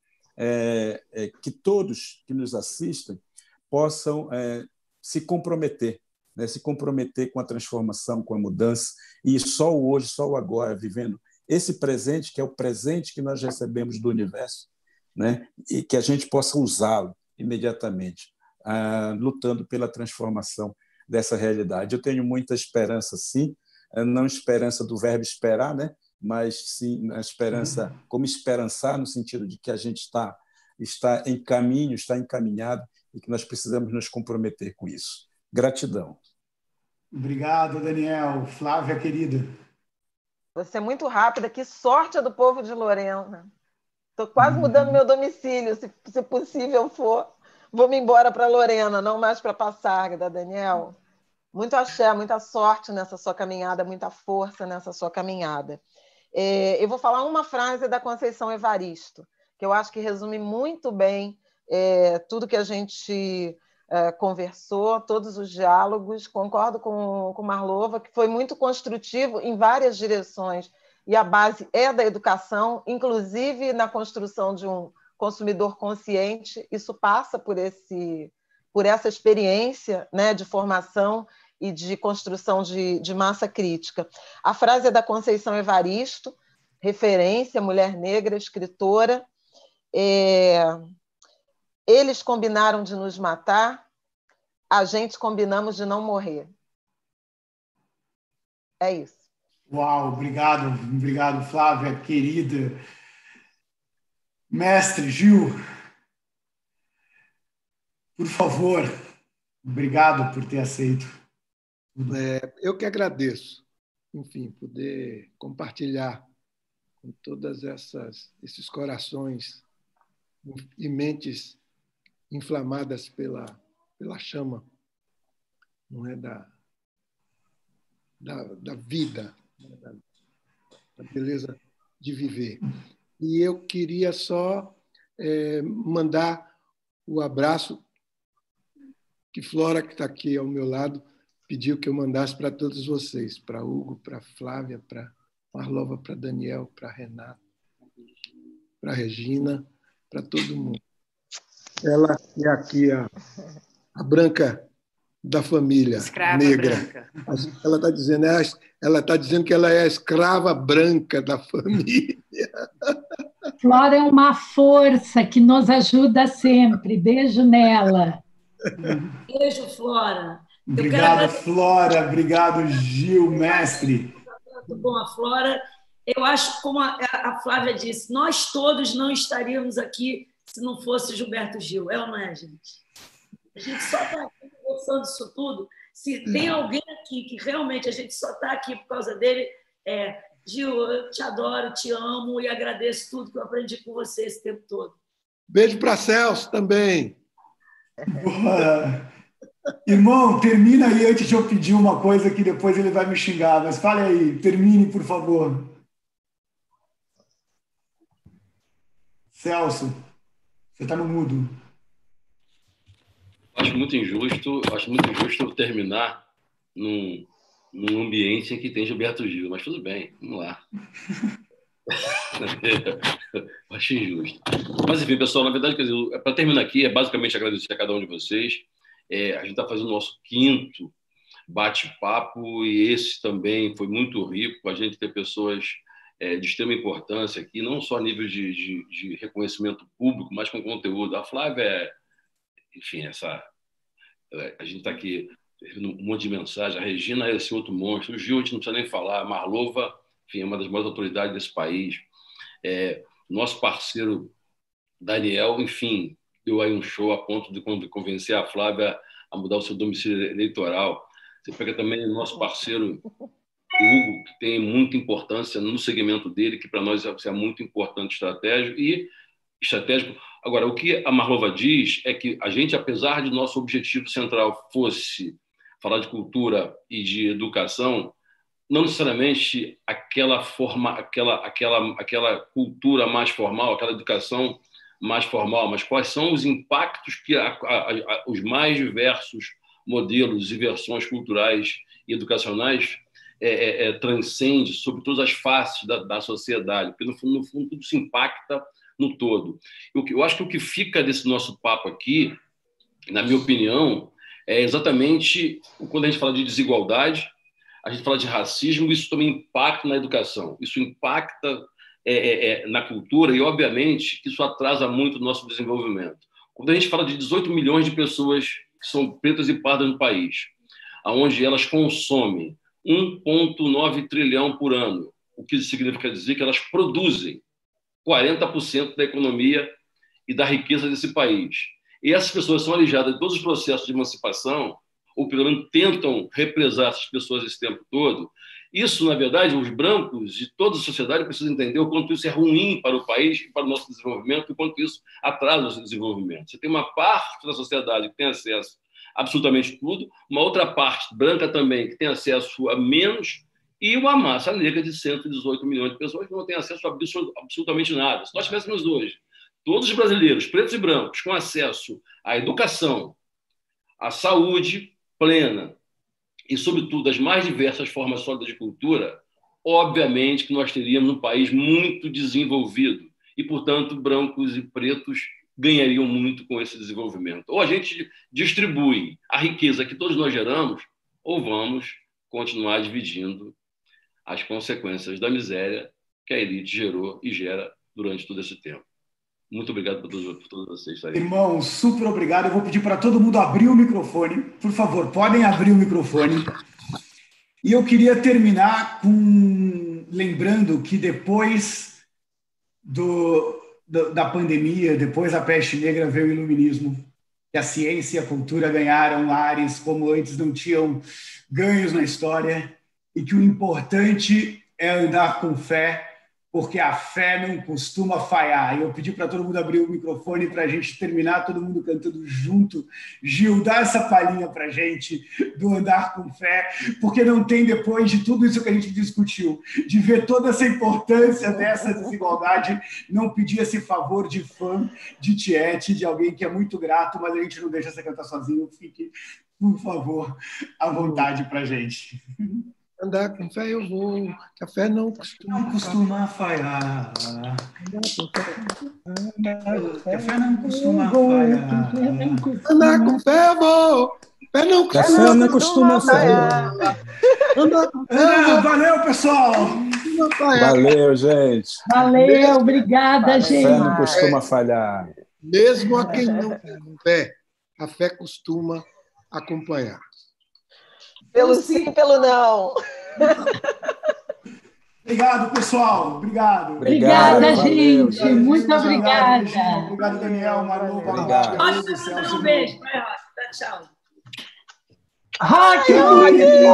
que todos que nos assistem possam se comprometer, né? Se comprometer com a transformação, com a mudança, e só o hoje, só o agora, vivendo esse presente, que é o presente que nós recebemos do universo, né? E que a gente possa usá-lo imediatamente, lutando pela transformação dessa realidade. Eu tenho muita esperança, sim, não esperança do verbo esperar, né? Mas sim a esperança como esperançar, no sentido de que a gente está em caminho, está encaminhado e que nós precisamos nos comprometer com isso. Gratidão. Obrigado, Daniel. Flávia, querida. Você é muito rápida. Que sorte do povo de Lorena. Estou quase mudando meu domicílio, se possível for. Vou me embora para Lorena, não mais para Passarga, Daniel. Muito axé, muita sorte nessa sua caminhada, muita força nessa sua caminhada. Eu vou falar uma frase da Conceição Evaristo, que eu acho que resume muito bem tudo que a gente conversou, todos os diálogos. Concordo com Marlova, que foi muito construtivo em várias direções, e a base é da educação, inclusive na construção de um consumidor consciente. Isso passa por essa experiência, né, de formação e de construção de massa crítica. A frase é da Conceição Evaristo, referência, mulher negra, escritora. Eles combinaram de nos matar, a gente combinamos de não morrer. É isso. Uau, obrigado, Flávia, querida. Mestre Gil, por favor, obrigado por ter aceito. Eu que agradeço, enfim, poder compartilhar com todas esses corações e mentes inflamadas pela chama, não é, da vida, da beleza de viver. E eu queria só mandar o abraço que Flora, que está aqui ao meu lado, pediu que eu mandasse para todos vocês, para Hugo, para Flávia, para Marlova, para Daniel, para Renato, para Regina, para todo mundo. Ela é aqui a branca da família, escrava negra. Branca. Ela está dizendo que ela é a escrava branca da família. Flora é uma força que nos ajuda sempre. Beijo nela. Beijo, Flora. Obrigado, Flora. Obrigado, Gil, mestre. Muito bom, a Flora. Eu acho, como a Flávia disse, nós todos não estaríamos aqui se não fosse Gilberto Gil. É ou não é, gente? A gente só está aqui conversando isso tudo. Se tem alguém aqui que realmente a gente só está aqui por causa dele, Gil, eu te adoro, te amo e agradeço tudo que eu aprendi com você esse tempo todo. Beijo para Celso também. Boa. Irmão, termina aí antes de eu pedir uma coisa que depois ele vai me xingar, mas fale aí, termine, por favor. Celso, você está no mudo. Acho muito injusto terminar num ambiente em que tem Gilberto Gil, mas tudo bem, vamos lá. Acho injusto. Mas, enfim, pessoal, na verdade, para terminar aqui, é basicamente agradecer a cada um de vocês. A gente está fazendo o nosso 5º bate-papo e esse também foi muito rico, a gente ter pessoas de extrema importância aqui, não só a nível de reconhecimento público, mas com conteúdo. A Flávia, enfim, a gente está aqui um monte de mensagem. A Regina é esse outro monstro. O Gil, a gente não precisa nem falar. A Marlova, enfim, é uma das maiores autoridades desse país. Nosso parceiro Daniel, enfim, deu aí um show a ponto de convencer a Flávia a mudar o seu domicílio eleitoral. Você pega também o nosso parceiro Hugo, que tem muita importância no segmento dele, que para nós é muito importante, estratégico. Agora, o que a Marlova diz é que a gente, apesar de nosso objetivo central fosse falar de cultura e de educação, não necessariamente aquela cultura mais formal, aquela educação mais formal, mas quais são os impactos que os mais diversos modelos e versões culturais e educacionais transcende sobre todas as faces da sociedade, porque, no fundo, tudo se impacta no todo. Eu acho que o que fica desse nosso papo aqui, na minha opinião, é exatamente quando a gente fala de desigualdade, a gente fala de racismo, isso também impacta na educação, isso impacta na cultura e, obviamente, isso atrasa muito o nosso desenvolvimento. Quando a gente fala de 18 milhões de pessoas que são pretas e pardas no país, onde elas consomem 1,9 trilhão por ano, o que significa dizer que elas produzem 40% da economia e da riqueza desse país. E essas pessoas são alijadas de todos os processos de emancipação, ou pelo menos tentam represar essas pessoas esse tempo todo. Isso, na verdade, os brancos de toda a sociedade precisam entender o quanto isso é ruim para o país e para o nosso desenvolvimento, e o quanto isso atrasa o desenvolvimento. Você tem uma parte da sociedade que tem acesso a absolutamente tudo, uma outra parte branca também que tem acesso a menos, e uma massa negra de 118 milhões de pessoas que não tem acesso a absolutamente nada. Se nós tivéssemos hoje todos os brasileiros, pretos e brancos, com acesso à educação, à saúde plena e, sobretudo, as mais diversas formas sólidas de cultura, obviamente que nós teríamos um país muito desenvolvido e, portanto, brancos e pretos ganhariam muito com esse desenvolvimento. Ou a gente distribui a riqueza que todos nós geramos, ou vamos continuar dividindo as consequências da miséria que a elite gerou e gera durante todo esse tempo. Muito obrigado por todos vocês. Irmão, super obrigado. Eu vou pedir para todo mundo abrir o microfone. Por favor, podem abrir o microfone. E eu queria terminar lembrando que depois da pandemia, depois da peste negra, veio o iluminismo. Que a ciência e a cultura ganharam ares como antes não tinham ganhos na história. E que o importante é andar com fé, porque a fé não costuma falhar. E eu pedi para todo mundo abrir o microfone para a gente terminar, todo mundo cantando junto. Gil, dá essa palhinha para a gente do andar com fé, porque não tem, depois de tudo isso que a gente discutiu, de ver toda essa importância dessa desigualdade, não pedir esse favor de fã, de tiete, de alguém que é muito grato, mas a gente não deixa você cantar sozinho. Fique, por favor, à vontade para a gente. Andar com fé eu vou, que a fé não costuma falhar. Que a fé não costuma falhar. Andar com fé eu vou, fé não costuma falhar. Andar com fé. Valeu, pessoal. Valeu, gente. Valeu, obrigada, gente. A fé não costuma falhar. Mesmo a quem não tem fé, a fé costuma acompanhar. Pelo sim, pelo não. Obrigado, pessoal. Obrigado. Obrigada, gente. Valeu, muito obrigada. Obrigado, Daniel, Marlova. Obrigado. Um beijo. Tchau. Rock!